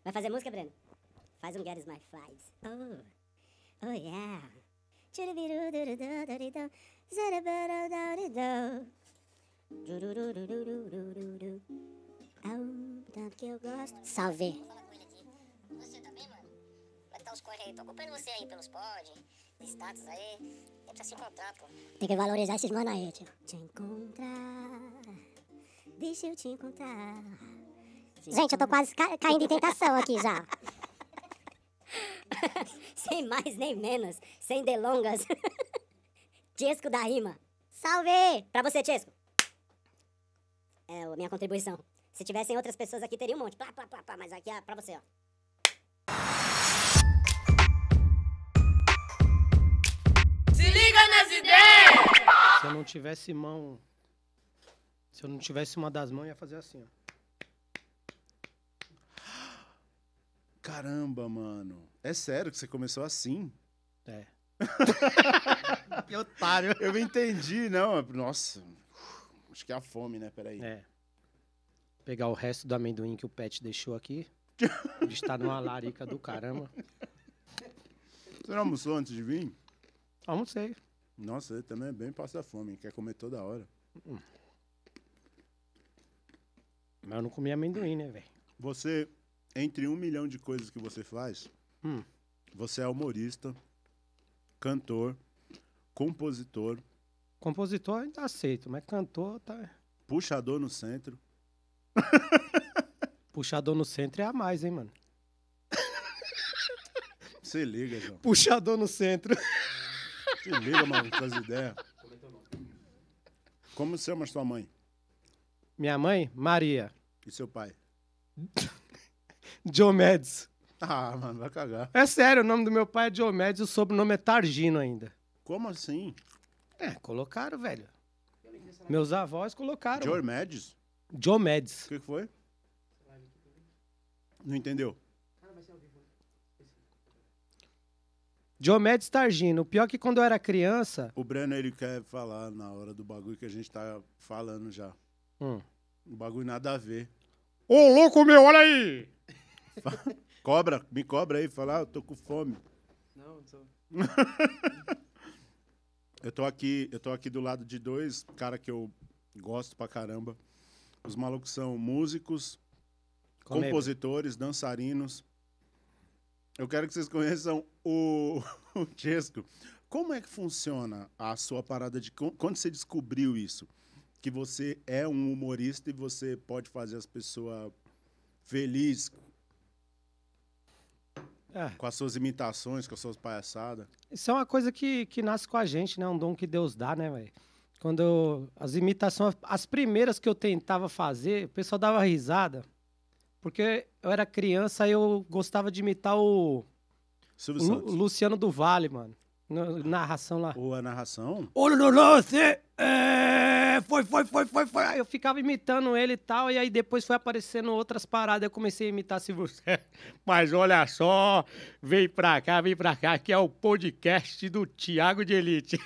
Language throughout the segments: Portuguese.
Vai fazer música, Breno? Faz um Get Is My Flies. Oh yeah. Tanto que eu gosto. Salve. Você também, mano? Como é que tá os corre aí? Tô acompanhando você aí pelos pod, status aí. Tem que se encontrar, pô. Tem que valorizar esses mano aí, tio. Te encontrar. Deixa eu te encontrar. Gente, eu tô quase caindo em tentação aqui já. Sem mais nem menos, sem delongas. Chesco da rima. Salve! Pra você, Chesco. É a minha contribuição. Se tivessem outras pessoas aqui, teria um monte. Plá, plá, plá, plá, mas aqui é pra você, ó. Se liga nas ideias! Se eu não tivesse mão... Se eu não tivesse uma das mãos, eu ia fazer assim, ó. Caramba, mano. É sério que você começou assim? É. Que otário. Eu entendi, não. Nossa. Acho que é a fome, né? Peraí. É. Pegar o resto do amendoim que o Pet deixou aqui. Ele está numa larica do caramba. Você não almoçou antes de vir? Almocei. Nossa, ele também é bem passa fome. Quer comer toda hora. Mas eu não comi amendoim, né, velho? Você, entre 1 milhão de coisas que você faz, você é humorista, cantor, compositor, Compositor ainda aceito, mas cantor tá... puxador no centro. Puxador no centro é a mais, hein, mano? Se liga, João. Puxador no centro. Se liga, mano, com as ideias. Como se chama sua mãe Minha mãe, Maria. e seu pai? Diomedes. Ah, mano, vai cagar. É sério, o nome do meu pai é Diomedes e o sobrenome é Targino ainda. Como assim? É, colocaram, velho. Meus avós colocaram. Diomedes? Diomedes. O que foi? Não entendeu? Diomedes Targino. O pior é que quando eu era criança... O Breno, ele quer falar na hora do bagulho que a gente tá falando já. Um bagulho nada a ver. Ô, louco meu, olha aí! Cobra, me cobra aí, fala, eu tô com fome. Não, tô... Eu tô aqui do lado de dois cara que eu gosto pra caramba. Os malucos são músicos, compositores, dançarinos. Eu quero que vocês conheçam o Chesco. Como é que funciona a sua parada de... Quando você descobriu isso? Que você é um humorista e você pode fazer as pessoas felizes com as suas imitações, com as suas palhaçadas. Isso é uma coisa que nasce com a gente, né? Um dom que Deus dá, né, velho? As imitações, as primeiras que eu tentava fazer, o pessoal dava risada. Porque eu era criança e eu gostava de imitar o Luciano do Vale, mano. Narração lá. Ou a narração? Olha no lance! Foi. Aí eu ficava imitando ele e tal, e aí depois foi aparecendo outras paradas. Eu comecei a imitar Silvio Santos. Mas olha só, vem pra cá, que é o podcast do Thiago de Elite.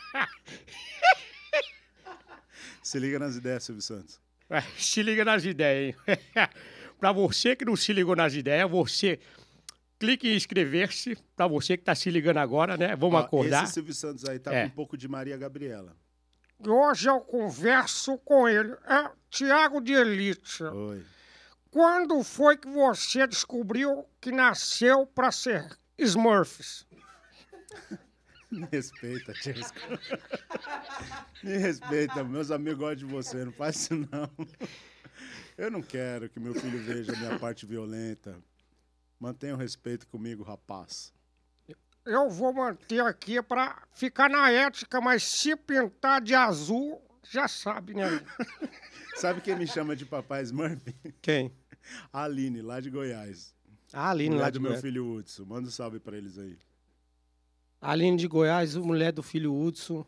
Se liga nas ideias, Silvio Santos. Se liga nas ideias, hein? Pra você que não se ligou nas ideias, você clique em inscrever-se. Pra você que tá se ligando agora, né? Vamos acordar. Esse Silvio Santos aí tá com um pouco de Maria Gabriela. Hoje eu converso com ele. É Thiago de Elite. Oi. Quando foi que você descobriu que nasceu pra ser Smurfs? Me respeita, Chesco. Me respeita, meus amigos gostam de você, não faz isso não. Eu não quero que meu filho veja a minha parte violenta. Mantenha o respeito comigo, rapaz. Eu vou manter aqui pra ficar na ética, mas se pintar de azul, já sabe, né? Sabe quem me chama de papai Smurf? Quem? A Aline, lá de Goiás. A Aline, mulher lá de do meu Goiás. filho Hudson. Manda um salve pra eles aí. A Aline de Goiás, mulher do filho Hudson.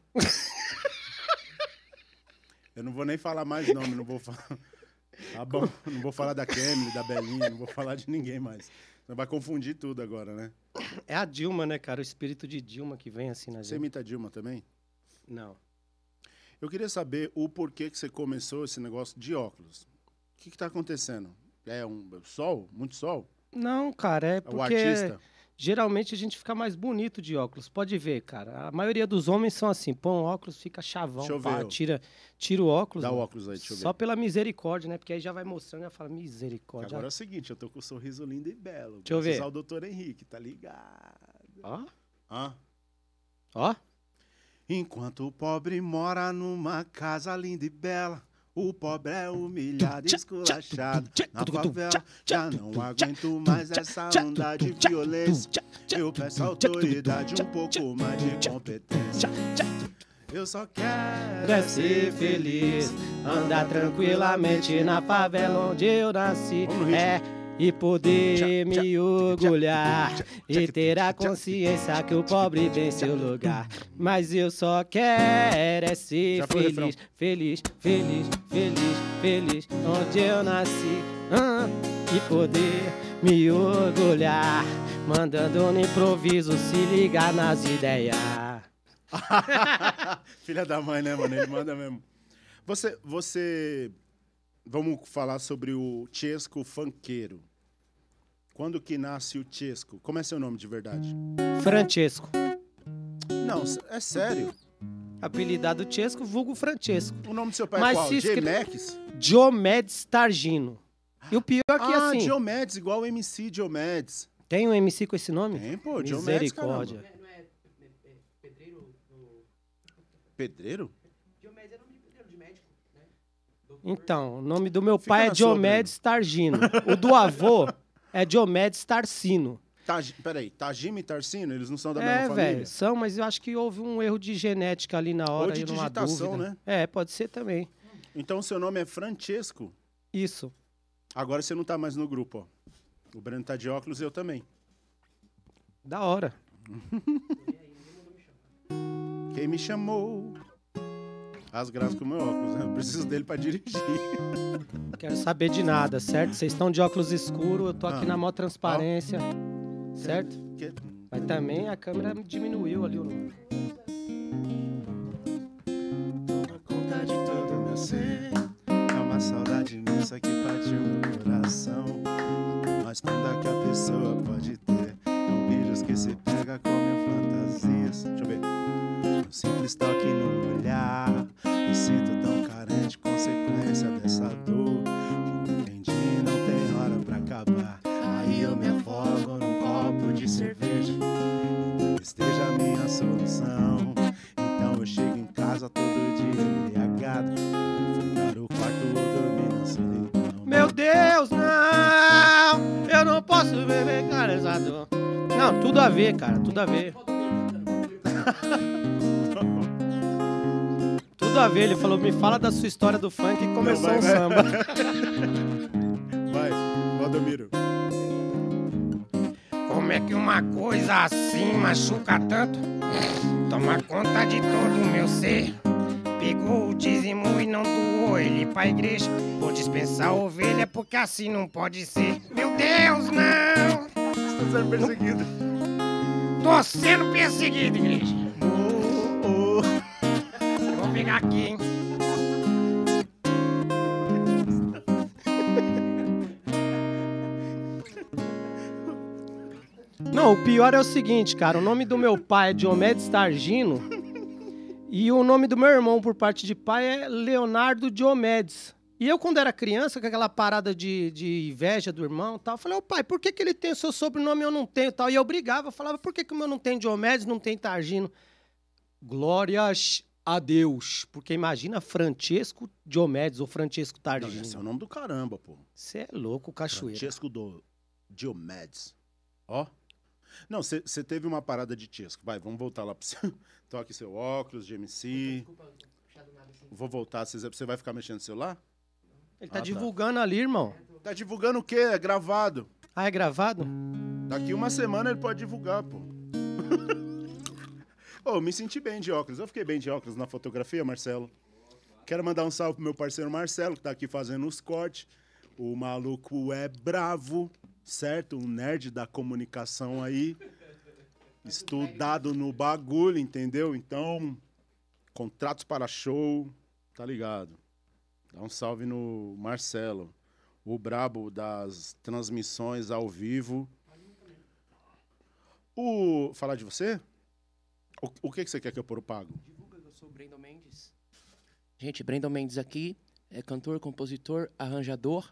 Eu não vou nem falar mais nome, não vou falar. Tá bom, não vou falar da Kemily, da Belinha, não vou falar de ninguém mais. Você vai confundir tudo agora, né? É a Dilma, né, cara? O espírito de Dilma que vem assim na gente. Você imita a Dilma também? Não. Eu queria saber o porquê que você começou esse negócio de óculos. O que tá acontecendo? É um sol? Muito sol? Não, cara, é O porque artista? geralmente a gente fica mais bonito de óculos. Pode ver, cara. A maioria dos homens são assim, põe um óculos, fica chavão, Deixa eu pá, ver. tira o óculos. Dá o mano. óculos aí, deixa eu ver. Só pela misericórdia, né? Porque aí já vai mostrando e já fala, Que misericórdia. agora é o seguinte, eu tô com um sorriso lindo e belo. Deixa eu ver. Usar o Dr. Henrique, tá ligado? Ó, Hã? ó. Enquanto o pobre mora numa casa linda e bela, o pobre é humilhado e esculachado na favela. Já não aguento mais essa onda de violência. Eu peço autoridade, um pouco mais de competência. Eu só quero É ser feliz, andar tranquilamente na favela onde eu nasci. Vamos no ritmo. E poder me orgulhar e ter a consciência que o pobre tem seu lugar. Mas eu só quero é ser Já foi o refrão. feliz, feliz, feliz, feliz, feliz onde eu nasci. E poder me orgulhar, mandando no improviso se ligar nas ideias. Filha da mãe, né, mano? Ele manda mesmo. Você... Vamos falar sobre o Chesco funkeiro. Quando que nasce o Chesco? Como é seu nome de verdade? Francesco. Não, é sério. Apelidado Chesco, vulgo Francesco. O nome do seu pai Mas é qual? se escre- J-Max? Diomedes Targino. E o pior é que assim, Diomedes, igual o MC Diomedes. tem um MC com esse nome? Tem, pô, Diomedes, Misericórdia. caramba. Pedreiro? Então, o nome do meu Fica pai é na sua, Diomedes Targino. O do avô é Diomedes Tarcino. Peraí, Tajima e Tarsino, eles não são da É, mesma família? velho, são, mas eu acho que houve um erro de genética ali na hora. Ou de aí numa digitação, dúvida. né? É, pode ser também. Então seu nome é Francesco. Isso. Agora você não tá mais no grupo, ó. O Breno tá de óculos e eu também. Da hora. Quem me chamou? As graças com o meu óculos, né? Eu preciso dele pra dirigir. Quero saber de nada, certo? Vocês estão de óculos escuros, eu tô aqui na maior transparência. Certo? Que- Mas também a câmera diminuiu ali. Toma conta de todo o meu ser. É uma saudade imensa que partiu meu coração. Mais funda que a pessoa pode ter. É um vírus que se pega com mil fantasias. Deixa eu ver. Um simples toque no olhar. Me sinto tão carente, consequência dessa dor. Que não entendi, não tem hora pra acabar. Aí eu me afogo num copo de cerveja. Esteja a minha solução. Então eu chego em casa todo dia embriagado. Frequentar o quarto ou dormir na solidão. Meu Deus, não! Eu não posso beber, cara, essa dor. Não, tudo a ver, cara, tudo a ver. Tudo a ver, ele falou, me fala da sua história do funk e começou Não, o vai. samba. Vai, Valdomiro. Como é que uma coisa assim machuca tanto? Toma conta de todo o meu ser. Pegou o dízimo e não doou ele pra igreja. Vou dispensar a ovelha porque assim não pode ser. Meu Deus, não! Você tá sendo perseguido. Tô sendo perseguido, igreja. Eu vou pegar aqui, hein? Não, o pior é o seguinte, cara, o nome do meu pai é Diomedes Targino e o nome do meu irmão, por parte de pai, é Leonardo Diomedes. E eu, quando era criança, com aquela parada de inveja do irmão e tal, eu falei, ô pai, por que ele tem o seu sobrenome e eu não tenho tal? E eu brigava, falava, por que o meu não tem Diomedes, não tem Targino? Glórias a Deus, porque imagina Francesco Diomedes ou Francesco Não, esse é Targino. o nome do caramba, pô. Você é louco, cachoeira. Chesco do Diomedes. Ó. Não, você teve uma parada de Chesco. Vai, vamos voltar lá pra você. Toque seu óculos de MC. Vou voltar. Você vai ficar mexendo no celular? Ele tá Ah, tá. divulgando ali, irmão. Tá divulgando o quê? É gravado. Ah, é gravado? Daqui uma semana ele pode divulgar, pô. Ô, me senti bem de óculos. Eu fiquei bem de óculos na fotografia, Marcelo. Quero mandar um salve pro meu parceiro Marcelo, que tá aqui fazendo os cortes. O maluco é bravo, certo? Um nerd da comunicação aí. Estudado no bagulho, entendeu? Então, contratos para show, tá ligado? Dá um salve no Marcelo. o brabo das transmissões ao vivo. Falar de você? O que você quer que eu pago? Divulga, eu sou o Brandon Mendes. Gente, Brandon Mendes aqui é cantor, compositor, arranjador.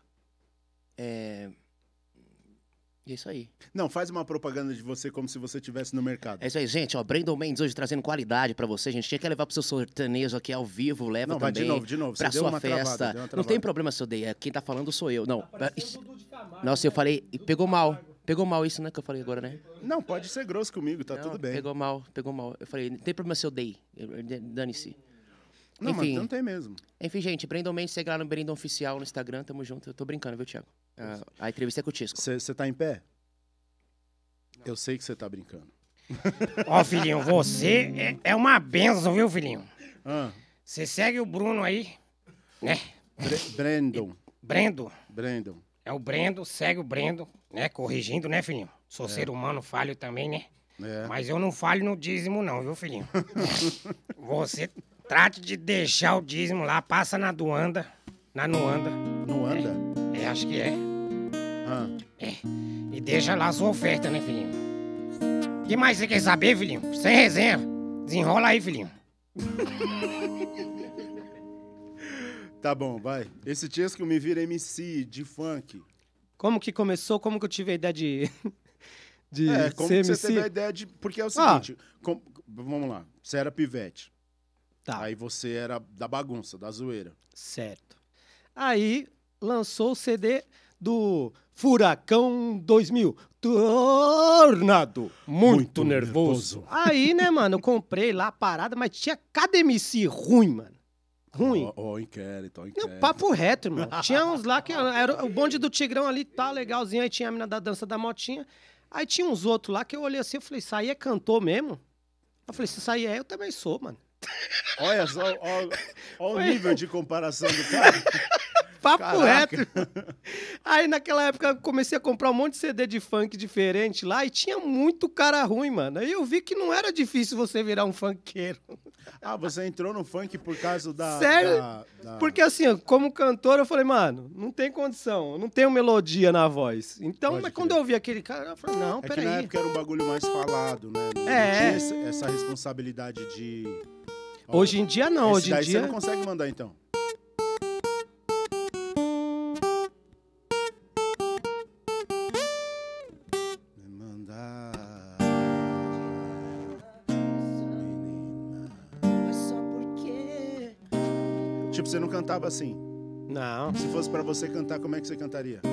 E é isso aí. Não, faz uma propaganda de você como se você estivesse no mercado. É isso aí, gente. Ó, Brandon Mendes hoje trazendo qualidade pra você. A gente tinha que levar pro seu sertanejo aqui ao vivo. Leva Não, também. vai de novo. Pra Você deu sua uma festa. travada, deu uma Não travada. tem problema se eu dei. Quem tá falando sou eu. Não. Nossa, eu falei. Pegou mal. Pegou mal isso, né? Que eu falei agora, né? Não, pode ser grosso comigo, tá Não, tudo bem. Pegou mal. Eu falei, não tem problema se eu dei. Dane-se. Não, Enfim. mas não tem mesmo. Enfim, gente, Brandon Mendes, segue lá no Brandon Oficial no Instagram, tamo junto. Eu tô brincando, viu, Thiago? A entrevista é com o Tisco. Você tá em pé? Eu sei que você tá brincando. Ó, filhinho, você é uma benção, viu, filhinho? Ah, Você segue o Bruno aí, né? Brandon. Brendo. É o Brendo, segue o Brendo, né? Corrigindo, né, filhinho? Sou ser humano, falho também, né? É. Mas eu não falho no dízimo, não, viu, filhinho? Você trate de deixar o dízimo lá, passa na Nuanda. Não anda? Acho que é. Ah, E deixa lá a sua oferta, né, filhinho? O que mais você quer saber, filhinho? Sem resenha. Desenrola aí, filhinho. tá bom, vai. Esse Tisco me vira MC de funk. Como que começou? Como que eu tive a ideia de Como ser que MC? você teve a ideia de... Porque é o seguinte, vamos lá, você era pivete. Tá, Aí você era da bagunça, da zoeira. certo. Aí lançou o CD do Furacão 2000. Tornado. Muito nervoso. Aí, né, mano, eu comprei lá a parada, mas tinha cada MC ruim, mano. Ruim. Ó, inquérito. Não, papo reto, irmão. Tinha uns lá que era o bonde do Tigrão ali, tá legalzinho. Aí tinha a mina da dança da motinha. Aí tinha uns outros lá que eu olhei assim, eu falei, isso aí é cantor mesmo? Eu falei, se isso aí é, eu também sou, mano. Olha só, ó o nível de comparação do cara. Papo Caraca. reto. Aí naquela época eu comecei a comprar um monte de CD de funk diferente lá e tinha muito cara ruim, mano. Aí eu vi que não era difícil você virar um funkeiro. Ah, você entrou no funk por causa da... Sério? da- Porque assim, ó, como cantor, eu falei, mano, não tem condição, eu não tenho melodia na voz. Então, Pode mas crer. quando eu vi aquele cara, eu falei, não, É que na peraí. época era um bagulho mais falado, né? Não É. tinha essa responsabilidade de... Ó, Hoje em dia não, esse hoje em daí dia... você não consegue mandar, então. Mandar... Só porque... Tipo, você não cantava assim. Não. Se fosse pra você cantar, como é que você cantaria?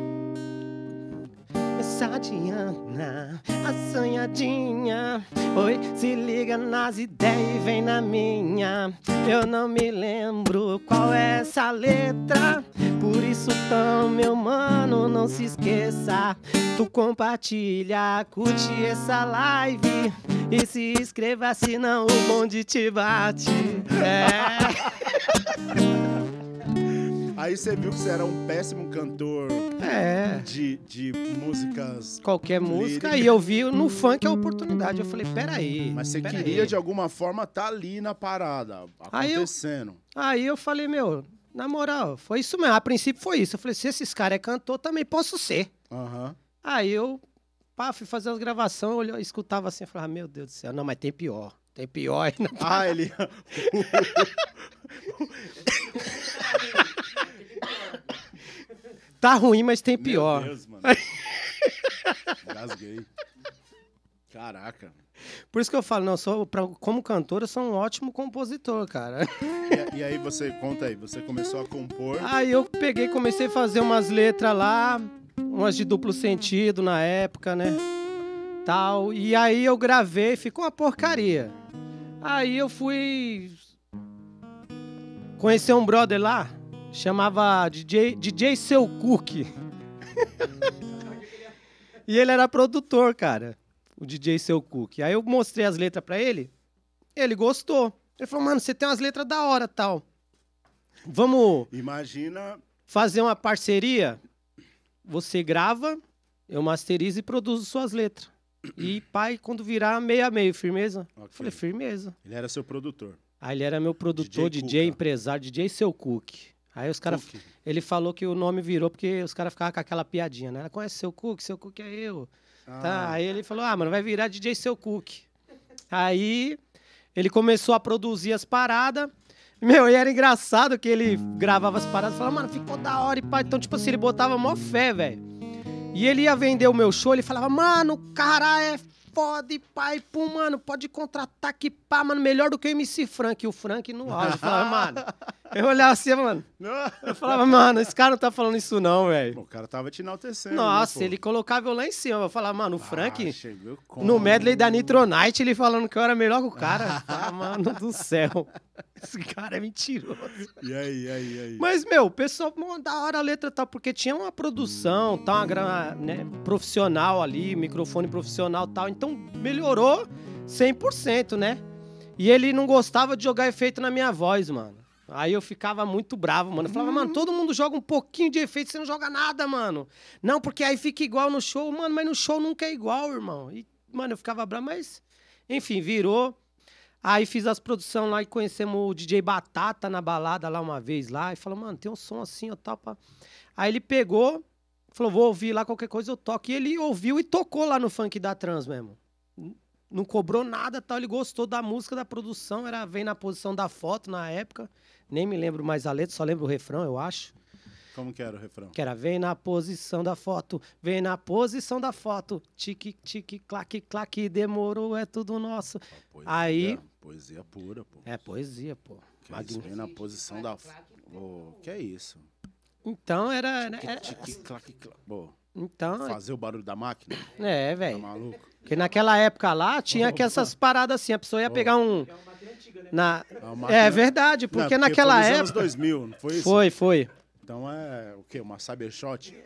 Essa Diana, assanhadinha. Oi, se liga nas ideias e vem na minha. Eu não me lembro qual é essa letra. Por isso, tão, meu mano, não se esqueça. Tu compartilha, curte essa live. E se inscreva, senão o bonde te bate. Aí você viu que você era um péssimo cantor É. de músicas... Qualquer música. Lírica. E eu vi no funk a oportunidade. Eu falei, peraí. Mas você peraí. queria, de alguma forma, estar ali na parada, Aí eu- acontecendo. Aí eu falei, meu, na moral, foi isso mesmo. A princípio foi isso. Eu falei, se esses caras é cantor, também posso ser. Aham. Aí eu fui fazer as gravações, eu escutava assim, eu falava, meu Deus do céu, não, mas tem pior. Tem pior ainda. Ah, ele... Tá ruim, mas tem pior. Meu Deus, mano. Gasguei. Caraca. Por isso que eu falo, não, como cantor, eu sou um ótimo compositor, cara. E aí você, conta aí, você começou a compor... Aí eu peguei, comecei a fazer umas letras lá, umas de duplo sentido na época, né? Tal. E aí eu gravei, ficou uma porcaria. Aí eu fui conhecer um brother lá, chamava DJ Seu Cook. E ele era produtor, cara, o DJ Seu Cook. Aí eu mostrei as letras pra ele, ele gostou. Ele falou, mano, você tem umas letras da hora, tal. Vamos Imagina... fazer uma parceria? Você grava, eu masterizo e produzo suas letras. E pai, quando virar, meio a meio, firmeza? Ok. Falei, firmeza. Ele era seu produtor. Aí ele era meu produtor, DJ DJ Cuca. empresário, DJ Seu Cook. Aí os caras... Cook. Ele falou que o nome virou porque os caras ficavam com aquela piadinha, né? Ela conhece Seu Cook é eu. Tá? Aí ele falou, mano, vai virar DJ Seu Cook. Aí ele começou a produzir as paradas. Meu, e era engraçado que ele gravava as paradas e falava, mano, ficou da hora e pá. Então, tipo assim, ele botava mó fé, velho. E ele ia vender o meu show, ele falava, mano, o cara é foda e pai, pô, mano, pode contratar que pá, mano, melhor do que o MC Frank. E o Frank no auge. Eu falava, mano, eu olhava assim, mano. Eu falava, mano, esse cara não tá falando isso não, velho. O cara tava te enaltecendo. Nossa, né, ele colocava eu lá em cima. Eu falava, mano, o Frank, chegou como? no medley da Nitronite, ele falando que eu era melhor que o cara. Ah, mano do céu. Esse cara é mentiroso. E aí? Mas, meu, o pessoal, mano, da hora a letra tal, porque tinha uma produção, tal, né, profissional ali, microfone profissional tal, então melhorou 100%, né? E ele não gostava de jogar efeito na minha voz, mano. Aí eu ficava muito bravo, mano. Eu falava, mano, todo mundo joga um pouquinho de efeito, você não joga nada, mano. Não, porque aí fica igual no show. Mano, mas no show nunca é igual, irmão. E, mano, eu ficava bravo, mas... Enfim, virou. Aí fiz as produções lá e conhecemos o DJ Batata na balada lá uma vez lá. E falou, mano, tem um som assim, ó, tal, pá. Aí ele pegou, falou, vou ouvir lá qualquer coisa, eu toco. E ele ouviu e tocou lá no Funk da Trans mesmo. Não cobrou nada, tal. Ele gostou da música, da produção. Vem na posição da foto na época. Nem me lembro mais a letra, só lembro o refrão, eu acho. Como que era o refrão? Que era, vem na posição da foto, vem na posição da foto. Tique, tique, claque, claque, demorou, é tudo nosso. Poesia, Aí... Poesia pura, pô. É, poesia, pô. Que isso, vem na posição da... Pô, que é isso? Então era... Tique, claque, claque. Pô, Então... fazer o barulho da máquina? É, Tá velho. maluco? Porque naquela época lá, tinha que essas paradas assim, a pessoa ia pegar um... É verdade, porque naquela foi nos época... anos 2000, não foi isso? Foi. Então é o quê? Uma Cybershot?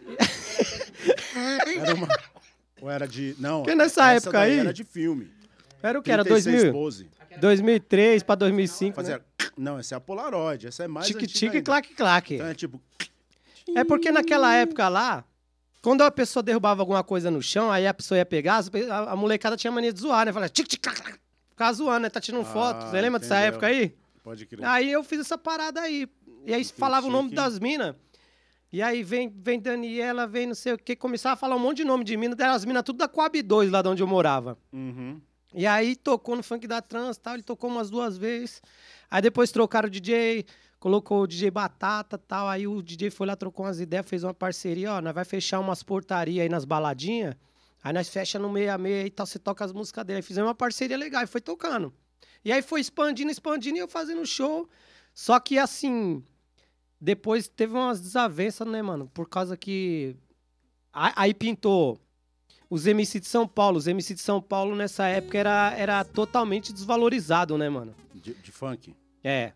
Era uma... Ou era de... Não, Porque nessa essa época daí aí... era de filme. Era o que? Era 36 2000? pose. 2003 pra 2005, Fazia... né? Não, essa é a Polaroid. Essa é mais Tique, antiga tique, ainda. claque, claque. Então é tipo... É porque naquela época lá, quando a pessoa derrubava alguma coisa no chão, aí a pessoa ia pegar, a molecada tinha mania de zoar, né? Falava, tic, tic, clac, clac. Ficava zoando, né? Tá tirando foto. Você lembra dessa entendeu. época aí? Pode crer. Aí eu fiz essa parada aí. E aí falava o nome das minas. E aí vem Daniela, vem não sei o quê. Começava a falar um monte de nome de mina. As minas tudo da Coab 2, lá de onde eu morava. Uhum. E aí tocou no Funk da Trans e tal. Ele tocou umas 2 vezes. Aí depois trocaram o DJ, colocou o DJ Batata e tal. Aí o DJ foi lá, trocou umas ideias, fez uma parceria. Ó, nós vai fechar umas portarias aí nas baladinhas. Aí nós fecha no 66 e tal. Você toca as músicas dele. Aí fizemos uma parceria legal e foi tocando. E aí foi expandindo e eu fazendo show. Só que assim... Depois teve umas desavenças, né, mano? Por causa que... Aí pintou os MC de São Paulo. Os MC de São Paulo, nessa época, era totalmente desvalorizado, né, mano? De funk? É.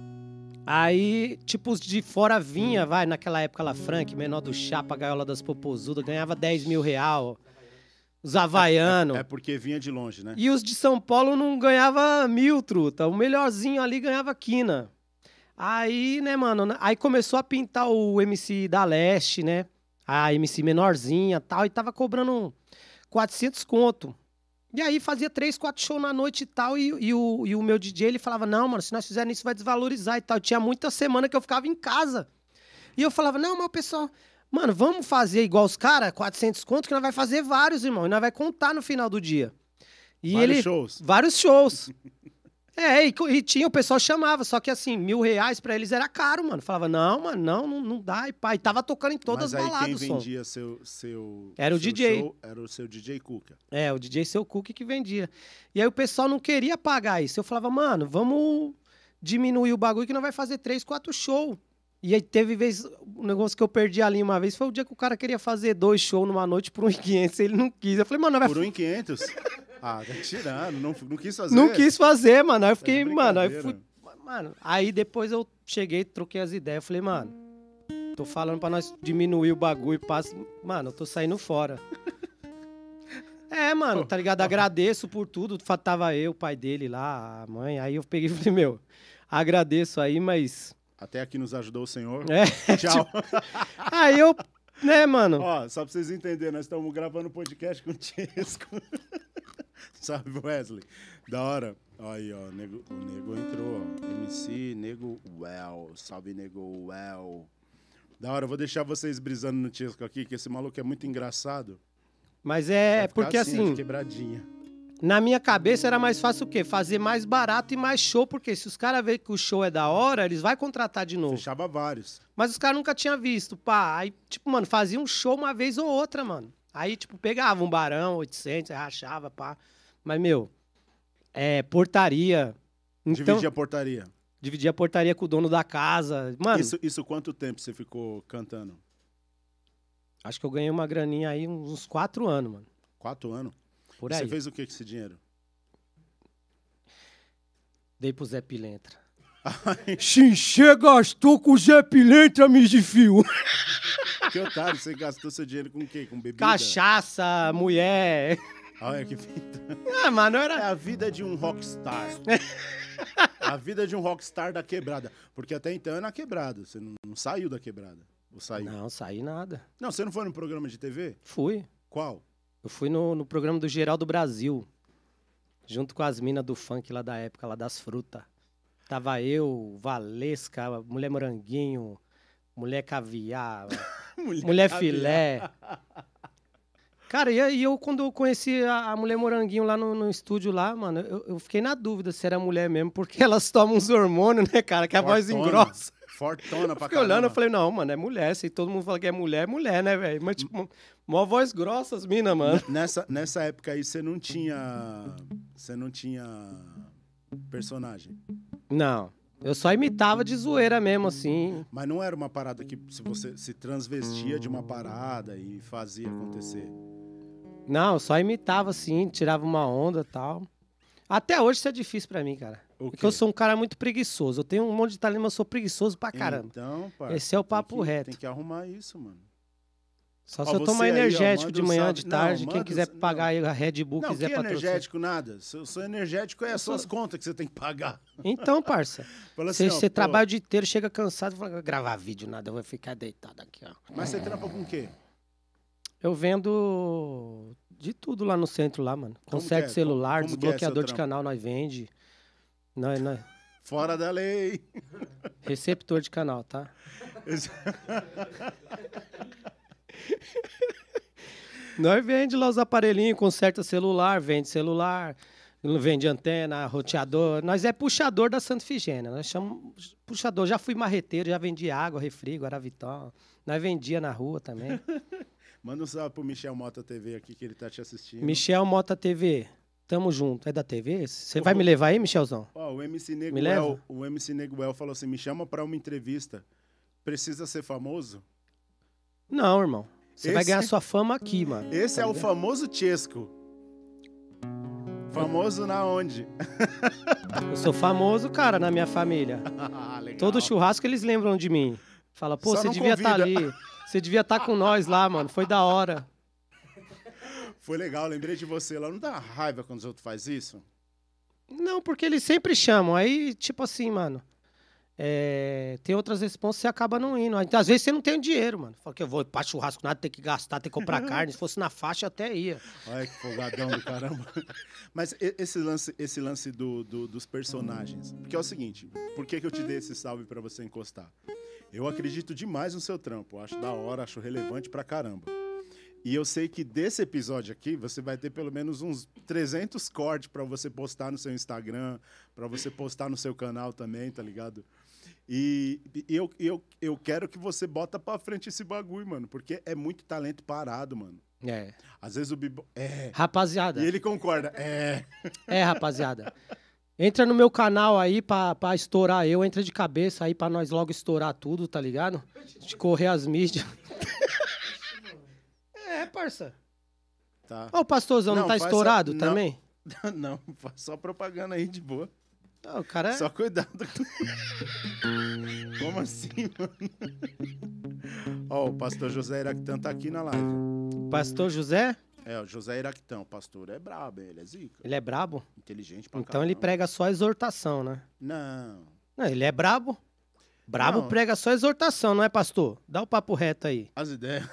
Aí, tipo, os de fora vinha, naquela época lá, Frank, menor do Chapa, Gaiola das Popozudas, ganhava 10 mil real. Os havaianos. É porque vinha de longe, né? E os de São Paulo não ganhava 1.000, truta. O melhorzinho ali ganhava quina. Aí, né, mano, aí começou a pintar o MC da Leste, né? A MC menorzinha e tal, e tava cobrando 400 conto. E aí fazia 3, 4 shows na noite e tal, e o meu DJ, ele falava, não, mano, se nós fizermos isso vai desvalorizar e tal. Tinha muita semana que eu ficava em casa. E eu falava, não, mas o pessoal, mano, vamos fazer igual os caras, 400 conto, que nós vai fazer vários, irmão, e nós vai contar no final do dia. E Shows. Vários shows. É, e tinha, o pessoal chamava, só que assim, R$1.000 pra eles era caro, mano. Falava, não, mano, não dá, e pá. E tava tocando em todas as baladas. Mas aí quem vendia seu era o DJ. Show, era o seu DJ Cuca. É, o DJ Seu Cuca que vendia. E aí o pessoal não queria pagar isso. Eu falava, mano, vamos diminuir o bagulho que não vai fazer 3, 4 shows. E aí teve vez, um negócio que eu perdi ali uma vez, foi o dia que o cara queria fazer 2 shows numa noite por R$1.500, ele não quis. Eu falei, mano, vai... Por R$1.500? Ah, tá tirando, não quis fazer. Não quis fazer, mano. Aí eu fiquei, mano, aí brincadeira. fui... Mano, aí depois eu cheguei, troquei as ideias. Eu falei, mano, tô falando pra nós diminuir o bagulho. Mano, eu tô saindo fora. É, mano, tá ligado? Agradeço por tudo. Tava eu, o pai dele lá, a mãe. Aí eu peguei e falei, meu, agradeço aí, mas... Até aqui nos ajudou o senhor. É, Tchau. Aí eu, né, mano? Ó, só pra vocês entenderem, nós estamos gravando podcast com o Chesco. Salve, Wesley. Da hora. Aí, ó, o nego entrou, ó. MC Nego Well. Salve, Nego Well. Da hora, eu vou deixar vocês brisando no Chesco aqui, que esse maluco é muito engraçado. Mas Vai ficar porque ó, assim, de quebradinha. na minha cabeça era mais fácil o quê? Fazer mais barato e mais show, porque se os caras verem que o show é da hora, eles vão contratar de novo. Fechava vários. Mas os caras nunca tinham visto, pá. Aí, tipo, mano, fazia um show uma vez ou outra, mano. Aí, tipo, pegava um barão, 800, rachava, pá. Mas, meu, portaria. Então, Dividia a portaria com o dono da casa. Mano, Isso quanto tempo você ficou cantando? acho que eu ganhei uma graninha aí uns 4 anos, mano. 4 anos? Por E aí. você fez o que com esse dinheiro? Dei pro Zé Pilentra. Xinxê gastou com o Zé Pilentra, me desfio. Que otário, você gastou seu dinheiro com o quê? Com bebida? Cachaça, mulher. Olha que fita. Ah, mano, É era... a vida de um rockstar. A vida de um rockstar da quebrada. Porque até então é na quebrada. Você não saiu da quebrada. Ou saiu? Não, saí nada. Não, você não foi no programa de TV? Fui. Qual? Eu fui no programa do Geraldo Brasil. Junto com as minas do funk lá da época, lá das frutas. Tava eu, Valesca, Mulher Moranguinho, Mulher Caviar, Mulher Filé. Cara, e aí eu, quando eu conheci a Mulher Moranguinho lá no estúdio lá, mano, eu fiquei na dúvida se era mulher mesmo, porque elas tomam uns hormônios, né, cara, que a voz engrossa. Fortona pra Fiquei olhando, caramba. eu falei, não, mano, é mulher. Se todo mundo fala que é mulher, né, velho? Mas, tipo, mó voz grossa as minas, mano. Nessa época aí, você não tinha personagem. Não, eu só imitava de zoeira mesmo, assim. Mas não era uma parada que se você se transvestia de uma parada e fazia acontecer. Não, eu só imitava, assim, tirava uma onda e tal. Até hoje isso é difícil pra mim, cara. O Porque quê? eu sou um cara muito preguiçoso. Eu tenho um monte de talento, mas eu sou preguiçoso pra caramba. Então, parça, Esse é o papo tem reto. Tem que arrumar isso, mano. Só Ó, se eu você tomar aí, ó, energético manda de um manhã, salve. de tarde. Não, Quem manda quiser um- pagar aí a Red Bull, Não, quiser que patrocinar. energético nada. Seu energético é as suas contas que você tem que pagar. Então, parça. Fala assim, Você ó, pô, trabalha o dia inteiro, chega cansado, fala, gravar vídeo, nada, eu vou ficar deitado aqui, ó. Mas você trampa com o quê? Eu vendo de tudo lá no centro, lá, mano. Como Conserto que é? celular, Como que é desbloqueador seu de trampo? canal, nós vende. Nós... Fora da lei. Receptor de canal, tá? Nós vende lá os aparelhinhos, conserta celular, vende celular, vende antena, roteador. Nós é puxador da Santa Ifigênia. Nós chamamos puxador. Já fui marreteiro, já vendi água, refri, Guaravitão. Nós vendia na rua também. Manda um salve pro Michel Mota TV aqui, que ele tá te assistindo. Michel Mota TV. Tamo junto. É da TV? Você vai me levar aí, Michelzão? Ó, o MC Me leva? Neguel, o MC Neguel falou assim, me chama pra uma entrevista. Precisa ser famoso? Não, irmão. Você vai Esse- ganhar sua fama aqui, mano. Esse Tá é o ligado? famoso Chesco. Famoso na onde? Eu sou famoso, cara, na minha família. Legal. Todo churrasco eles lembram de mim. Fala, pô, Só você não devia estar convida. ali. Você devia estar com nós lá, mano. Foi da hora. Foi legal, lembrei de você lá. Não dá raiva quando os outros fazem isso? Não, porque eles sempre chamam. Aí, tipo assim, mano. Tem outras responsas, você acaba não indo. Às vezes você não tem dinheiro, mano. Fala que eu vou pra churrasco nada, tem que gastar, tem que comprar carne. Se fosse na faixa, eu até ia. Olha que folgadão do caramba. Mas esse lance dos personagens. Porque é o seguinte, por que eu te dei esse salve pra você encostar? Eu acredito demais no seu trampo. Acho da hora, acho relevante pra caramba. E eu sei que desse episódio aqui, você vai ter pelo menos uns 300 cortes pra você postar no seu Instagram, pra você postar no seu canal também, tá ligado? E eu quero que você bota pra frente esse bagulho, mano. Porque é muito talento parado, mano. É. Às vezes o Bibo... Rapaziada. E ele concorda. Rapaziada. Entra no meu canal aí pra estourar eu. Entra de cabeça aí pra nós logo estourar tudo, tá ligado? De correr as mídias. Parça. Tá. Ó, o pastorzão não tá faz estourado não. também? Não, faz só propaganda aí de boa. Não, o cara Só cuidado. Como assim, mano? Ó, o pastor José Iraquitã tá aqui na live. Pastor José, O José Iraquitã, o pastor é brabo, ele é zica. ele é brabo? Inteligente pra Então ele caramba. prega só exortação, né? Não. Não, ele é brabo. Brabo Não. prega só exortação, não é, pastor? Dá o papo reto aí. As ideias.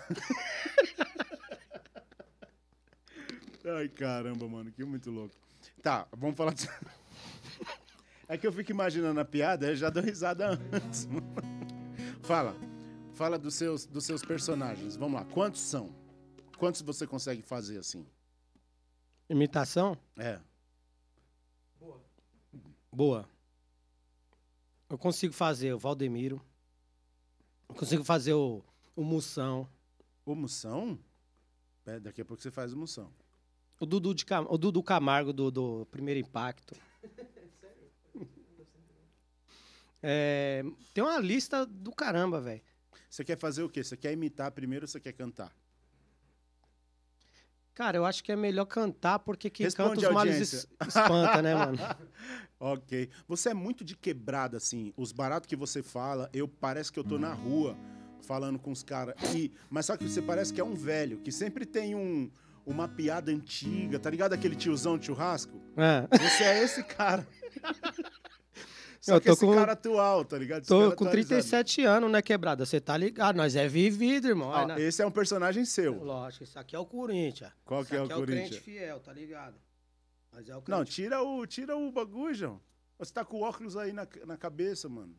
Ai, caramba, mano, que muito louco. Tá, vamos falar de... É que eu fico imaginando a piada, eu já dou risada antes. Fala dos seus personagens. Vamos lá, quantos são? Quantos você consegue fazer assim? Imitação? É. Boa. Eu consigo fazer o Valdemiro. Eu consigo fazer o Moção. O Moção? Daqui a pouco você faz o Moção. O Dudu Camargo do Primeiro Impacto. Tem uma lista do caramba, velho. Você quer fazer o quê? Você quer imitar primeiro ou você quer cantar? Cara, eu acho que é melhor cantar, porque quem Responde canta os males espanta, né, mano? Ok. Você é muito de quebrada, assim. Os baratos que você fala, parece que eu tô na rua falando com os caras. Mas só que você parece que é um velho, que sempre tem uma piada antiga, tá ligado? Aquele tiozão de churrasco? Você é esse cara. Só que esse cara atual, tá ligado? Tô com 37 anos, né, quebrada? Você tá ligado? Nós é vivido, irmão. Esse é um personagem seu. Lógico, isso aqui é o Corinthians. Qual que é o Corinthians? Esse aqui é o crente fiel, tá ligado? Mas é o crente. Não, tira o bagulho, João. Você tá com o óculos aí na cabeça, mano.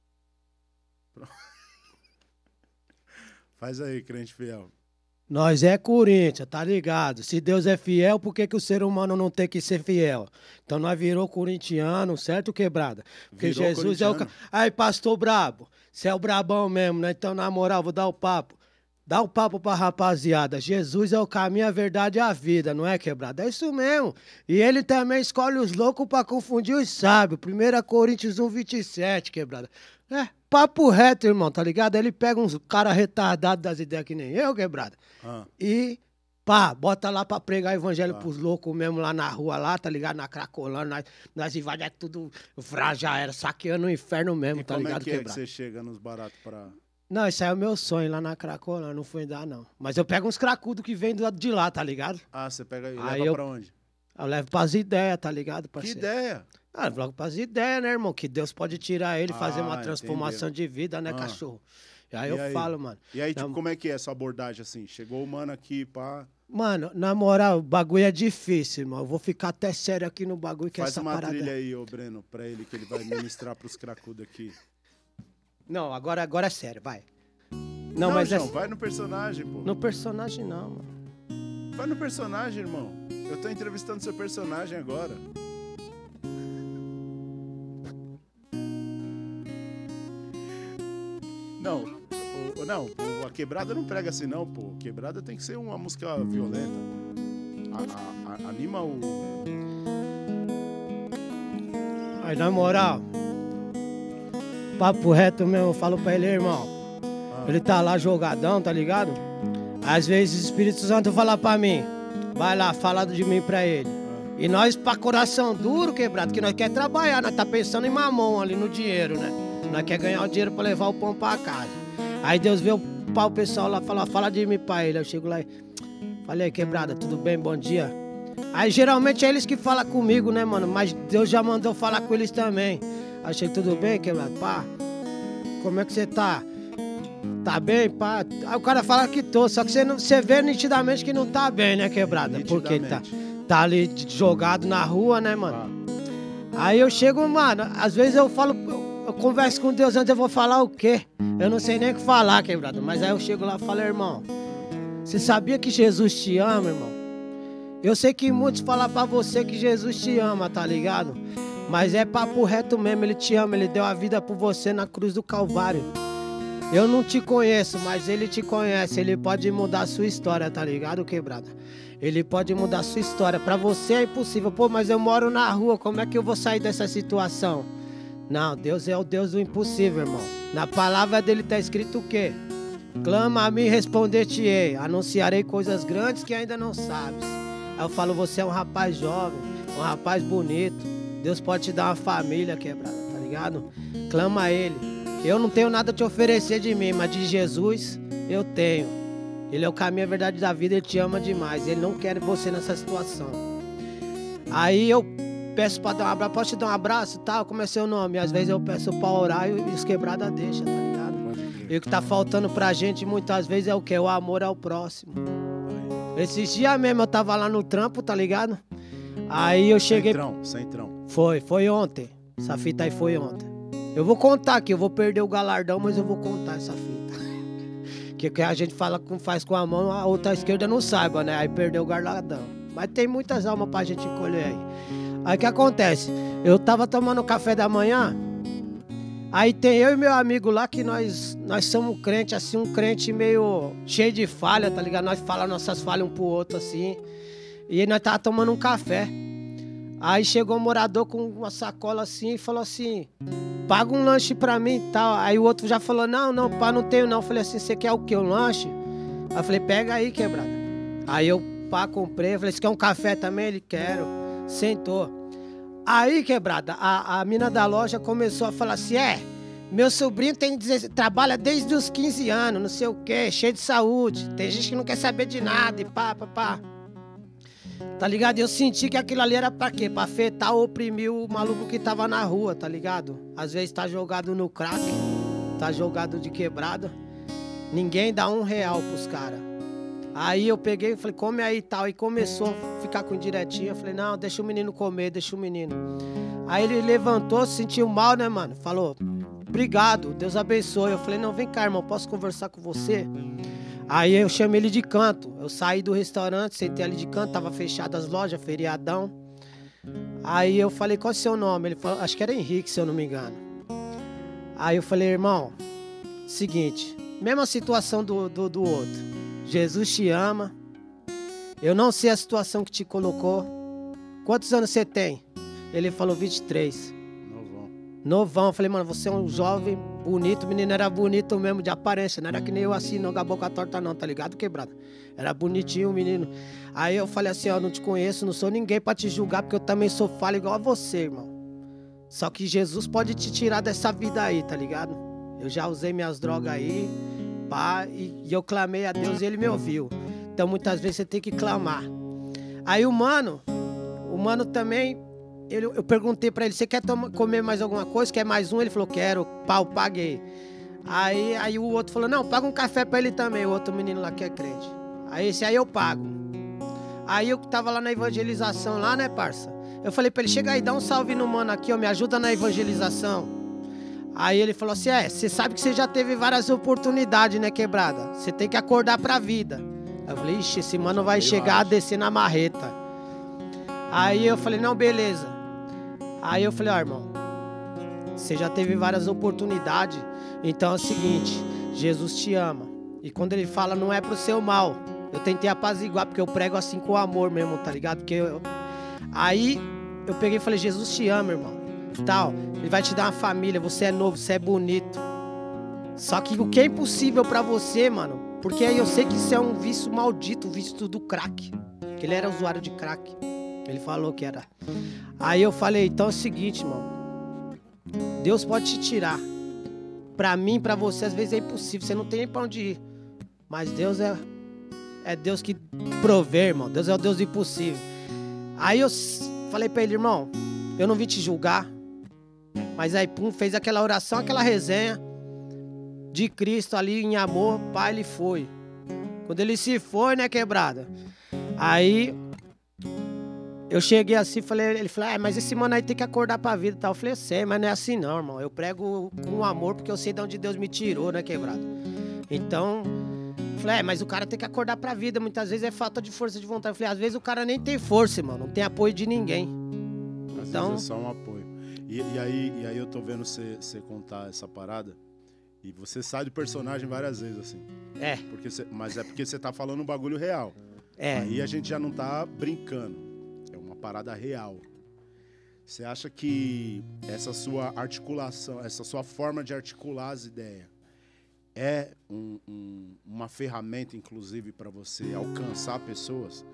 Faz aí, crente fiel. Nós é Corinthians, tá ligado? Se Deus é fiel, por que o ser humano não tem que ser fiel? Então nós virou corintiano, certo, quebrada? Porque Virou Jesus é o... Aí, pastor brabo, você é o brabão mesmo, né? Então, na moral, vou dar o papo. Dá o papo pra rapaziada. Jesus é o caminho, a verdade e a vida, não é, quebrada? É isso mesmo. E ele também escolhe os loucos pra confundir os sábios. 1 Coríntios 1:27, quebrada. Papo reto, irmão, tá ligado? Ele pega uns caras retardados das ideias que nem eu, quebrada. E, bota lá pra pregar evangelho pros loucos mesmo lá na rua, lá, tá ligado? Na Cracolândia, nós invadimos tudo, já era, saqueando o inferno mesmo, e tá ligado, como é quebrada? Que você chega nos baratos pra... Não, esse aí é o meu sonho lá na Cracolândia, não fui dar, não. Mas eu pego uns cracudos que vem do lado de lá, tá ligado? Você pega e aí leva pra onde? Eu levo pras ideias, tá ligado, parceiro? Que ideia? Logo pras ideias, né, irmão? Que Deus pode tirar ele e fazer uma transformação de vida, né, cachorro? E aí eu falo, mano. E aí, tipo, como é que é a sua abordagem, assim? Chegou o mano aqui, pá... Mano, na moral, o bagulho é difícil, irmão. Eu vou ficar até sério aqui no bagulho, que essa parada... Faz uma trilha aí, ô Breno, pra ele, que ele vai ministrar pros cracudos aqui. Não, agora é sério, vai. Não, mas João, vai no personagem, pô. No personagem não, mano. Vai no personagem, irmão. Eu tô entrevistando seu personagem agora. Não, a quebrada não prega assim não, pô. Quebrada tem que ser uma música violenta. Anima o... Aí, na moral, papo reto mesmo, eu falo pra ele, irmão. Ele tá lá jogadão, tá ligado? Às vezes o Espírito Santo fala pra mim, vai lá, fala de mim pra ele. E nós, pra coração duro, quebrado, que nós quer trabalhar, nós tá pensando em mamão ali no dinheiro, né? Nós quer ganhar o dinheiro pra levar o pão pra casa. Aí Deus vê o pessoal lá, fala de mim pra ele. Eu chego lá e falei, quebrada, tudo bem, bom dia. Aí geralmente é eles que falam comigo, né, mano? Mas Deus já mandou falar com eles também. Aí eu chego, tudo bem, quebrada? Pá, como é que você tá? Tá bem, pá? Aí o cara fala que tô, só que você vê nitidamente que não tá bem, né, quebrada? Porque ele tá ali jogado na rua, né, mano? Aí eu chego, mano, às vezes eu falo, eu converso com Deus antes, eu vou falar o quê? Eu não sei nem o que falar, quebrada. Mas aí eu chego lá e falo, irmão, você sabia que Jesus te ama, irmão? Eu sei que muitos falam pra você que Jesus te ama, tá ligado? Mas é papo reto mesmo, ele te ama, ele deu a vida por você na cruz do Calvário. Eu não te conheço, mas ele te conhece, ele pode mudar a sua história, tá ligado, quebrada? Ele pode mudar a sua história. Pra você é impossível. Pô, mas eu moro na rua, como é que eu vou sair dessa situação? Não, Deus é o Deus do impossível, irmão. Na palavra dele tá escrito o quê? Clama a mim e responder-te-ei. Anunciarei coisas grandes que ainda não sabes. Aí eu falo, você é um rapaz jovem, um rapaz bonito. Deus pode te dar uma família, quebrada, tá ligado? Clama a ele. Eu não tenho nada a te oferecer de mim, mas de Jesus eu tenho. Ele é o caminho, a verdade da vida, ele te ama demais. Ele não quer você nessa situação. Aí eu peço pra dar um abraço, posso te dar um abraço e tal? Como é seu nome? E às vezes eu peço pra orar e os quebrada deixa, tá ligado? E o que tá faltando pra gente muitas vezes é o quê? O amor ao próximo. Esses dias mesmo eu tava lá no trampo, tá ligado? Aí eu cheguei... Centrão. Foi ontem. Essa fita aí foi ontem. Eu vou contar aqui, eu vou perder o galardão, mas eu vou contar essa fita. Que a gente faz com a mão, a outra esquerda não saiba, né? Aí perdeu o galardão. Mas tem muitas almas pra gente colher aí. Aí o que acontece? Eu tava tomando café da manhã, aí tem eu e meu amigo lá que nós somos crente, assim, um crente meio cheio de falha, tá ligado? Nós falamos nossas falhas um pro outro, assim. E aí nós tava tomando um café. Aí chegou um morador com uma sacola assim e falou assim, paga um lanche pra mim e tal. Aí o outro já falou, não, pá, não tenho não. Eu falei assim, você quer o quê? Um lanche? Aí eu falei, pega aí, quebrada. Aí eu, pá, comprei. Eu falei, você quer um café também? Ele, quero. Sentou. Aí, quebrada, a mina da loja começou a falar assim, meu sobrinho trabalha desde os 15 anos, não sei o quê, cheio de saúde. Tem gente que não quer saber de nada e pá. Tá ligado? Eu senti que aquilo ali era pra quê? Pra afetar ou oprimir o maluco que tava na rua, tá ligado? Às vezes tá jogado no crack, tá jogado de quebrada. Ninguém dá R$1 pros caras. Aí eu peguei e falei, come aí e tal. E começou a ficar com direitinho. Eu falei, não, deixa o menino comer, deixa o menino. Aí ele levantou, se sentiu mal, né, mano? Falou, obrigado, Deus abençoe. Eu falei, não, vem cá, irmão, posso conversar com você? Aí eu chamei ele de canto. Eu saí do restaurante, sentei ali de canto, tava fechado as lojas, feriadão. Aí eu falei, qual é o seu nome? Ele falou, acho que era Henrique, se eu não me engano. Aí eu falei, irmão, seguinte, mesma situação do outro. Jesus te ama. Eu não sei a situação que te colocou. Quantos anos você tem? Ele falou 23. Novão. Eu falei, mano, você é um jovem bonito. O menino era bonito mesmo, de aparência. Não era que nem eu assim, não, com a boca torta não, tá ligado, quebrada? Era bonitinho o menino. Aí eu falei assim, ó, não te conheço, não sou ninguém pra te julgar, porque eu também sou falho igual a você, irmão. Só que Jesus pode te tirar dessa vida aí, tá ligado? Eu já usei minhas drogas aí, pá, e eu clamei a Deus e ele me ouviu. Então muitas vezes você tem que clamar. Aí o mano também... Eu perguntei pra ele, você quer comer mais alguma coisa? Quer mais um? Ele falou, quero. Pau, paguei. Aí o outro falou, não, paga um café pra ele também, o outro menino lá que é crente. Aí esse aí eu pago. Aí eu que tava lá na evangelização lá, né, parça? Eu falei pra ele, chega aí, dá um salve no mano aqui, ó, me ajuda na evangelização. Aí ele falou assim, você sabe que você já teve várias oportunidades, né, quebrada? Você tem que acordar pra vida. Eu falei, ixi, esse mano vai chegar a descer na marreta. Aí eu falei, não, beleza. Aí eu falei, ó, irmão, você já teve várias oportunidades, então é o seguinte, Jesus te ama. E quando ele fala, não é pro seu mal. Eu tentei apaziguar, porque eu prego assim com amor mesmo, tá ligado? Aí eu peguei e falei, Jesus te ama, irmão. Tal, ele vai te dar uma família, você é novo, você é bonito. Só que o que é impossível pra você, mano, porque aí eu sei que isso é um vício maldito, o vício do crack. Que ele era usuário de crack. Ele falou que era. Aí eu falei, então é o seguinte, irmão. Deus pode te tirar. Pra mim, pra você, às vezes é impossível. Você não tem nem pra onde ir. Mas Deus é Deus que provê, irmão. Deus é o Deus do impossível. Aí eu falei pra ele, irmão, eu não vim te julgar. Mas aí, pum, fez aquela oração, aquela resenha de Cristo ali em amor. Pai, ele foi. Quando ele se foi, né, quebrada? Aí... eu cheguei assim, ele falou, mas esse mano aí tem que acordar pra vida e tal. Eu falei, eu sei, mas não é assim não, irmão. Eu prego com amor porque eu sei de onde Deus me tirou, né, quebrado? Então, eu falei, mas o cara tem que acordar pra vida. Muitas vezes é falta de força de vontade. Eu falei, às vezes o cara nem tem força, irmão. Não tem apoio de ninguém. Às então... vezes é só um apoio. E aí eu tô vendo você contar essa parada e você sai do personagem várias vezes, assim. Mas é porque você tá falando um bagulho real. Aí a gente já não tá brincando. Parada real. Você acha que essa sua articulação, essa sua forma de articular as ideias é uma ferramenta, inclusive, para você alcançar pessoas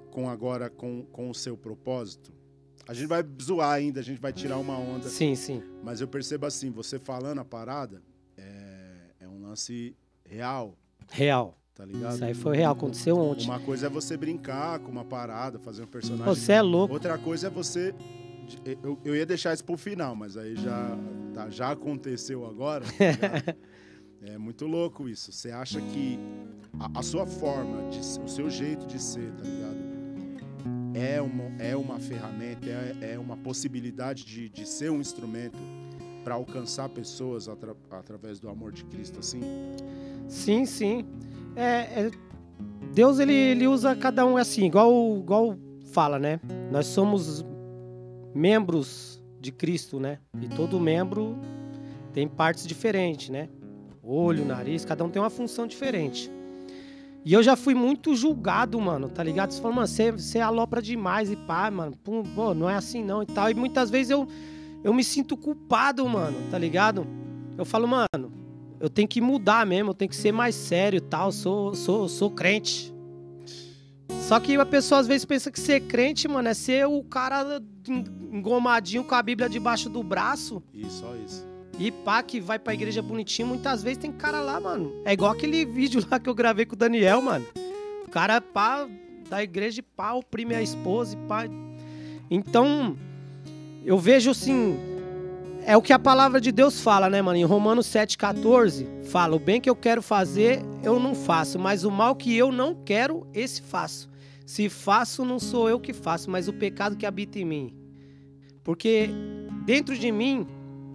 com o seu propósito? A gente vai zoar ainda, a gente vai tirar uma onda. Sim, sim. Mas eu percebo assim, você falando a parada é um lance real. Real. Tá ligado? Isso aí foi real, aconteceu ontem. Uma coisa é você brincar com uma parada, fazer um personagem. Você é louco. Outra coisa é você... Eu ia deixar isso pro final, mas aí já aconteceu agora. Tá é muito louco isso. Você acha que a sua forma, o seu jeito de ser, tá ligado? é uma ferramenta, é uma possibilidade de ser um instrumento para alcançar pessoas através do amor de Cristo, assim? Sim, sim. Deus, ele usa cada um assim, igual fala, né? Nós somos membros de Cristo, né? E todo membro tem partes diferentes, né? Olho, nariz, cada um tem uma função diferente. E eu já fui muito julgado, mano, tá ligado? Você fala, mano, você alopra demais e pá, mano. Pô, não é assim não e tal. E muitas vezes eu me sinto culpado, mano, tá ligado? Eu falo, mano, eu tenho que mudar mesmo, eu tenho que ser mais sério e tal. Sou crente. Só que a pessoa às vezes pensa que ser crente, mano, é ser o cara engomadinho com a Bíblia debaixo do braço. Isso, só isso. E pá, que vai pra igreja bonitinho, muitas vezes tem cara lá, mano. É igual aquele vídeo lá que eu gravei com o Daniel, mano. O cara, pá, da igreja, pá, oprime a esposa e pá. Então, eu vejo assim, é o que a palavra de Deus fala, né, mano? Em Romanos 7,14, fala, o bem que eu quero fazer, eu não faço, mas o mal que eu não quero, esse faço. Se faço, não sou eu que faço, mas o pecado que habita em mim. Porque dentro de mim,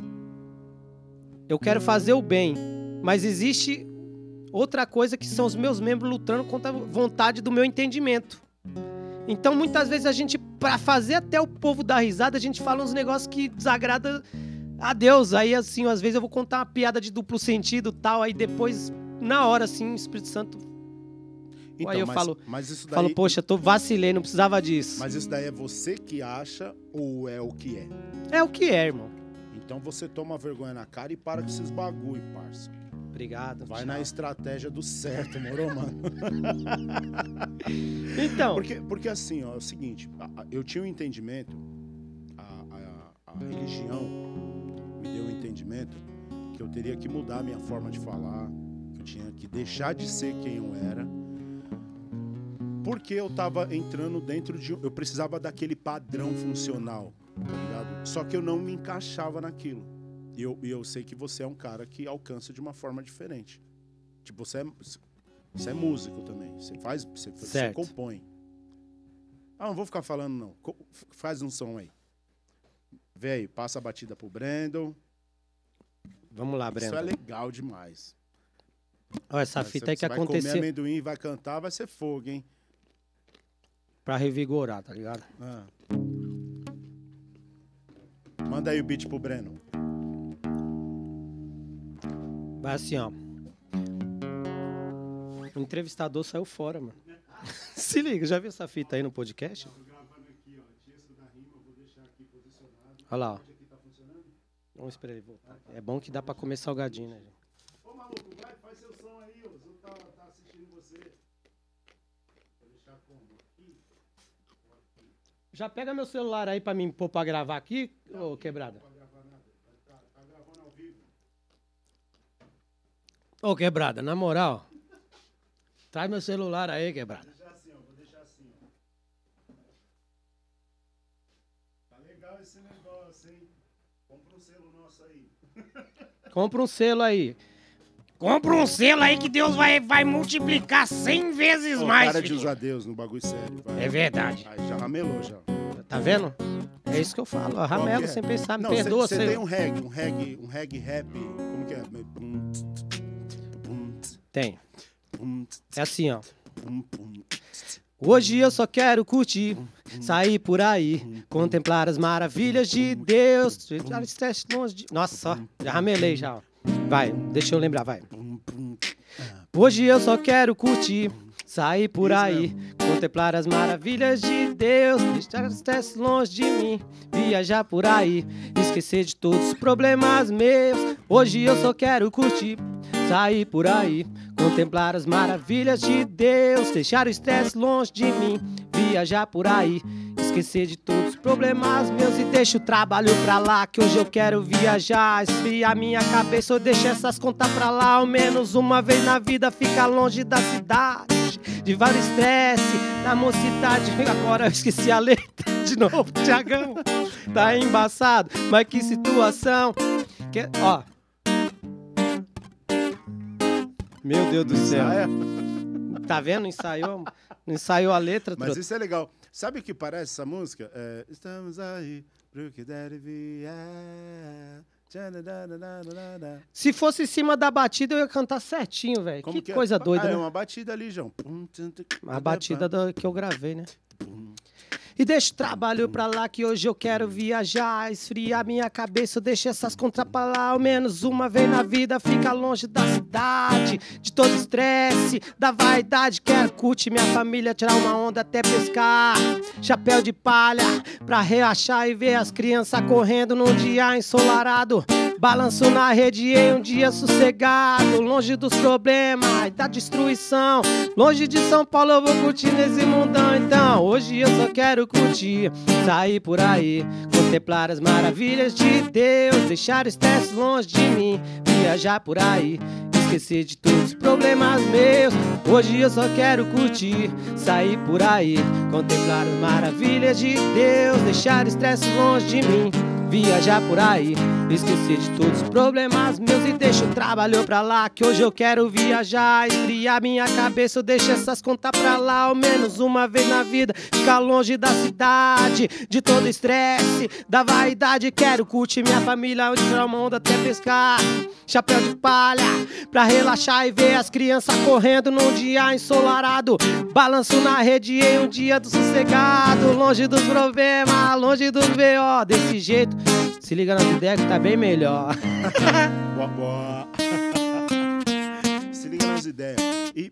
eu quero fazer o bem, mas existe outra coisa que são os meus membros lutando contra a vontade do meu entendimento. Então, muitas vezes a gente, pra fazer até o povo dar risada, a gente fala uns negócios que desagradam a Deus. Aí, assim, às vezes eu vou contar uma piada de duplo sentido e tal, aí depois, na hora, assim, o Espírito Santo... Então, aí eu mas isso daí... falo, poxa, vacilei, não precisava disso. Mas isso daí é você que acha ou é o que é? É o que é, irmão. Então você toma vergonha na cara e para com esses bagulho, parça. Obrigado. Vai tchau. na estratégia do certo, moro, mano? Então... Porque assim, ó, é o seguinte, eu tinha um entendimento, a religião me deu um entendimento que eu teria que mudar a minha forma de falar, que eu tinha que deixar de ser quem eu era, porque eu tava entrando dentro de... Eu precisava daquele padrão funcional, tá ligado? Só que eu não me encaixava naquilo. E eu sei que você é um cara que alcança de uma forma diferente. Tipo, você é músico também. Você compõe. Ah, não vou ficar falando, não. Faz um som aí. Vê aí, passa a batida pro Brandon. Vamos lá, Brandon. Isso é legal demais. Olha, essa fita aí que aconteceu... Vai comer amendoim e vai cantar, vai ser fogo, hein? Pra revigorar, tá ligado? Ah. Manda aí o beat pro Breno. Vai assim, ó. O entrevistador saiu fora, mano. Se liga, já viu essa fita aí no podcast? Tô gravando aqui, ó. Texto da rima, vou deixar aqui posicionado. Olha lá, ó. Vamos esperar ele voltar. É bom que dá pra comer salgadinho, né, gente? Ô, maluco, faz seu som aí, ó. Os outros tá assistindo você. Vou deixar como? Aqui. Já pega meu celular aí pra mim pôr pra gravar aqui, ô Quebrada. Não gravar nada. Tá gravando ao vivo. Ô Quebrada, na moral, traz meu celular aí, Quebrada. Vou deixar assim, ó. Tá legal esse negócio, hein? Compra um selo nosso aí. Compra um selo aí. Compra um selo aí que Deus vai multiplicar 100 vezes mais. Cara de filho. usar Deus no bagulho sério. Vai. É verdade. Aí já ramelou, já. Tá vendo? É isso que eu falo. Ó, ramelo sem pensar, me perdoa. Você tem um reggae rap. Como que é? Tem. É assim, ó. Hoje eu só quero curtir, sair por aí, contemplar as maravilhas de Deus. Nossa, ó, já ramelei já, ó. Vai, deixa eu lembrar, vai. Hoje eu só quero curtir, sair por aí, contemplar as maravilhas de Deus, deixar os testes longe de mim, viajar por aí, esquecer de todos os problemas meus. Hoje eu só quero curtir, sair por aí, contemplar as maravilhas de Deus, deixar o estresse longe de mim, viajar por aí, esquecer de todos os problemas meus e deixa o trabalho pra lá, que hoje eu quero viajar, esfriar minha cabeça, eu deixo essas contas pra lá, ao menos uma vez na vida, ficar longe da cidade, de vários estresse, da mocidade. Agora eu esqueci a letra de novo, Thiagão, tá embaçado, mas que situação, ó. Meu Deus do céu. Tá vendo? Ensaiou a letra. Mas isso é legal. Sabe o que parece essa música? Estamos aí pro que deve vier. Se fosse em cima da batida, eu ia cantar certinho, velho. Que é? coisa doida, né? É uma batida ali, João. A batida que eu gravei, né? E deixa o trabalho pra lá que hoje eu quero viajar, esfriar minha cabeça, eu deixo essas contas pra lá, ao menos uma vez na vida, fica longe da cidade, de todo estresse, da vaidade, quero curtir minha família, tirar uma onda até pescar, chapéu de palha pra relaxar e ver as crianças correndo num dia ensolarado. Balanço na rede em um dia sossegado, longe dos problemas e da destruição. Longe de São Paulo eu vou curtir nesse mundão. Então, hoje eu só quero curtir, sair por aí, contemplar as maravilhas de Deus, deixar o estresse longe de mim, viajar por aí, esquecer de todos os problemas meus. Hoje eu só quero curtir, sair por aí, contemplar as maravilhas de Deus, deixar o estresse longe de mim, viajar por aí, esquecer de todos os problemas meus e deixa o trabalho pra lá, que hoje eu quero viajar, esfriar minha cabeça, eu deixo essas contas pra lá, ao menos uma vez na vida, ficar longe da cidade, de todo estresse, da vaidade, quero curtir minha família, onde tirar uma onda até pescar, chapéu de palha, pra relaxar e ver as crianças correndo num dia ensolarado, balanço na rede em um dia do sossegado, longe dos problemas, longe dos B.O. Desse jeito, se liga nas ideias que tá bem melhor. Se liga nas ideias.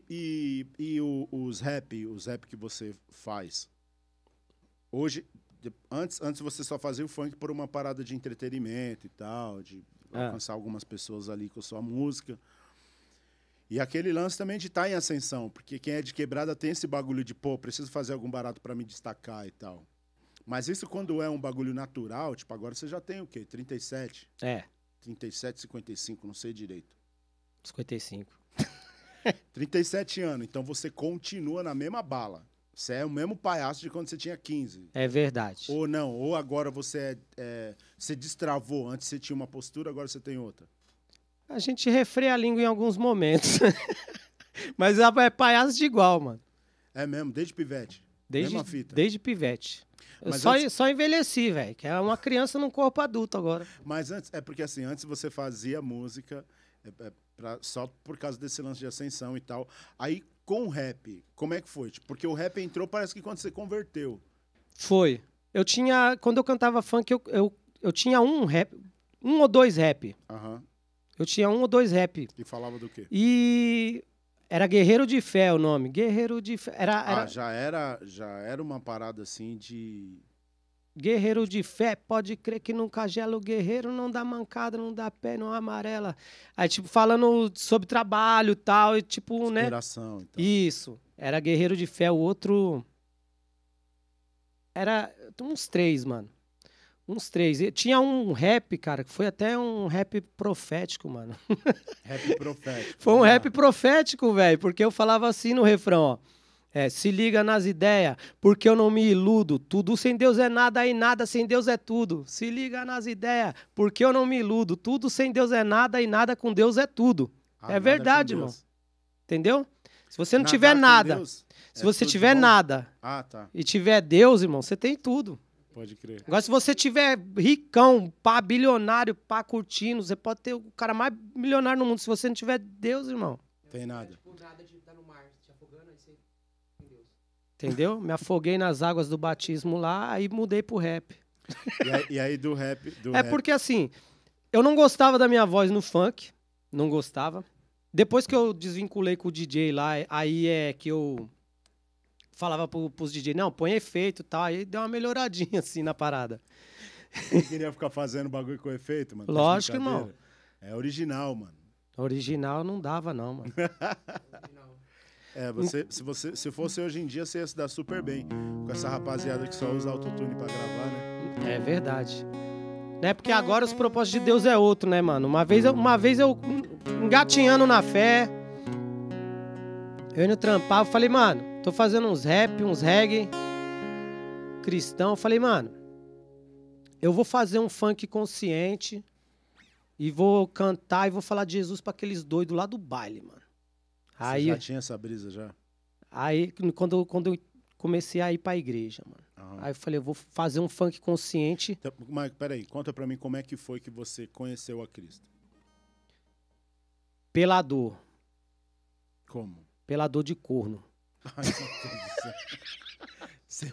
Os rap que você faz, hoje, antes você só fazia o funk por uma parada de entretenimento e tal, de alcançar algumas pessoas ali com a sua música. E aquele lance também de estar em ascensão, porque quem é de quebrada tem esse bagulho de, pô, preciso fazer algum barato pra me destacar e tal. Mas isso quando é um bagulho natural, tipo, agora você já tem o quê? 37? 37, 55, não sei direito. 55. 37 anos, então você continua na mesma bala. Você é o mesmo palhaço de quando você tinha 15. É verdade. Ou não, ou agora você você destravou, antes você tinha uma postura, agora você tem outra. A gente refreia a língua em alguns momentos. Mas é palhaço de igual, mano. É mesmo, desde pivete. Mesma fita. Desde pivete. Eu Mas só envelheci, velho, que é uma criança num corpo adulto agora. Mas antes, é porque assim, antes você fazia música só por causa desse lance de ascensão e tal. Aí, com o rap, como é que foi? Tipo, porque o rap entrou, parece que quando você converteu. Foi. Quando eu cantava funk, eu tinha um ou dois rap. Aham. Eu tinha um ou dois rap. E falava do quê? E era Guerreiro de Fé o nome. Guerreiro de Fé. Já era uma parada assim de... Guerreiro de Fé, pode crer que num cajelo guerreiro não dá mancada, não dá pé, não amarela. Aí, tipo, falando sobre trabalho e tal, e tipo, né? Inspiração e tal. Isso. Era Guerreiro de Fé, o outro... Era uns 3, mano. Uns 3. E tinha um rap, cara, que foi até um rap profético, mano. Rap profético. Foi um rap profético, velho, porque eu falava assim no refrão, ó. Se liga nas ideias, porque eu não me iludo. Tudo sem Deus é nada e nada sem Deus é tudo. Se liga nas ideias, porque eu não me iludo. Tudo sem Deus é nada e nada com Deus é tudo. É verdade, irmão. Entendeu? Se você não tiver nada, se você tiver nada e tiver Deus, irmão, você tem tudo. Pode crer. Agora, se você tiver ricão, pá, bilionário, pá, curtindo, você pode ter o cara mais milionário no mundo. Se você não tiver Deus, irmão. Tem nada. Entendeu? Me afoguei nas águas do batismo lá, aí mudei pro rap. E aí do rap... Porque assim, eu não gostava da minha voz no funk, não gostava. Depois que eu desvinculei com o DJ lá, aí é que eu falava pros DJ, não, põe efeito e tal, aí deu uma melhoradinha assim na parada. Você queria ficar fazendo bagulho com efeito, mano? Lógico, irmão. É original, mano. Original não dava não, mano. Se fosse hoje em dia, você ia se dar super bem com essa rapaziada que só usa autotune pra gravar, né? É verdade. Né? Porque agora os propósitos de Deus é outro, né, mano? Uma vez eu engatinhando na fé, eu indo trampar, eu falei, mano, tô fazendo uns rap, uns reggae cristão. Eu falei, mano, eu vou fazer um funk consciente e vou cantar e vou falar de Jesus pra aqueles doidos lá do baile, mano. Você já tinha essa brisa já? Aí, quando comecei a ir pra igreja, mano. Aham. Aí eu falei, eu vou fazer um funk consciente. Então, mas peraí, conta pra mim como é que foi que você conheceu a Cristo. Pela dor. Como? Pela dor de corno. Ai, meu Deus do céu. Você-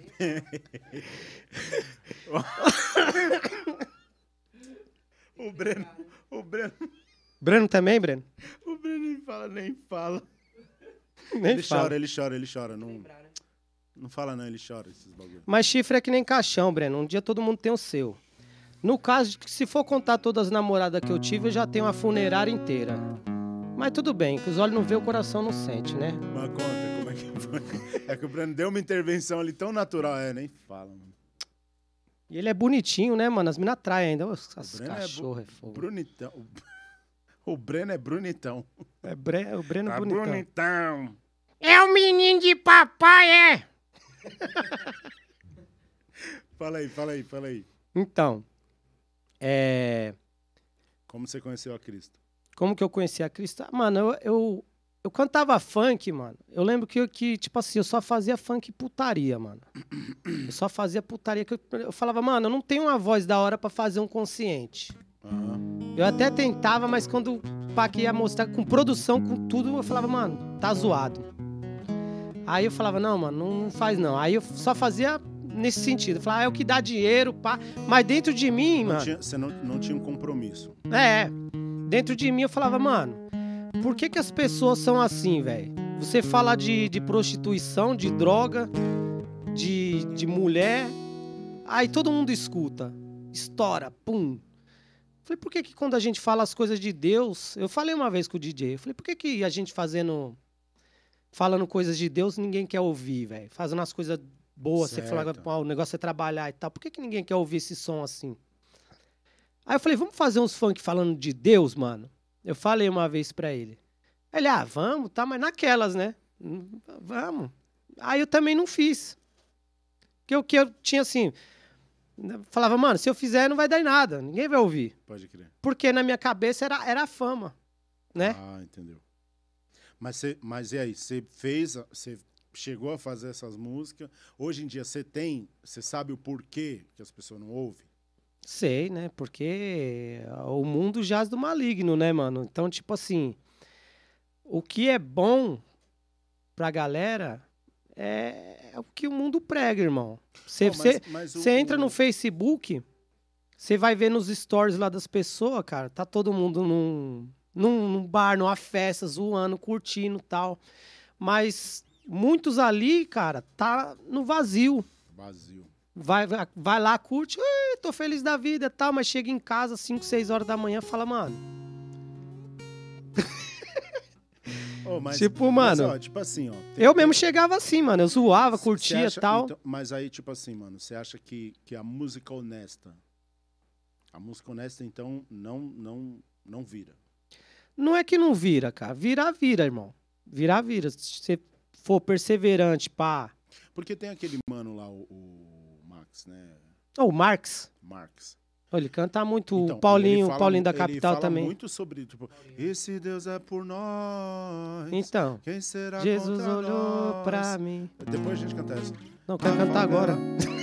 o Breno Breno também, Breno? nem fala, nem fala. Nem Ele fala. chora, ele chora. Não fala não, ele chora esses bagulho. Mas chifre é que nem caixão, Breno. Um dia todo mundo tem o seu. No caso, se for contar todas as namoradas que eu tive, eu já tenho uma funerária inteira. Mas tudo bem, que os olhos não vê, o coração não sente, né? Mas conta, como é que foi? É que o Breno deu uma intervenção ali tão natural. Nem fala, mano. E ele é bonitinho, né, mano? As minas traem ainda. Os Breno é cachorros é fogo. Brunitão. O Breno é brunitão. O Breno é Tá bonitão. bonitão. É o menino de papai, é? Fala aí. Então, Como você conheceu a Cristo? como que eu conheci a Cristo? Ah, mano, eu cantava funk, mano. Eu lembro que, tipo assim, eu só fazia funk putaria, mano. Eu só fazia putaria. Que eu falava, mano, eu não tenho uma voz da hora pra fazer um consciente. Aham. Eu até tentava, mas quando o Pac ia mostrar com produção, com tudo, eu falava, mano, tá zoado. Aí eu falava, não, mano, não faz não. Aí eu só fazia nesse sentido. Eu falava, é o que dá dinheiro, pá. Mas dentro de mim, mano... Você não tinha um compromisso. Dentro de mim eu falava, mano, por que as pessoas são assim, velho? Você fala de prostituição, de droga, de mulher, aí todo mundo escuta, estoura, pum. Falei, por que quando a gente fala as coisas de Deus... Eu falei uma vez com o DJ, eu falei, por que a gente falando coisas de Deus, ninguém quer ouvir, velho? Fazendo as coisas boas, você fala, Certo. pô, o negócio é trabalhar e tal. Por que ninguém quer ouvir esse som assim? Aí eu falei, vamos fazer uns funk falando de Deus, mano? Eu falei uma vez pra ele. Ele, vamos, tá, mas naquelas, né? Vamos. Aí eu também não fiz. Que eu tinha assim... Falava, mano, se eu fizer não vai dar em nada, ninguém vai ouvir. Pode crer. Porque na minha cabeça era a fama, né? Ah, entendeu. Mas e aí, você chegou a fazer essas músicas. Hoje em dia você sabe o porquê que as pessoas não ouvem? Sei, né? Porque o mundo jaz do maligno, né, mano? Então, tipo assim, o que é bom pra galera é o que o mundo prega, irmão. Você entra no Facebook, você vai ver nos stories lá das pessoas, cara, tá todo mundo num bar, numa festa, zoando, curtindo e tal. Mas muitos ali, cara, tá no vazio. Vazio. Vai lá, curte, tô feliz da vida e tal, mas chega em casa 5, 6 horas da manhã e fala, mano... Tipo, mano... Ó, tipo assim, ó... Eu mesmo chegava assim, mano, eu zoava, curtia e tal. Então, mas aí, tipo assim, mano, você acha que a música honesta... A música honesta, então, não vira? Não é que não vira, cara. Vira, irmão. Vira. Se você for perseverante, pá... Porque tem aquele mano lá, o Max, né? O Marx. Ele canta muito, Então, o Paulinho da ele Capital fala também. muito sobre, tipo, e se Deus é por nós, Então, quem será Jesus contra olhou nós? pra mim. Depois a gente canta essa. Não, quero cantar agora.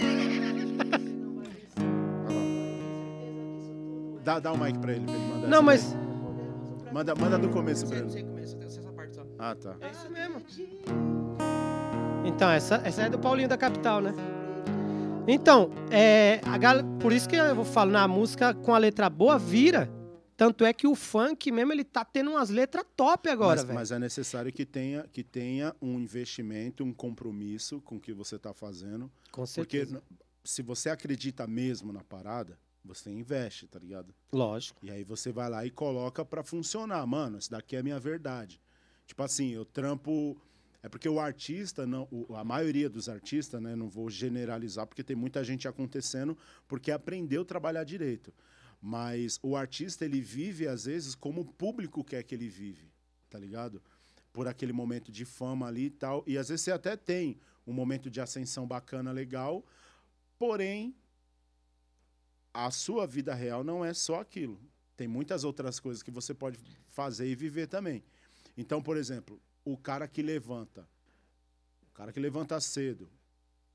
Dá o mic pra ele mandar Não, essa mas... daí. Manda do começo, Breno. Essa parte só. Ah, tá. É isso mesmo. Então, essa é do Paulinho da Capital, né? Então, por isso que eu falo, na música com a letra boa, vira. Tanto é que o funk mesmo, ele tá tendo umas letras top agora, velho. Mas é necessário que tenha um investimento, um compromisso com o que você tá fazendo. Com certeza. Porque se você acredita mesmo na parada, você investe, tá ligado? Lógico. E aí você vai lá e coloca pra funcionar. Mano, essa daqui é a minha verdade. Tipo assim, eu trampo... É porque o artista, a maioria dos artistas, né, não vou generalizar, porque tem muita gente acontecendo porque aprendeu a trabalhar direito. Mas o artista, ele vive, às vezes, como o público quer que ele vive, tá ligado? Por aquele momento de fama ali e tal. E às vezes você até tem um momento de ascensão bacana, legal, porém, a sua vida real não é só aquilo. Tem muitas outras coisas que você pode fazer e viver também. Então, por exemplo, o cara que levanta cedo,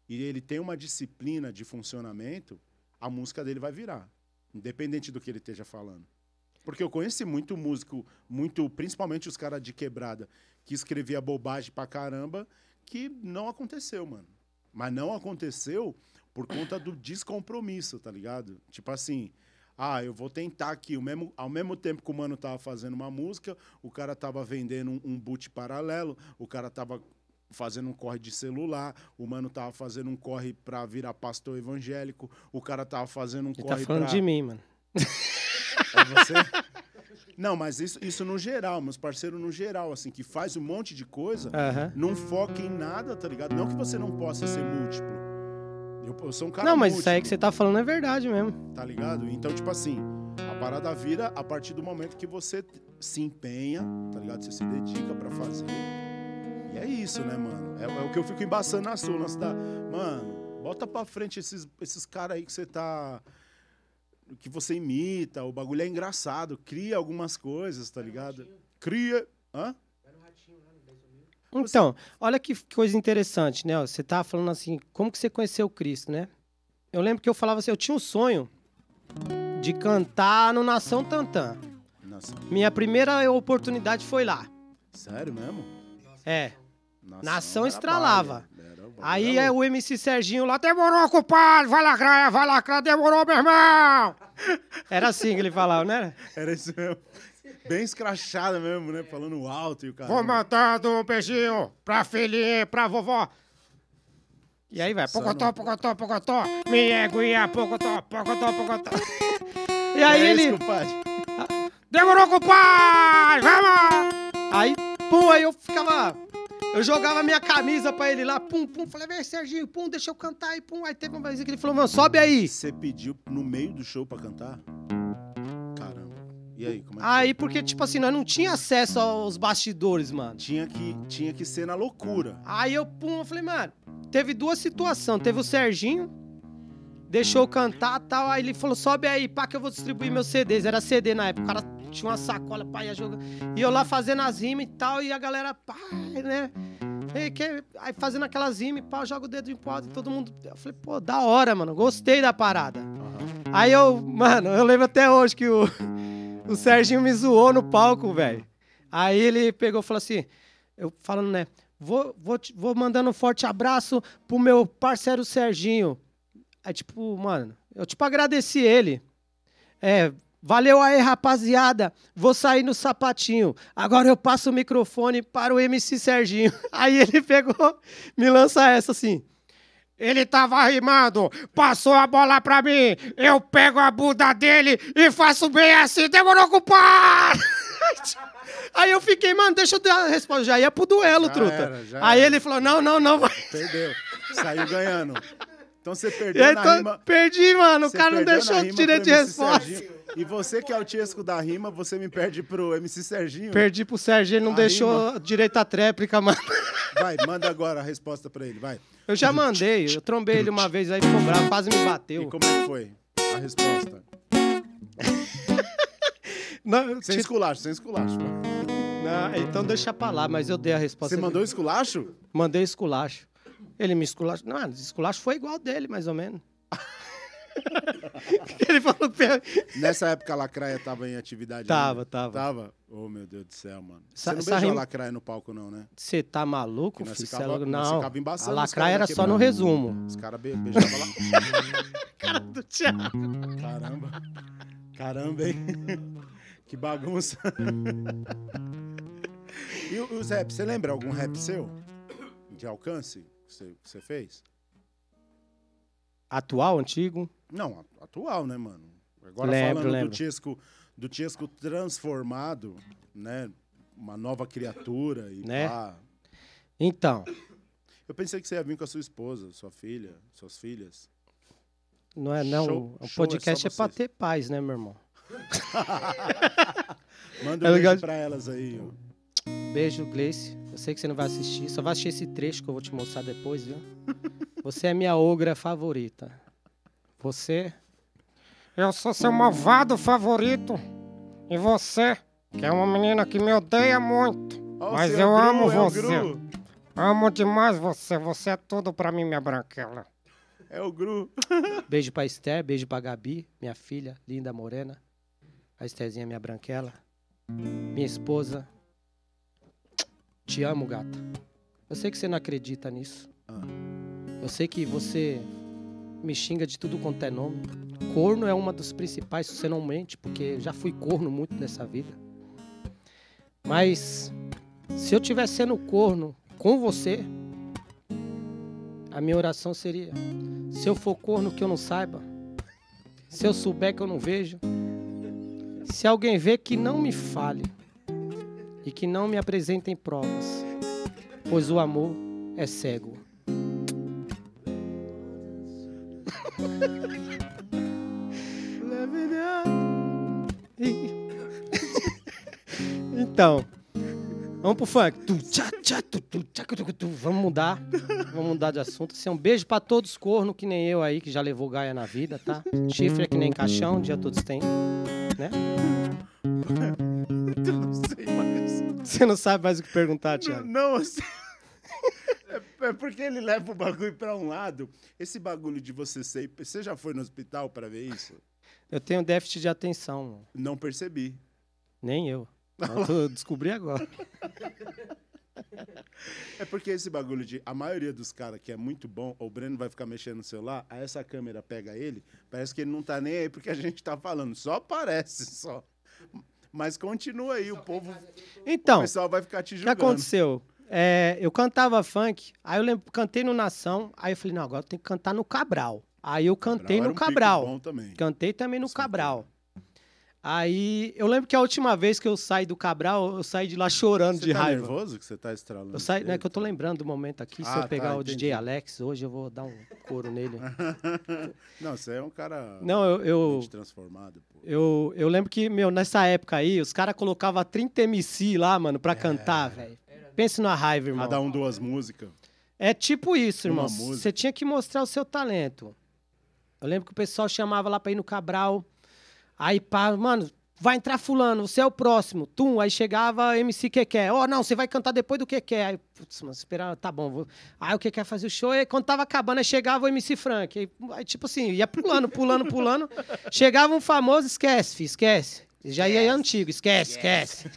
e ele tem uma disciplina de funcionamento, a música dele vai virar, independente do que ele esteja falando. Porque eu conheci muito músico, principalmente os caras de quebrada, que escrevia bobagem pra caramba, que não aconteceu, mano. Mas não aconteceu por conta do descompromisso, tá ligado? Tipo assim, eu vou tentar aqui, ao mesmo tempo que o mano tava fazendo uma música, o cara tava vendendo um boot paralelo, o cara tava fazendo um corre de celular, o mano tava fazendo um corre pra virar pastor evangélico, o cara tava fazendo um corre pra... Tá falando de mim, mano. É você? Não, mas isso no geral, meus parceiros no geral, assim, que faz um monte de coisa, não foca em nada, tá ligado? Não que você não possa ser múltiplo. Eu sou um cara Não, mas múltiplo, isso aí que você tá falando é verdade mesmo. tá ligado? Então, tipo assim, a parada vira a partir do momento que você se empenha, tá ligado? Você se dedica pra fazer. E é isso, né, mano? É o que eu fico embaçando na sua, mano, bota pra frente esses caras aí que você tá... que você imita, o bagulho é engraçado, cria algumas coisas, tá ligado? Cria... Hã? Então, olha que coisa interessante, né? Você tava falando assim, como que você conheceu o Cristo, né? Eu lembro que eu falava assim, eu tinha um sonho de cantar no Nação Tantã. Nossa. Minha primeira oportunidade foi lá. Sério mesmo? É. Nação era estralava. baile. Aí o MC Serginho lá, demorou, compadre, vai lacrar, demorou, meu irmão. Era assim que ele falava, né? Era isso mesmo. Bem escrachado mesmo, né? Falando alto e o cara... Vou mandando um beijinho pra filhinha, pra vovó. E aí vai, Pocotó, pocotó, pocotó. Minha aguinha, pocotó, pocotó, pocotó. E aí É ele... isso, compadre. Demorou, compadre, vamos! Aí, pum, aí eu ficava... Eu jogava minha camisa pra ele lá, pum, pum. Falei, vem, Serginho, pum, deixa eu cantar aí, pum. Aí teve uma vez que ele falou, mano, sobe aí. Você pediu no meio do show pra cantar? Caramba. E aí, como é que Aí, porque, tipo assim, nós não tinha acesso aos bastidores, mano. tinha que ser na loucura. Aí eu, pum, eu falei, mano, teve duas situações. Teve o Serginho, deixou eu cantar e tal. Aí ele falou, sobe aí, pá, que eu vou distribuir meus CDs. Era CD na época, o cara tinha uma sacola, pá, ia jogando. E eu lá fazendo as rimas e tal, e a galera, pá, né? Aí fazendo aquelas rimas, pá, joga o dedo em pó e todo mundo... Eu falei, pô, da hora, mano, gostei da parada. Aí mano, eu lembro até hoje que o Serginho me zoou no palco, velho. Aí ele pegou e falou assim, eu falando, né, vou mandando um forte abraço pro meu parceiro Serginho. Aí, tipo, mano, eu, tipo, agradeci ele. Valeu aí, rapaziada. Vou sair no sapatinho. Agora eu passo o microfone para o MC Serginho. Aí ele pegou, me lança essa assim. Ele tava rimando, passou a bola pra mim, eu pego a bunda dele e faço bem assim, demorou, compadre! Aí eu fiquei, mano, deixa eu dar a resposta. Já ia pro duelo, truta. Aí ele falou, não, vai. Perdeu. Saiu ganhando. Então você perdeu na rima. Perdi, mano. O Você cara não perdeu deixou na o rima direito de pro MC resposta. Serginho. E você que é o Tiesco da rima, você me perde pro MC Serginho? Perdi pro Serginho, ele não A deixou rima. direito à tréplica, mano. Vai, manda agora a resposta pra ele, vai. Eu já mandei, eu trombei ele uma vez aí, ficou bravo, quase me E bateu. como é que foi a resposta? Não, Sem esculacho, sem esculacho. não, então deixa pra lá, mas eu dei a resposta. Você mandou esculacho? Mandei esculacho. Ele me esculachou. Não, esculacho foi igual dele, mais ou menos. Ele falou que... Nessa época a Lacraia tava em atividade? Tava, ainda? tava. Tava? Oh, meu Deus do céu, mano. Essa- Você não essa beijou rima- a Lacraia no palco, não, né? Você tá maluco, Que nós filho? Cê ficava- é louco? nós Não, ficava embaçando a os lacraia era caras só no quebrando. resumo. Os caras beijavam lá. Cara do Thiago. Caramba. Caramba, hein? Que bagunça. E os raps, você lembra algum rap seu? De alcance que você fez? Atual, antigo? Não, atual, né, mano? Agora Lembro, falando lembro. do Tiesco transformado, né? Uma nova criatura e Né? pá. Então, Eu pensei que você ia vir com a sua esposa, sua filha, suas filhas. não é não. Show- O show é podcast só é pra vocês. ter paz, né, meu irmão? Manda É um legal. beijo pra elas aí. Ó. Beijo, Gleice. Eu sei que você não vai assistir, só vai assistir esse trecho que eu vou te mostrar depois, viu? Você é minha ogra favorita. Você... Eu sou seu malvado favorito. E você, que é uma menina que me odeia muito. Ó, o Mas seu eu Gru, amo é o você. Gru. Amo demais você. Você é tudo pra mim, minha branquela. É o Gru. Beijo pra Esther, beijo pra Gabi, minha filha, linda, morena. A Estherzinha, minha branquela. Minha esposa. Te amo, gata. Eu sei que você não acredita nisso. Eu sei que você me xinga de tudo quanto é nome. Corno é uma dos principais, se você não mente, porque eu já fui corno muito nessa vida. Mas se eu tivesse sendo corno com você, a minha oração seria: se eu for corno que eu não saiba, se eu souber que eu não vejo, se alguém vê que não me fale e que não me apresentem provas, pois o amor é cego. Então, vamos pro funk. Vamos mudar de assunto. Assim, um beijo pra todos os cornos que nem eu aí, que já levou gaia na vida, tá? Chifre é que nem caixão, um dia todos têm, né? Eu não sei mais. Você não sabe mais o que perguntar, Thiago. Não, assim... É porque ele leva o bagulho pra um lado. Esse bagulho de você ser... Você já foi no hospital pra ver isso? Eu tenho déficit de atenção, mano. Não percebi. Nem eu. Eu descobri agora. É porque esse bagulho de... A maioria dos caras que é muito bom, o Breno vai ficar mexendo no celular, aí essa câmera pega ele, parece que ele não tá nem aí porque a gente tá falando. Só parece, só. Mas continua aí, o povo... Então, o pessoal vai ficar te o que julgando. aconteceu? Eu cantava funk, aí eu lembro, cantei no Nação, aí eu falei, não, agora eu tenho que cantar no Cabral. Aí eu cantei era no um pico Cabral. bom também. Cantei também no Cabral. Aí eu lembro que a última vez que eu saí do Cabral, eu saí de lá chorando de Você tá raiva. nervoso que você tá estralando? Eu saí, não é que eu tô lembrando do momento aqui, se Ah, eu pegar tá, o entendi. DJ Alex hoje, eu vou dar um couro nele. Não, você é um cara... Não, mente transformado, pô. eu lembro que, meu, nessa época aí, os caras colocavam 30 MC lá, mano, pra cantar, velho. Pense numa raiva, irmão. Cada um duas músicas. É tipo isso, Uma irmão. música. Você tinha que mostrar o seu talento. Eu lembro que o pessoal chamava lá pra ir no Cabral. Aí, pá, mano, vai entrar fulano, você é o próximo. Tum, aí chegava MC Keké. Ó, não, você vai cantar depois do Keké. Aí, putz, mano, esperava, tá bom. Aí o Keké fazia o show, e quando tava acabando, aí chegava o MC Frank. Aí tipo assim, ia pulando. Chegava um famoso, esquece, filho, esquece. Já ia antigo, esquece.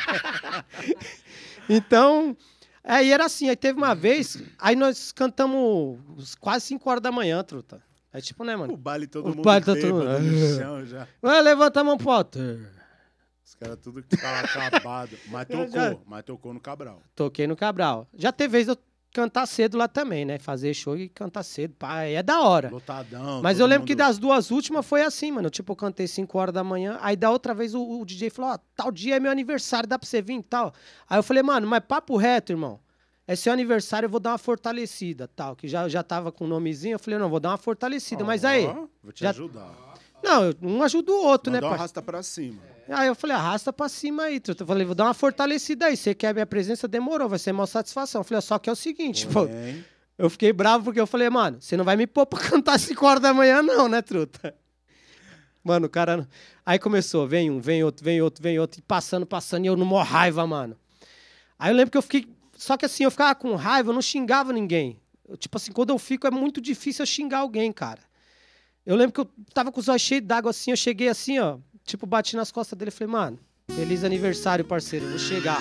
Então, aí era assim, aí teve uma vez, aí nós cantamos quase 5 horas da manhã, truta. Aí tipo, né, mano? O baile todo O mundo baile tá bêbado todo- no chão já. Vai, levanta a mão pro altar. Os caras tudo que tava acabado. Mas tocou no Cabral. Toquei no Cabral. Já teve vez eu cantar cedo lá também, né? Fazer show e cantar cedo. Pá, aí é da hora. Lotadão. Mas todo eu lembro que mundo- das duas últimas foi assim, mano. Tipo, eu cantei 5 horas da manhã. Aí da outra vez o DJ falou: ó, tal dia é meu aniversário, dá pra você vir e tal. Aí eu falei, mano, mas papo reto, irmão. É seu aniversário, eu vou dar uma fortalecida, tal. Que já tava com o nomezinho. Eu falei, não, vou dar uma fortalecida. Mas aí. Ó, vou te já- ajudar. Não, um ajuda o outro, Mandou né, pai? arrasta pra cima. Aí eu falei, arrasta pra cima aí, truta. Eu falei, vou dar uma fortalecida aí. Você quer minha presença? Demorou, vai ser uma satisfação. Eu falei, só que é o seguinte, pô. Porém, Eu fiquei bravo porque eu falei, mano, você não vai me pôr pra cantar 5 horas da manhã, não, né, truta? Mano, o cara. Aí começou, vem um, vem outro, e passando, e eu numa raiva, mano. Aí eu lembro que eu fiquei. Só que assim, eu ficava com raiva, eu não xingava ninguém. Tipo assim, quando eu fico, é muito difícil eu xingar alguém, cara. Eu lembro que eu tava com os olhos cheios d'água assim, eu cheguei assim, ó. Tipo, bati nas costas dele e falei, mano, feliz aniversário, parceiro, eu vou chegar.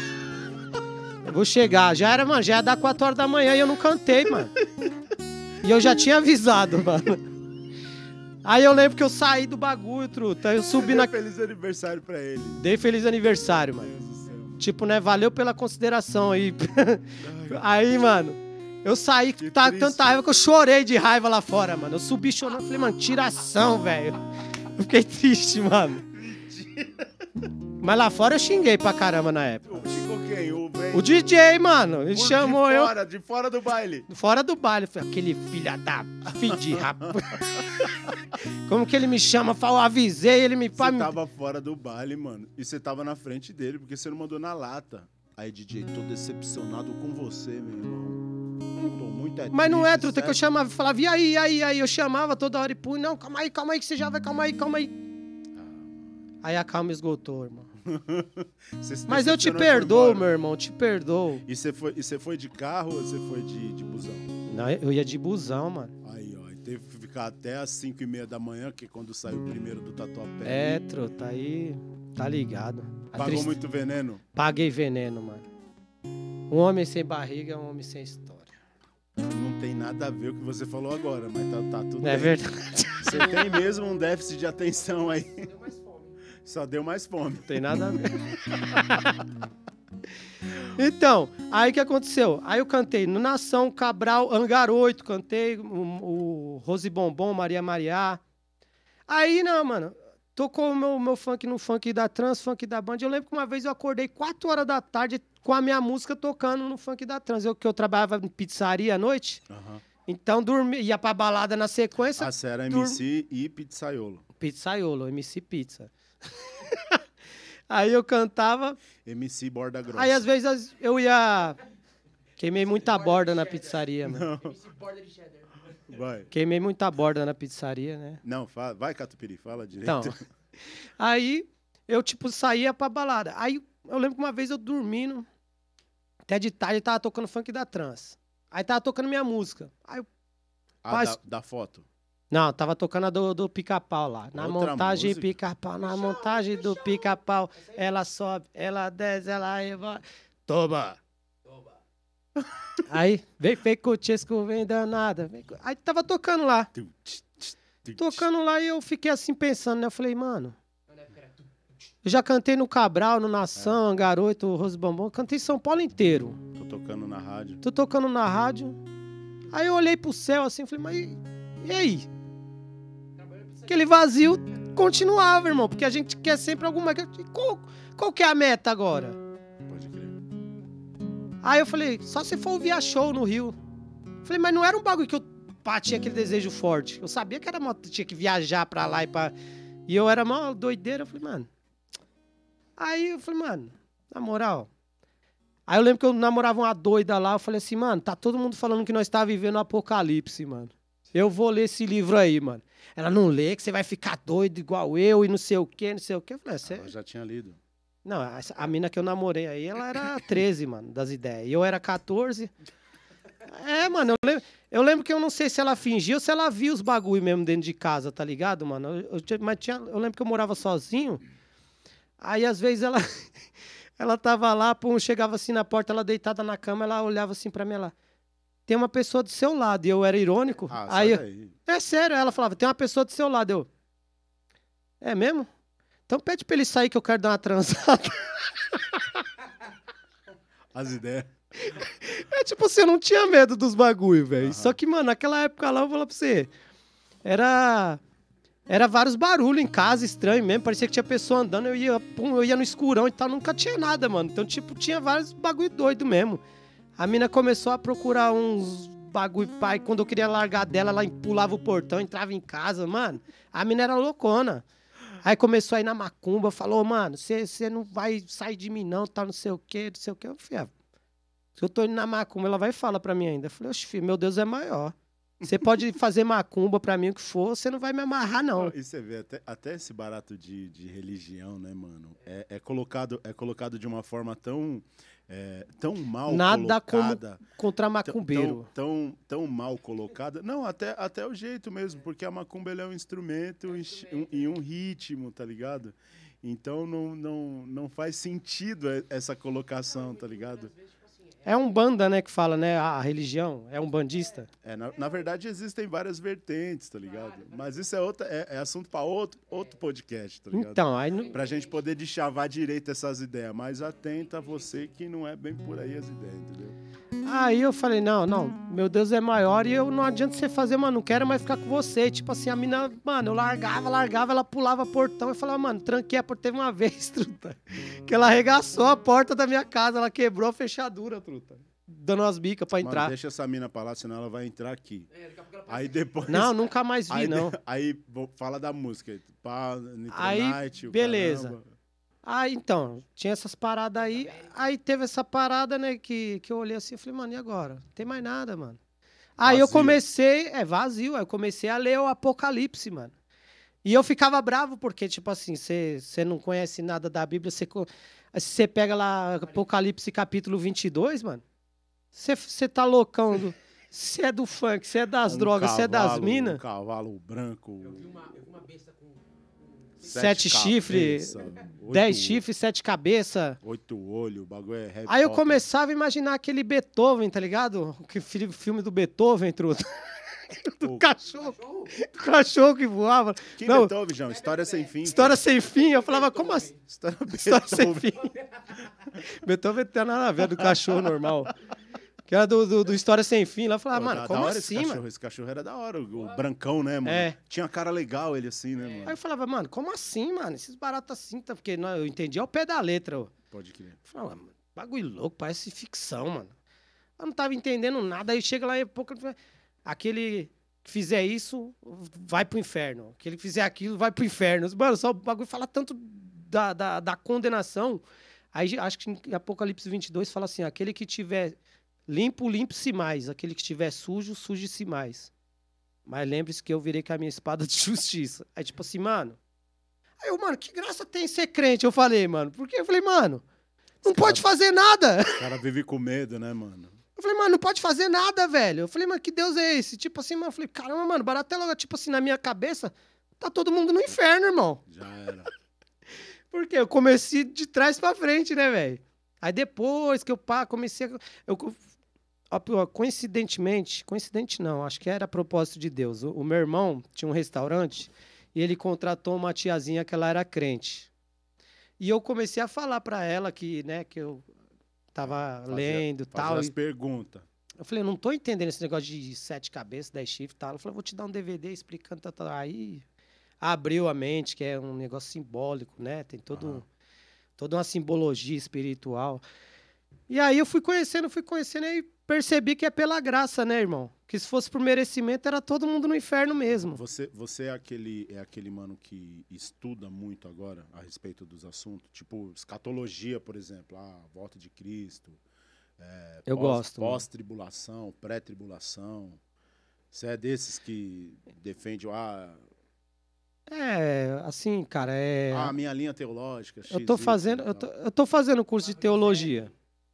Já era, mano, já ia dar 4 horas da manhã e eu não cantei, mano. E eu já tinha avisado, mano. Aí eu lembro que eu saí do bagulho, truta. Aí eu subi na. feliz aniversário pra ele. Dei feliz aniversário, mano. Meu Deus do céu. Tipo, né, valeu pela consideração aí. Aí, mano, eu saí, Que tá triste. tanta raiva que eu chorei de raiva lá fora, mano. Eu subi chorando, falei, mano, tiração, velho. Eu fiquei triste, mano. Mas lá fora eu xinguei pra caramba na época. Xingou quem? O DJ, mano, ele chamou eu. De fora do baile. Fora do baile, eu falei, aquele filho de rap. Como que ele me chama? Eu avisei, ele me Você fala. tava fora do baile, mano. E você tava na frente dele, porque você não mandou na lata. Aí, DJ, tô decepcionado com você, meu irmão. Tô muito Mas não é, triste, truta, que eu sério. chamava, falava, e aí, eu chamava toda hora e punha, não, calma aí que você já vai, calma aí. Aí a calma esgotou, irmão. Você se Mas eu te decepcionou e foi perdoo, embora. meu irmão, te perdoo. E você foi de carro ou você foi de busão? Não, eu ia de busão, mano. Aí, ó. E teve que ficar até as 5h30 da manhã, que é quando saiu o primeiro do Tatuapé. É, truta, aí tá ligado. Pagou muito veneno? Paguei veneno, mano. Um homem sem barriga é um homem sem história. Não tem nada a ver com o que você falou agora, mas tá tudo É bem. verdade. Você tem mesmo um déficit de atenção aí. Só deu mais fome. Não tem nada a ver. Então, aí o que aconteceu? Aí eu cantei no Nação, Cabral, Hangar 8, cantei o Rose Bombom, Maria Mariá. Aí, não, mano, tocou o meu funk no funk da trans, funk da band. Eu lembro que uma vez eu acordei 4 horas da tarde com a minha música tocando no funk da trans. Que eu trabalhava em pizzaria à noite, então ia pra balada na sequência. Você era MC e pizzaiolo. Pizzaiolo, MC Pizza. Aí eu cantava. MC Borda Grossa. Aí às vezes eu ia. Queimei muita borda na pizzaria, mano. Vai. Queimei muita borda na pizzaria, né? Não, vai, Catupiry, fala direito. Então, aí eu, tipo, saía pra balada. Aí eu lembro que uma vez eu dormindo, até de tarde, tava tocando funk da trans. Aí tava tocando minha música. Aí eu, da foto. Não, tava tocando a do Pica-Pau lá. Na Outra montagem música? Pica-Pau, na montagem do Pica-Pau. Ela sobe, ela desce, ela vai. Toma! Aí, vem Fecutesco, vem danada. Aí tava tocando lá. Tocando lá e eu fiquei assim pensando, né? Eu falei, mano, eu já cantei no Cabral, no Nação, Hangar 8, Rose Bombom. Cantei São Paulo inteiro. Tô tocando na rádio. Tô tocando na rádio. Aí eu olhei pro céu assim, falei, mas e aí? Aquele vazio continuava, irmão, porque a gente quer sempre alguma... Qual que é a meta agora? Pode crer. Aí eu falei, só se for via show no Rio. Falei, mas não era um bagulho que eu tinha aquele desejo forte. Eu sabia que tinha que viajar pra lá e pra... E eu era mó doideira. Eu falei, mano... Aí eu falei, mano, na moral... Aí eu lembro que eu namorava uma doida lá, eu falei assim, mano, tá todo mundo falando que nós tá vivendo o apocalipse, mano. Eu vou ler esse livro aí, mano. Ela não lê, que você vai ficar doido igual eu e não sei o quê, não sei o quê. Eu falei, Eu já tinha lido. Não, a mina que eu namorei aí, ela era 13, mano, das ideias. E eu era 14. É, mano, eu lembro que eu não sei se ela fingia ou se ela via os bagulho mesmo dentro de casa, tá ligado, mano? Eu lembro que eu morava sozinho. Aí, às vezes, ela tava lá, pum, chegava assim na porta, ela deitada na cama, ela olhava assim pra mim, ela... Tem uma pessoa do seu lado. E eu era irônico. Aí, é sério, ela falava, tem uma pessoa do seu lado. Eu... É mesmo? Então pede pra ele sair que eu quero dar uma transada. As ideias. É tipo assim, eu não tinha medo dos bagulho, velho. Só que, mano, naquela época lá, eu vou falar pra você, era vários barulhos em casa, estranho mesmo. Parecia que tinha pessoa andando, eu ia no escurão e tal, nunca tinha nada, mano. Então, tipo, tinha vários bagulho doido mesmo. A mina começou a procurar uns bagulho, pai. Quando eu queria largar dela, ela pulava o portão, entrava em casa, mano. A mina era loucona. Aí começou a ir na macumba, falou, mano, você não vai sair de mim não, tá não sei o quê, não sei o quê. Eu falei, se eu tô indo na macumba, ela vai e fala pra mim ainda. Eu falei, oxe, filho, meu Deus é maior. Você pode fazer macumba pra mim o que for, você não vai me amarrar, não. E você vê, até esse barato de religião, né, mano? É colocado de uma forma tão mal nada colocada. Como contra macumbeiro. Tão mal colocada. Não, até o jeito mesmo, porque a macumba ele é um instrumento e um ritmo, tá ligado? Então não faz sentido essa colocação, tá ligado? É um banda, né, que fala, né, a religião, é um bandista. Na verdade, existem várias vertentes, tá ligado? Mas isso é assunto para outro podcast, tá ligado? Então, aí... Pra gente poder deschavar direito essas ideias, mas atenta você que não é bem por aí as ideias, entendeu? Aí eu falei, não, meu Deus é maior e eu não adianta você fazer, mano, não quero mais ficar com você. Tipo assim, a mina, mano, eu largava, ela pulava portão e falava, mano, tranquei a porta. Teve uma vez, truta, que ela arregaçou a porta da minha casa, ela quebrou a fechadura, truta, dando umas bicas pra entrar. Mano, deixa essa mina pra lá, senão ela vai entrar aqui. Aí depois... Não, nunca mais vi, não. Aí fala da música. Aí, beleza. Caramba. Aí, então, tinha essas paradas aí. Aí teve essa parada, né, que eu olhei assim e falei, mano, e agora? Não tem mais nada, mano. Aí eu comecei... vazio. Aí eu comecei a ler o Apocalipse, mano. E eu ficava bravo porque, tipo assim, você não conhece nada da Bíblia, você pega lá Apocalipse capítulo 22, mano, você tá loucão, você é do funk, você é das drogas, você é das minas. Um cavalo branco. Eu vi uma besta com 7 chifres, 10 chifres, 7 cabeças. 8 olhos, o bagulho é Harry Aí eu Potter. começava a imaginar aquele Beethoven, tá ligado? Que filme do Beethoven, truta. Do cachorro. Do cachorro que voava. Que Não, Beethoven, João? História sem fim. história sem fim. Eu falava, como assim? História História sem Beethoven. fim. Beethoven não tem nada a ver do cachorro normal. Que era do História Sem Fim. Lá eu falava, Pô, mano, da como hora assim, esse mano? Esse cachorro era da hora, o brancão, né, mano? É. Tinha uma cara legal ele assim, né, mano? Aí eu falava, mano, como assim, mano? Esses baratos assim, tá? Porque eu entendi ao pé da letra, ó. Pode crer. Eu falava, mano, bagulho louco, parece ficção, mano. Eu não tava entendendo nada. Aí chega lá e pouco. Aquele que fizer isso, vai pro inferno. Aquele que fizer aquilo, vai pro inferno. Mano, só o bagulho fala tanto da condenação. Aí acho que em Apocalipse 22 fala assim: aquele que tiver limpo, limpe-se mais. Aquele que estiver sujo, suje-se mais. Mas lembre-se que eu virei com a minha espada de justiça. Aí, tipo assim, mano. Aí eu, mano, que graça tem ser crente? Eu falei, mano. Porque eu falei, mano, não pode fazer nada. O cara vive com medo, né, mano? Eu falei, mano, não pode fazer nada, velho. Eu falei, mano, que Deus é esse? Tipo assim, mano, eu falei, caramba, mano, Baratella, tipo assim, na minha cabeça, tá todo mundo no inferno, irmão. Já era. Porque eu comecei de trás pra frente, né, velho? Aí depois que eu comecei coincidentemente, coincidente não, acho que era a propósito de Deus. O meu irmão tinha um restaurante e ele contratou uma tiazinha que ela era crente. E eu comecei a falar pra ela que, né, que eu tava lendo e tal. As perguntas. Eu falei, eu não tô entendendo esse negócio de 7 cabeças, 10 chifres e tal. Ela falou, vou te dar um DVD explicando. Aí abriu a mente, que é um negócio simbólico, né? Tem toda uma simbologia espiritual. E aí eu fui conhecendo, e percebi que é pela graça, né, irmão? Que se fosse por merecimento, era todo mundo no inferno mesmo. Você é aquele mano que estuda muito agora a respeito dos assuntos? Tipo, escatologia, por exemplo, a volta de Cristo. Eu gosto. Pós-tribulação, pré-tribulação. Você é desses que defende assim, cara, a minha linha teológica. Eu tô fazendo curso de teologia.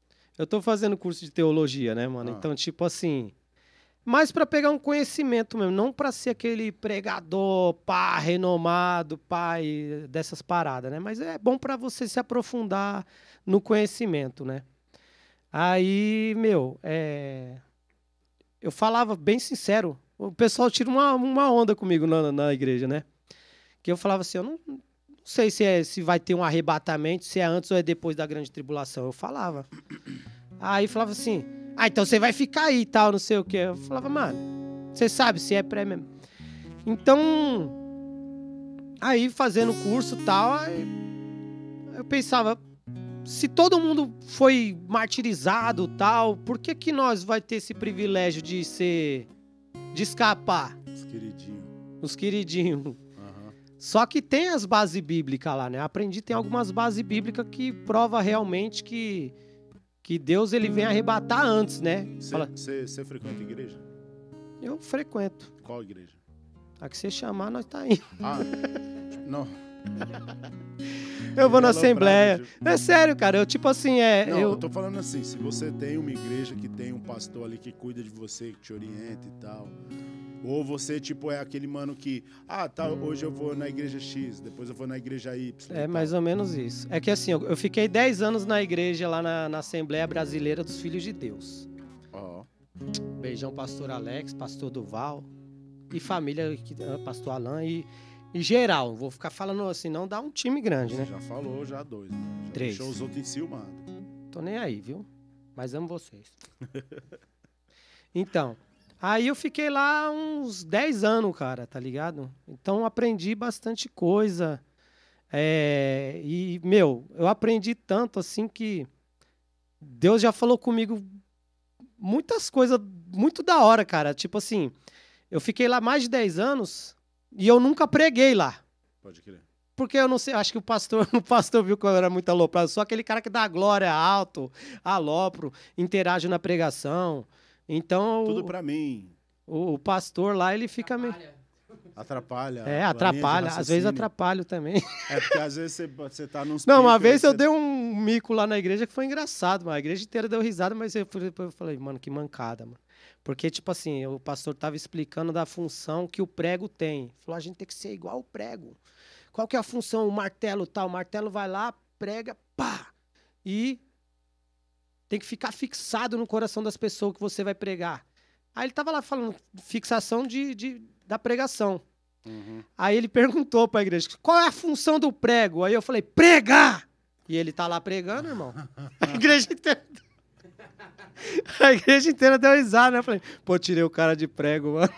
Né, mano? Então, tipo assim, mais pra pegar um conhecimento mesmo, não pra ser aquele pregador, renomado, dessas paradas, né? Mas é bom pra você se aprofundar no conhecimento, né? Aí, eu falava bem sincero, o pessoal tira uma onda comigo na igreja, né? Que eu falava assim, eu não sei se vai ter um arrebatamento, se é antes ou é depois da grande tribulação. Eu falava. Aí falava assim, então você vai ficar aí e tal, não sei o quê. Eu falava, mano, você sabe se é pré mesmo. Então, aí fazendo o curso e tal, eu pensava, se todo mundo foi martirizado e tal, por que nós vai ter esse privilégio de escapar? Os queridinhos. Só que tem as bases bíblicas lá, né? Aprendi, tem algumas bases bíblicas que prova realmente que Deus ele vem arrebatar antes, né? Você frequenta igreja? Eu frequento. Qual igreja? A que você chamar, nós tá indo. Não. Eu vou na Assembleia. É sério, cara. Eu, tipo assim, eu tô falando assim, se você tem uma igreja que tem um pastor ali que cuida de você, que te orienta e tal... Ou você, tipo, é aquele mano que... hoje eu vou na igreja X, depois eu vou na igreja Y. É mais ou menos isso. É que assim, eu fiquei 10 anos na igreja lá na Assembleia Brasileira dos Filhos de Deus. Beijão, pastor Alex, pastor Duval. E família, pastor Alan e geral. Vou ficar falando assim, não dá um time grande, né? Você já falou, já 2. Né? Já 3. Deixou os outros enciumados. Tô nem aí, viu? Mas amo vocês. Então... Aí eu fiquei lá uns 10 anos, cara, tá ligado? Então aprendi bastante coisa. Eu aprendi tanto assim que Deus já falou comigo muitas coisas muito da hora, cara. Tipo assim, eu fiquei lá mais de 10 anos e eu nunca preguei lá. Pode crer. Porque eu não sei, acho que o pastor viu que eu era muito aloprado. Só aquele cara que dá glória alto, alopro, interage na pregação. Então, tudo pra mim. O pastor lá, ele fica meio... Atrapalha. É, a linha de atrapalha. Às vezes raciocínio. atrapalho também. É porque às vezes você tá nos Não, uma picos, vez aí eu você- dei um mico lá na igreja que foi engraçado, mano. A igreja inteira deu risada, mas depois eu falei, mano, que mancada, mano. Porque, tipo assim, o pastor tava explicando da função que o prego tem. Falou, a gente tem que ser igual o prego. Qual que é a função? O martelo tal. O martelo vai lá, prega, pá! E tem que ficar fixado no coração das pessoas que você vai pregar. Aí ele tava lá falando fixação da pregação. Uhum. Aí ele perguntou pra igreja, qual é a função do prego? Aí eu falei, pregar! E ele tá lá pregando, irmão. A igreja inteira... A igreja inteira deu risada, né? Eu falei, pô, tirei o cara de prego, mano.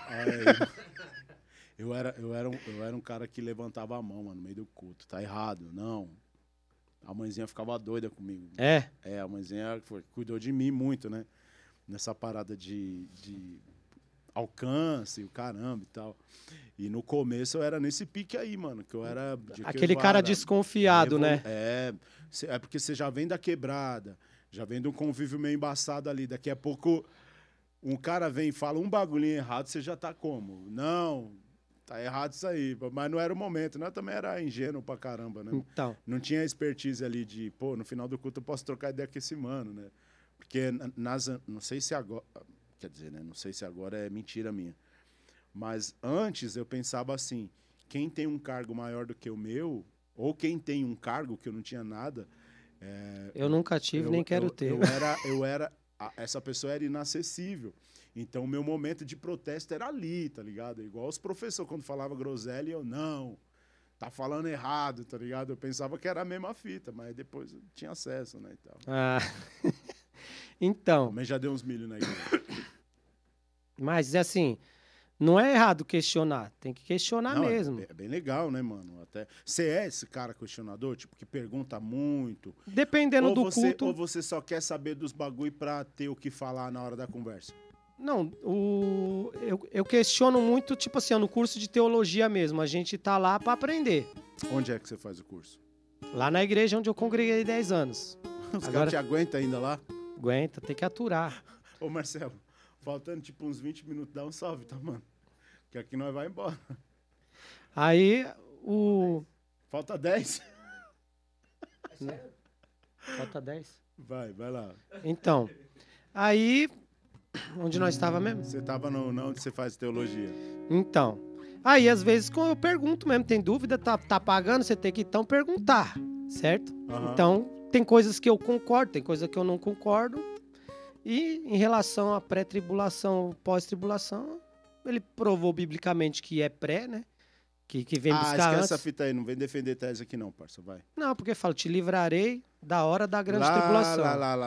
Eu era um cara que levantava a mão, mano, no meio do culto. Tá errado, não. A mãezinha ficava doida comigo. É? É, a mãezinha cuidou de mim muito, né? Nessa parada de alcance, o caramba e tal. E no começo eu era nesse pique aí, mano, que eu era... Aquele cara desconfiado, né? É porque você já vem da quebrada, já vem de um convívio meio embaçado ali. Daqui a pouco um cara vem e fala um bagulhinho errado, você já tá como? Não, tá errado isso aí. Mas não era o momento, né? Eu também era ingênuo pra caramba, né? Então. Não tinha expertise ali de, pô, no final do culto eu posso trocar ideia com esse mano, né? Porque não sei se agora... Quer dizer, né? Não sei se agora é mentira minha. Mas antes eu pensava assim, quem tem um cargo maior do que o meu, ou quem tem um cargo que eu não tinha nada... eu nunca tive, nem quero ter. Essa pessoa era inacessível. Então, o meu momento de protesto era ali, tá ligado? Igual os professores, quando falava groselha, eu não, tá falando errado, tá ligado? Eu pensava que era a mesma fita, mas depois eu tinha acesso, né, e tal. Ah. Então. Também já deu uns milho na igreja. Mas, assim, não é errado questionar, tem que questionar Não, mesmo. É bem legal, né, mano? Até... Você é esse cara questionador, tipo, que pergunta muito? Dependendo do culto... Ou você só quer saber dos bagulho pra ter o que falar na hora da conversa? Não, eu questiono muito, tipo assim, no curso de teologia mesmo. A gente tá lá pra aprender. Onde é que você faz o curso? Lá na igreja onde eu congreguei 10 anos. Os caras te aguentam ainda lá? Aguenta, tem que aturar. Ô, Marcelo, faltando tipo uns 20 minutos, dá um salve, tá, mano? Que aqui nós vai embora. Aí, Falta 10? Falta 10? Vai lá. Então, aí... Onde nós estávamos mesmo? Você estava onde você faz teologia. Então, aí às vezes eu pergunto mesmo, tem dúvida, tá pagando, você tem que então perguntar, certo? Uhum. Então, tem coisas que eu concordo, tem coisas que eu não concordo. E em relação à pré-tribulação, pós-tribulação, ele provou biblicamente que é pré, né? Que vem buscar esquece antes. essa fita aí, não vem defender tese aqui não, parça, vai. Não, porque fala, te livrarei da hora da grande tribulação.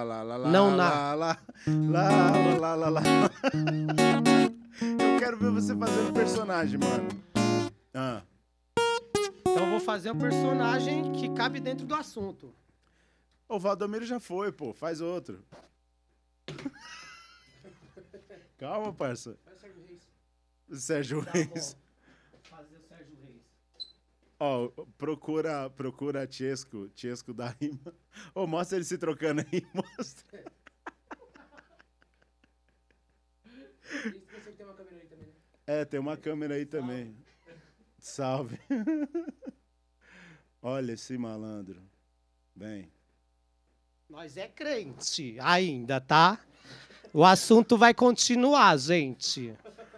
Eu quero ver você fazendo personagem, mano. Então eu vou fazer um personagem que cabe dentro do assunto. O Valdomiro já foi, pô, faz outro. Calma, parça. Sérgio Reis. Fazer o Sérgio Reis. Ó, procura Chesco da rima. Ô, mostra ele se trocando aí, mostra. Tem uma câmera aí também, né? É, tem uma câmera aí também. Salve. Olha esse malandro. Vem. Nós é crente ainda, tá? O assunto vai continuar, gente.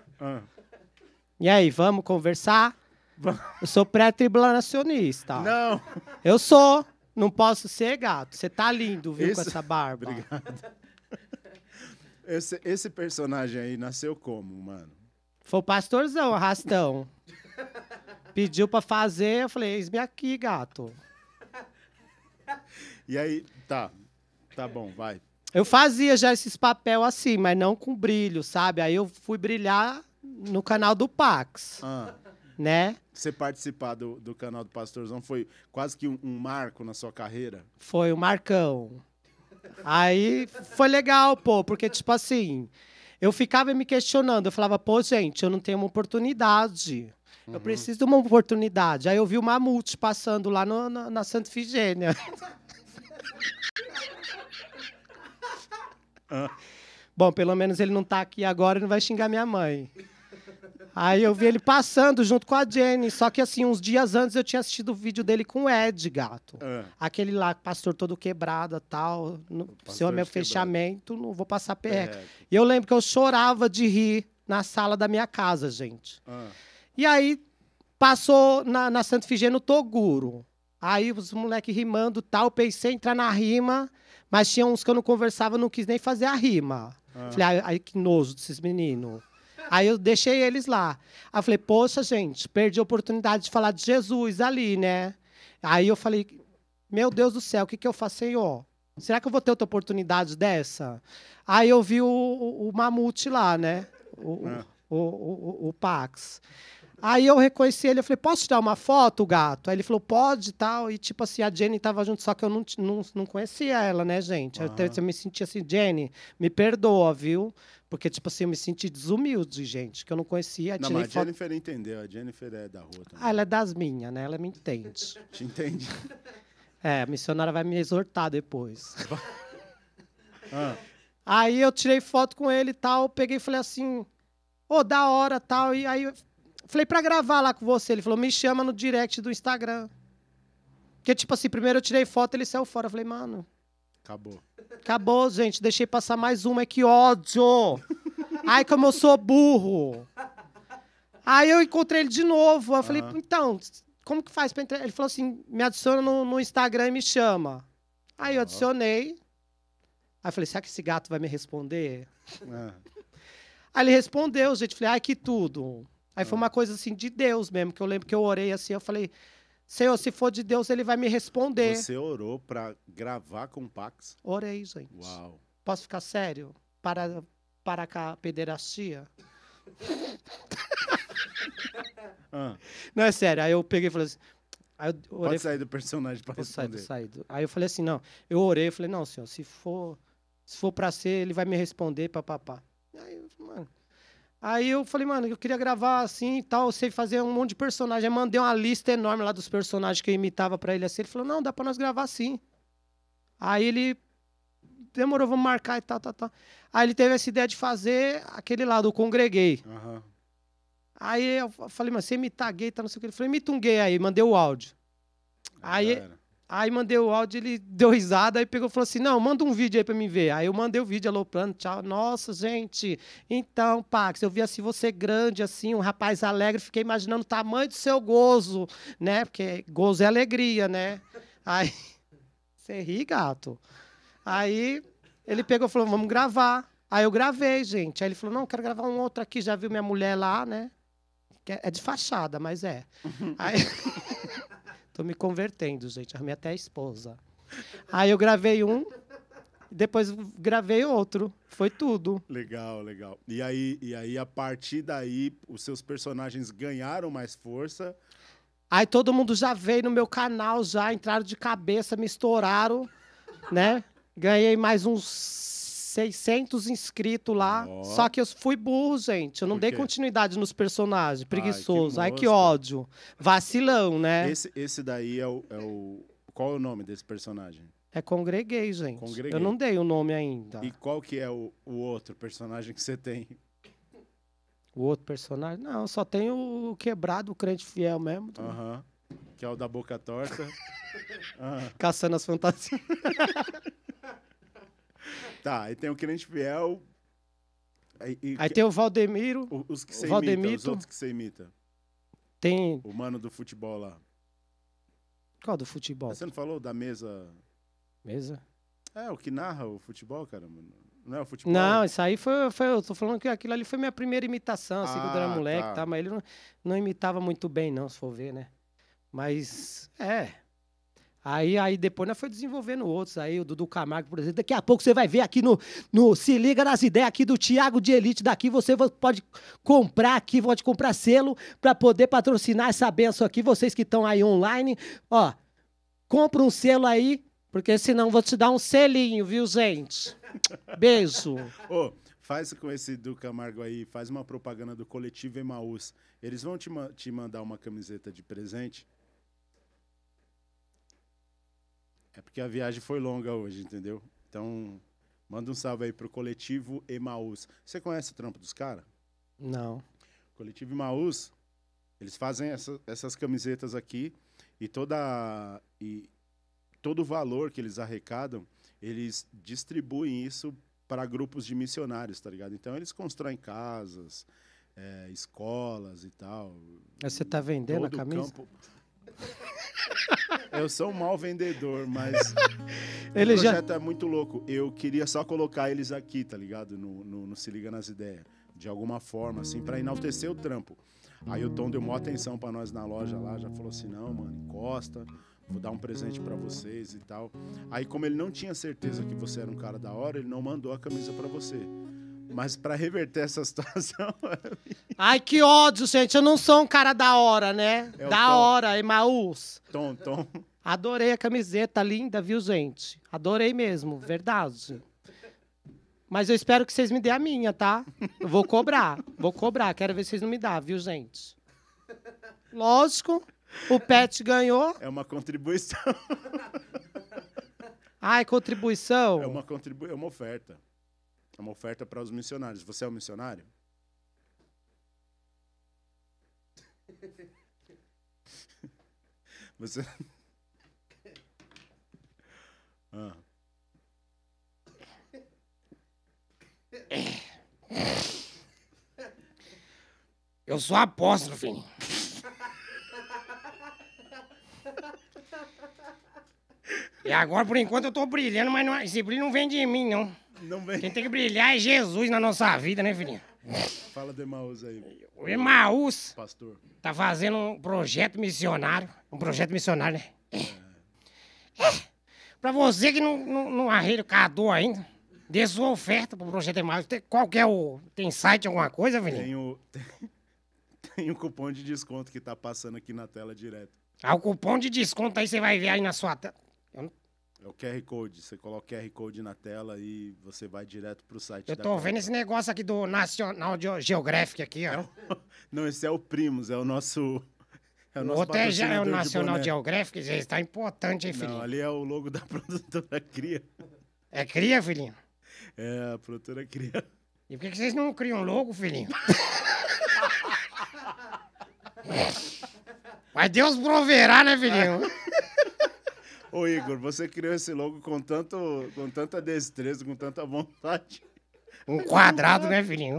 E aí, vamos conversar? Eu sou pré-tribulacionista. Não. Eu sou. Não posso ser, gato. Você tá lindo, viu, com Isso- essa barba. Obrigado. Esse personagem aí nasceu como, mano? Foi o pastorzão, arrastão. Pediu pra fazer, eu falei, eis-me aqui, gato. E aí, tá bom, vai. Eu fazia já esses papel assim, mas não com brilho, sabe? Aí eu fui brilhar no canal do Pax, né? Você participar do canal do Pastorzão foi quase que um marco na sua carreira? Foi o Marcão. Aí foi legal, pô, porque, tipo assim, eu ficava me questionando. Eu falava, pô, gente, eu não tenho uma oportunidade. Eu preciso de uma oportunidade. Aí eu vi o Mamute passando lá na Santa Ifigênia. Bom, pelo menos ele não tá aqui agora e não vai xingar minha mãe. Aí eu vi ele passando junto com a Jenny. Só que assim, uns dias antes eu tinha assistido o vídeo dele com o Ed, gato. Aquele lá, pastor todo quebrado e tal. Se é meu fechamento, não vou passar perreca. E eu lembro que eu chorava de rir na sala da minha casa, gente. E aí, passou na Santa Ifigênia no Toguro. Aí os moleques rimando e tal. Eu pensei em entrar na rima, mas tinha uns que eu não conversava, não quis nem fazer a rima. Falei, ai, que nojo desses meninos. Aí eu deixei eles lá. Aí eu falei, poxa, gente, perdi a oportunidade de falar de Jesus ali, né? Aí eu falei, meu Deus do céu, o que eu faço, Senhor? Será que eu vou ter outra oportunidade dessa? Aí eu vi o Mamute lá, né? O Pax. Aí eu reconheci ele, eu falei, posso tirar uma foto, gato? Aí ele falou, pode e tal. E tipo assim, a Jenny tava junto, só que eu não conhecia ela, né, gente? Eu me senti assim, Jenny, me perdoa, viu? Porque, tipo assim, eu me senti desumilde, gente, que eu não conhecia. Não, mas a Jennifer entendeu, a Jennifer é da rua também. Ah, ela é das minhas, né? Ela me entende. Te entende? É, a missionária vai me exortar depois. Aí eu tirei foto com ele e tal, peguei e falei assim, ô, da hora tal. E aí eu falei, pra gravar lá com você. Ele falou, me chama no direct do Instagram. Porque, tipo assim, primeiro eu tirei foto, ele saiu fora. Eu falei, mano... Acabou, gente. Deixei passar mais uma. Que ódio! Ai, como eu sou burro. Aí eu encontrei ele de novo. Eu falei, então, como que faz pra entrar? Ele falou assim, me adiciona no Instagram e me chama. Aí eu adicionei. Aí eu falei, será que esse gato vai me responder? Aí ele respondeu, gente. Falei, ai, que tudo. Aí foi uma coisa assim de Deus mesmo, que eu lembro que eu orei assim, eu falei, Senhor, se for de Deus, ele vai me responder. Você orou pra gravar com o Pax? Orei, gente. Uau. Posso ficar sério? Para com a pederastia? Não, é sério. Aí eu peguei e falei assim... Aí eu orei, pode sair do personagem para responder. Sair. Aí eu falei assim, não. Eu orei, eu falei, não, senhor, se for pra ser, ele vai me responder, papapá. Aí eu falei, mano, eu queria gravar assim e tal, eu sei fazer um monte de personagem. Aí mandei uma lista enorme lá dos personagens que eu imitava pra ele assim. Ele falou, não, dá pra nós gravar assim. Aí ele demorou, vamos marcar e tal. Aí ele teve essa ideia de fazer aquele lá do Congreguei. Aí eu falei, mas você imitar gay, tá, não sei o que. Ele falou, imita um gay aí, mandei o áudio. Aí mandei o áudio, ele deu risada, aí pegou e falou assim, não, manda um vídeo aí pra mim ver. Aí eu mandei o vídeo, aloprando, tchau. Nossa, gente, então, Pax, eu vi assim você grande, assim, um rapaz alegre, fiquei imaginando o tamanho do seu gozo, né? Porque gozo é alegria, né? Aí, você ri, gato? Aí ele pegou e falou, vamos gravar. Aí eu gravei, gente. Aí ele falou, não, quero gravar um outro aqui, já viu minha mulher lá, né? Que é de fachada, mas é. Aí... Tô me convertendo, gente. Arrumei até a esposa. Aí eu gravei um, depois gravei outro. Foi tudo. Legal. E aí, a partir daí, os seus personagens ganharam mais força. Aí todo mundo já veio no meu canal, já entraram de cabeça, me estouraram, né? Ganhei mais uns 600 inscritos lá. Só que eu fui burro, gente. Eu não dei continuidade nos personagens. Preguiçoso. Ai, que ódio. Vacilão, né? Esse daí é o... Qual é o nome desse personagem? É Congreguei, gente. Eu não dei o nome ainda. E qual que é o outro personagem que você tem? O outro personagem? Não, só tem o Quebrado, o Crente Fiel mesmo. Que é o da boca torta. Caçando as fantasias. Tá, aí tem o Crente Fiel. Aí tem o Valdemiro. Os que você imita, os outros que você imita. Tem... O mano do futebol lá. Qual do futebol? Você não falou da mesa... Mesa? É, o que narra o futebol, caramba. Não é o futebol? Não, isso aí foi... Eu tô falando que aquilo ali foi minha primeira imitação, assim, quando eu era moleque, tá. Mas ele não imitava muito bem, não, se for ver, né? Mas, Aí depois nós foi desenvolvendo outros. Aí o Dudu Camargo, por exemplo. Daqui a pouco você vai ver aqui no Se Liga nas Ideias aqui do Thiago de Elite. Daqui você pode comprar selo para poder patrocinar essa benção aqui. Vocês que estão aí online, ó, compra um selo aí, porque senão vou te dar um selinho, viu, gente? Beijo. Faz com esse Dudu Camargo aí, faz uma propaganda do Coletivo Emaús. Eles vão te mandar uma camiseta de presente. É porque a viagem foi longa hoje, entendeu? Então, manda um salve aí pro Coletivo Emaús. Você conhece o trampo dos caras? Não. Coletivo Imaús, eles fazem essas camisetas aqui e todo o valor que eles arrecadam, eles distribuem isso para grupos de missionários, tá ligado? Então eles constroem casas, escolas e tal. Mas você tá vendendo a Todo camisa? campo... Eu sou um mau vendedor, mas o Ele já... projeto é muito louco. Eu queria só colocar eles aqui, tá ligado? No Se Liga nas Ideias. De alguma forma, assim, pra enaltecer o trampo. Aí o Tom deu maior atenção pra nós na loja lá, já falou assim, não, mano, encosta, vou dar um presente pra vocês e tal. Aí, como ele não tinha certeza que você era um cara da hora, ele não mandou a camisa pra você. Mas pra reverter essa situação... Ai, que ódio, gente. Eu não sou um cara da hora, né? É o Da Tom. hora, Emaús. Tom. Adorei a camiseta, linda, viu, gente? Adorei mesmo, verdade. Mas eu espero que vocês me dêem a minha, tá? Eu vou cobrar. Quero ver se vocês não me dão, viu, gente? Lógico. O Pet ganhou. É uma contribuição. Ai, contribuição. É uma oferta. É uma oferta para os missionários. Você é um missionário? Você... Eu sou apóstolo, filho. E agora, por enquanto, eu tô brilhando, mas esse brilho não vem de mim, não. Não vem. Quem tem que brilhar é Jesus na nossa vida, né, filhinho? Fala do Emaús aí, O Emaús pastor. tá fazendo um projeto missionário. Um projeto missionário, né? Pra você que não arrecadou ainda, dê sua oferta pro projeto Emaús. Qual que é o... Tem site, alguma coisa, filhinho? Tem um cupom de desconto que tá passando aqui na tela direto. Ah, o cupom de desconto aí você vai ver aí na sua tela. É o QR Code. Você coloca o QR Code na tela e você vai direto pro site. Eu tô vendo esse negócio aqui do National Geographic aqui, ó. Não, esse é o Primos, é o nosso... É o O nosso outro é o patrocinador de National boné. Geographic, gente, tá importante, hein, Não, filhinho? ali é o logo da produtora Cria. É cria, filhinho? É, a produtora Cria. E por que vocês não criam logo, filhinho? Mas Deus proverá, né, filhinho? Ô, Igor, você criou esse logo com tanta destreza, com tanta vontade. Um quadrado, né, filhinho?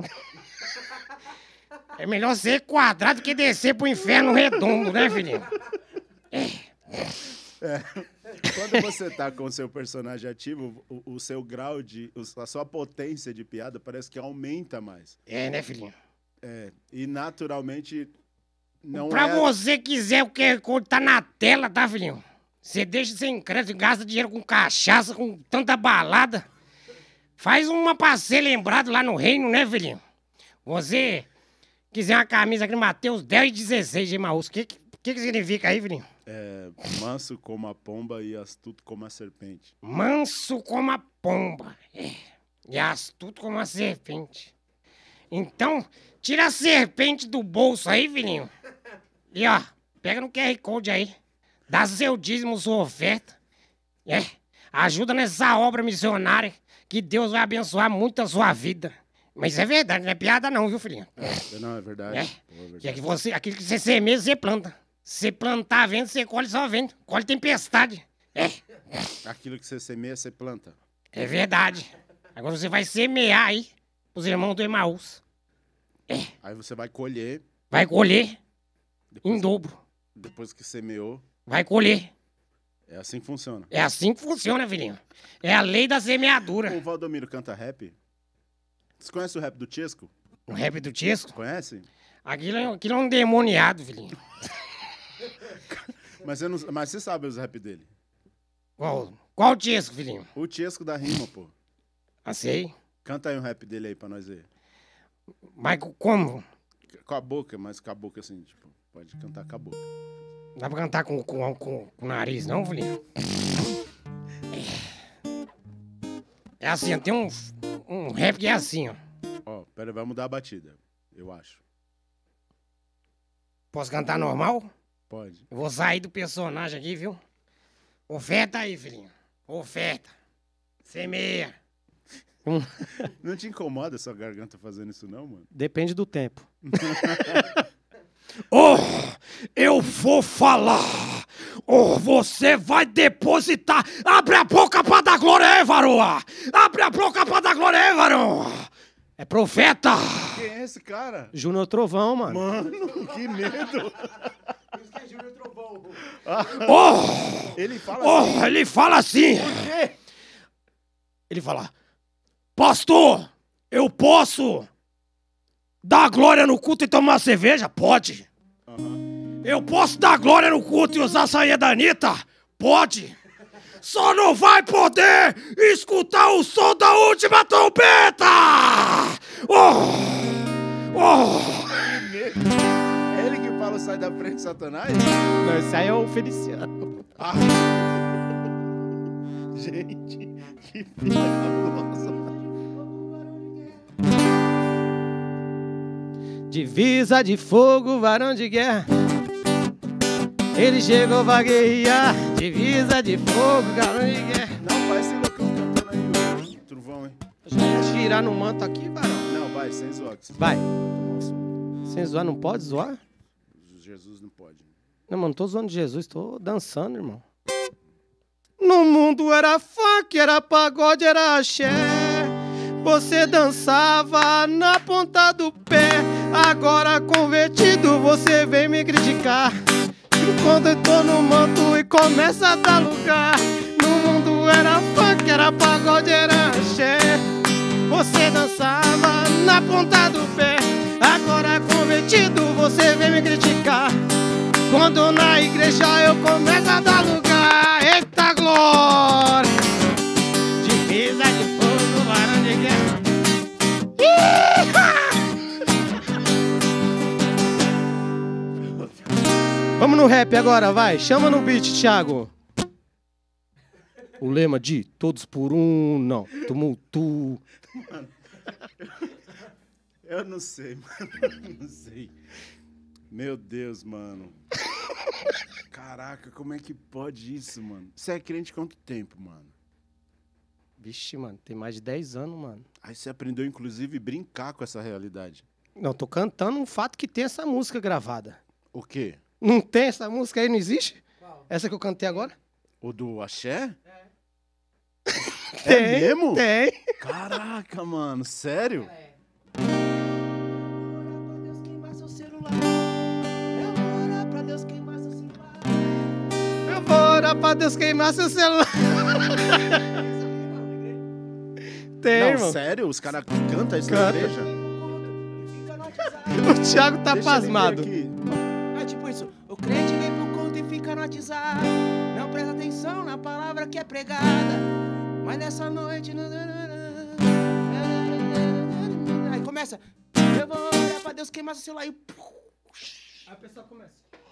É melhor ser quadrado que descer pro inferno redondo, né, filhinho? Quando você tá com o seu personagem ativo, o seu grau a sua potência de piada parece que aumenta mais. É, né, filhinho? É, e naturalmente não Pra é... você quiser o QR Code tá na tela, tá, filhinho? Você deixa sem crédito, gasta dinheiro com cachaça, com tanta balada. Faz uma pra ser lembrado lá no reino, né, filhinho? Você quiser uma camisa aqui no Mateus 10,16 de Emaús, o que significa aí, filhinho? É, manso como a pomba e astuto como a serpente. Manso como a pomba. E astuto como a serpente. Então, tira a serpente do bolso aí, filhinho. E ó, pega no QR Code aí. Dá seu dízimo, sua oferta. Ajuda nessa obra missionária que Deus vai abençoar muito a sua vida. Mas é verdade, não é piada não, viu, filhinho? Não, é verdade. Pô, é verdade. Que aquilo que você semeia, você planta. Se plantar vento, você colhe só vento. Colhe tempestade. Aquilo que você semeia, você planta. É verdade. Agora você vai semear aí pros irmãos do Emaús. Aí você vai colher, Vai colher depois, em dobro. depois que semeou. Vai colher. É assim que funciona. É assim que funciona, filhinho. É a lei da semeadura. O Valdomiro canta rap? Você conhece o rap do Chesco? O rap do Tisco, Conhece? aquilo é um demoniado, filhinho. Mas você sabe os rap dele. Qual Tisco, filhinho? O Chesco da rima, pô. Ah, sei. Canta aí um rap dele aí pra nós ver. Mas como? Com a boca, mas com a boca assim, tipo, pode cantar com a boca. Dá pra cantar com o nariz, não, filhinho? É assim, ó, tem um rap que é assim, ó. Ó, pera, vai mudar a batida, eu acho. Posso cantar normal? Pode. Eu vou sair do personagem aqui, viu? Oferta aí, filhinho. Oferta. Semeia. Não te incomoda sua garganta fazendo isso, não, mano? Depende do tempo. Oh, eu vou falar. Oh, você vai depositar. Abre a boca pra dar glória aí, varoa. Abre a boca pra dar glória aí, varoa. É profeta. Quem é esse cara? Júnior Trovão, mano. Mano, que medo. Oh, Ele fala assim. ele fala assim. Por quê? Ele fala: pastor, eu posso dar glória no culto e tomar cerveja? Pode. Eu posso dar glória no culto e usar a saia da Anitta? Pode. Só não vai poder escutar o som da última trombeta! Que medo. É ele que fala sai da frente, Satanás? Não, esse aí é o Feliciano. Ah. Gente, que filha da Divisa de fogo, varão de guerra. Ele chegou pra guerrear. Divisa de fogo, varão de guerra. Não, vai esse loucão cantando aí, o Trovão, hein? Já ia tirar no manto aqui, varão. Não, vai, sem zoar. Vai. Sem zoar, não pode zoar? Jesus não pode. Não, mano, não tô zoando de Jesus, tô dançando, irmão. No mundo era funk, era pagode, era axé. Você dançava na ponta do pé. Agora convertido, você vem me criticar. Quando eu tô no manto e começa a dar lugar. No mundo era funk, era pagode, era axé. Você dançava na ponta do pé. Agora convertido, você vem me criticar. Quando na igreja eu começo a dar lugar. Eita glória! Divisa de fogo, varão de guerra. Vamos no rap agora, vai. Chama no beat, Thiago. O lema de todos por um, não. Tumulto. Eu não sei, mano. Eu não sei. Meu Deus, mano. Caraca, como é que pode isso, mano? Você é crente há quanto tempo, mano? Vixe, mano, tem mais de 10 anos, mano. Aí você aprendeu, inclusive, brincar com essa realidade. Não, tô cantando um fato que tem essa música gravada. O quê? Não tem essa música aí, não existe? Qual? Essa que eu cantei agora? O do axé? Tem, É mesmo? Tem. Caraca, mano, sério? Eu vou orar pra Deus queimar seu celular. Tem, Não, irmão. sério? Os caras cantam isso na Canta. igreja? O Thiago tá Deixa ele ver pasmado. aqui. É tipo isso, o crente vem pro culto e fica no WhatsApp. Não presta atenção na palavra que é pregada. Mas nessa noite... Aí começa, eu vou orar pra Deus queimar seu celular e... Aí a pessoa começa.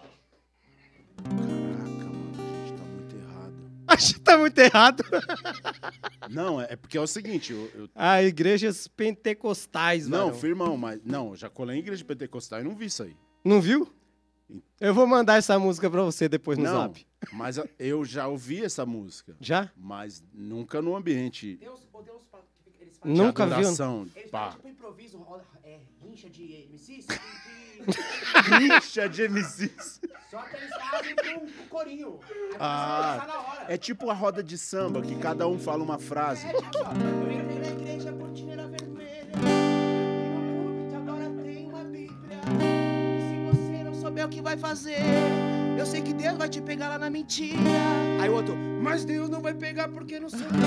Caraca, mano, a gente tá muito errado. Acho que tá muito errado. Não, é porque é o seguinte, eu Ah, igrejas pentecostais, não, mano. firmão, mas não, eu já colei em igreja pentecostal e não vi isso aí. Não viu? Eu vou mandar essa música pra você depois no Não, zap. mas eu já ouvi essa música, Já? mas nunca no ambiente Deus, eles falam, de Nunca viu? adoração. eles Pá. falam tipo improviso, rincha de MCs, Rixa de MCs. só que eles fazem pro corinho. Aí Ah, começa a dançar na hora. é tipo a roda de samba, que cada um fala uma frase. É tipo, ó, eu entrei na igreja cortineira vermelha. E no púlpito agora tem uma Bíblia. E se você não souber o que vai fazer, eu sei que Deus vai te pegar lá na mentira. Aí o outro, mas Deus não vai pegar porque não sou.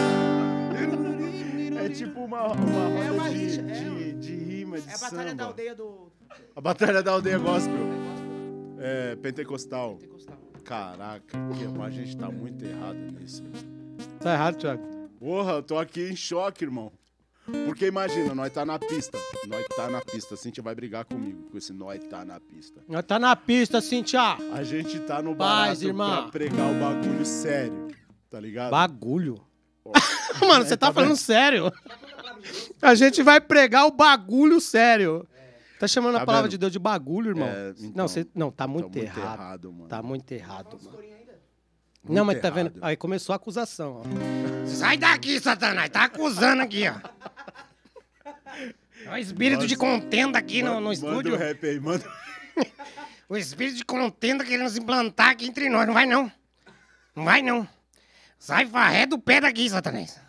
É tipo uma roda É uma rixa, de rima, de É a batalha da samba. aldeia do A batalha da aldeia gospel. É, pentecostal. pentecostal. Caraca, a gente tá muito errado nisso. Tá errado, Thiago. Porra, eu tô aqui em choque, irmão. Porque imagina, nós tá na pista. Nós tá na pista. A Cintia vai brigar comigo com esse nós tá na pista. Nós tá na pista, Cintia. A gente tá no Paz, barato irmã. pra pregar o bagulho sério. Tá ligado? Bagulho. Ó, Mano, você tá falando sério? A gente vai pregar o bagulho sério. Tá chamando Tá a palavra vendo? de Deus de bagulho, irmão? É, então, não, você, não, tá tá muito errado. mano. Tá muito errado, mano. Não, mas tá errado. vendo? Aí começou a acusação, ó. Sai daqui, Satanás. Tá acusando aqui, ó. É o espírito de contenda aqui no estúdio. Manda o rap aí, manda. O espírito de contenda querendo se implantar aqui entre nós. Não vai, não. Não vai, não. Sai farré do pé daqui, Satanás.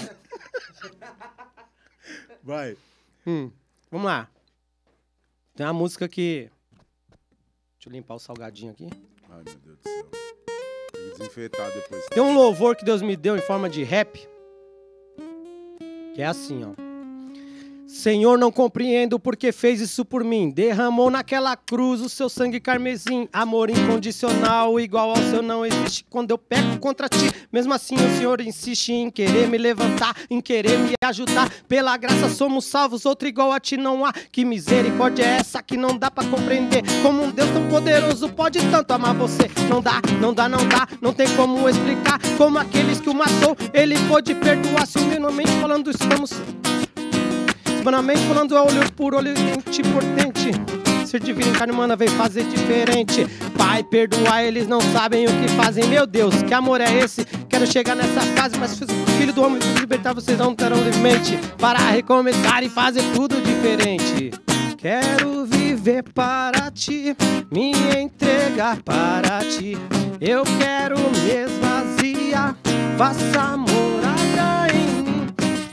Vai. Vamos lá. Tem uma música que... Deixa eu limpar o salgadinho aqui. Ai, meu Deus do céu. Tem que desinfetar depois. Tem um louvor que Deus me deu em forma de rap. Que é assim, ó. Senhor, não compreendo porque fez isso por mim. Derramou naquela cruz o seu sangue carmesim. Amor incondicional, igual ao seu não existe. Quando eu peco contra ti, mesmo assim o Senhor insiste em querer me levantar, em querer me ajudar. Pela graça somos salvos, outro igual a ti não há. Que misericórdia é essa que não dá pra compreender? Como um Deus tão poderoso pode tanto amar você? Não dá, não dá, não dá, não tem como explicar. Como aqueles que o matou, ele pôde perdoar. Se humanamente falando estamos... Humanamente falando, é olho por olho, dente por dente. Ser divino em carne humana veio fazer diferente. Pai, perdoar, eles não sabem o que fazem. Meu Deus, que amor é esse? Quero chegar nessa fase, mas filho do homem, se libertar, vocês não terão livremente. Para recomeçar e fazer tudo diferente. Quero viver para ti, me entregar para ti. Eu quero me esvaziar, faça morada em mim.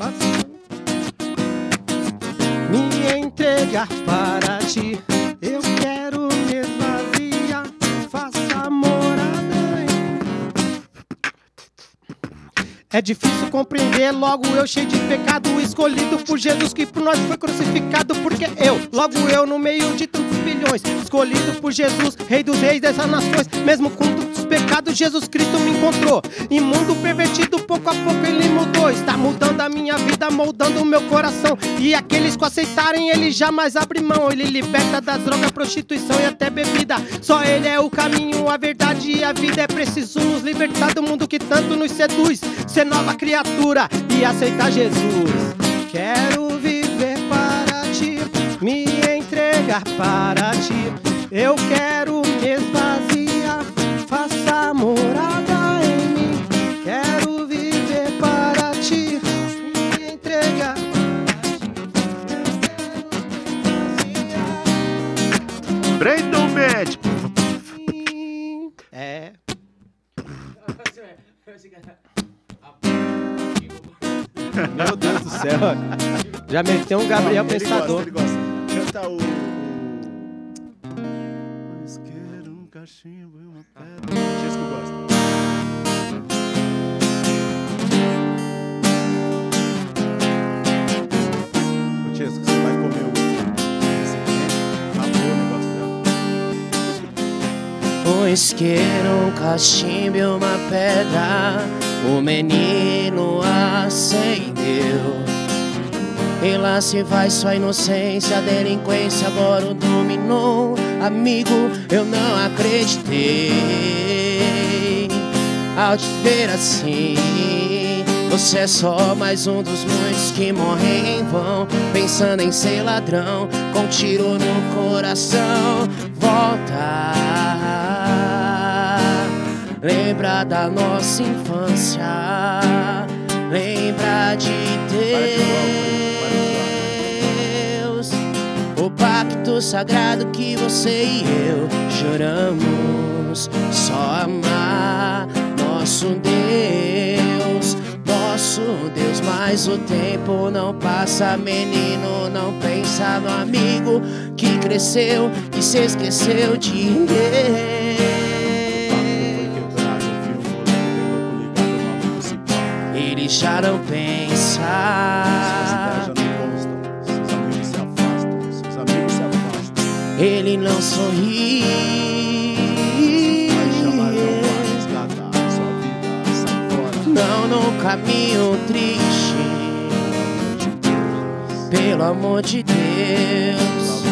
Me entregar para ti. Eu quero me esvaziar, faça morada em... É difícil compreender, logo eu cheio de pecado, escolhido por Jesus que por nós foi crucificado. Porque logo eu no meio de tantos bilhões, escolhido por Jesus, rei dos reis dessas nações. Mesmo com tantos pecados, Jesus Cristo me encontrou. Imundo, pervertido, pouco a pouco ele mudou. Está mudando a minha vida, moldando o meu coração. E aqueles que aceitarem, ele jamais abre mão. Ele liberta das drogas, prostituição e até bebida. Só ele é o caminho, a verdade e a vida. É preciso nos libertar do mundo que tanto nos seduz. Ser nova criatura e aceitar Jesus. Quero viver para ti, me entregar para ti. Eu quero me esvaziar, faça morada em mim. Quero viver para ti, me entregar. Brandon Bad. É. Meu Deus do céu. Já meteu um Gabriel Pensador. Ele gosta. Canta o... Mas quero um cachimbo e uma pedra. Diz que gosta. Ô Chesco, você vai comer o... Acabou o negócio dela. Um isqueiro, um cachimbo e uma pedra. O menino acendeu. E lá se vai sua inocência, a delinquência agora o dominou. Amigo, eu não acreditei ao te ver assim. Você é só mais um dos muitos que morrem em vão, pensando em ser ladrão, com tiro no coração. Volta, lembra da nossa infância, lembra de Deus, o pacto sagrado que você e eu juramos. Só amar nosso Deus, mas o tempo não passa, menino. Não pensa no amigo que cresceu e se esqueceu de ninguém. Ele já não pensa. Ele não sorri. Não num caminho triste. Pelo amor de Deus.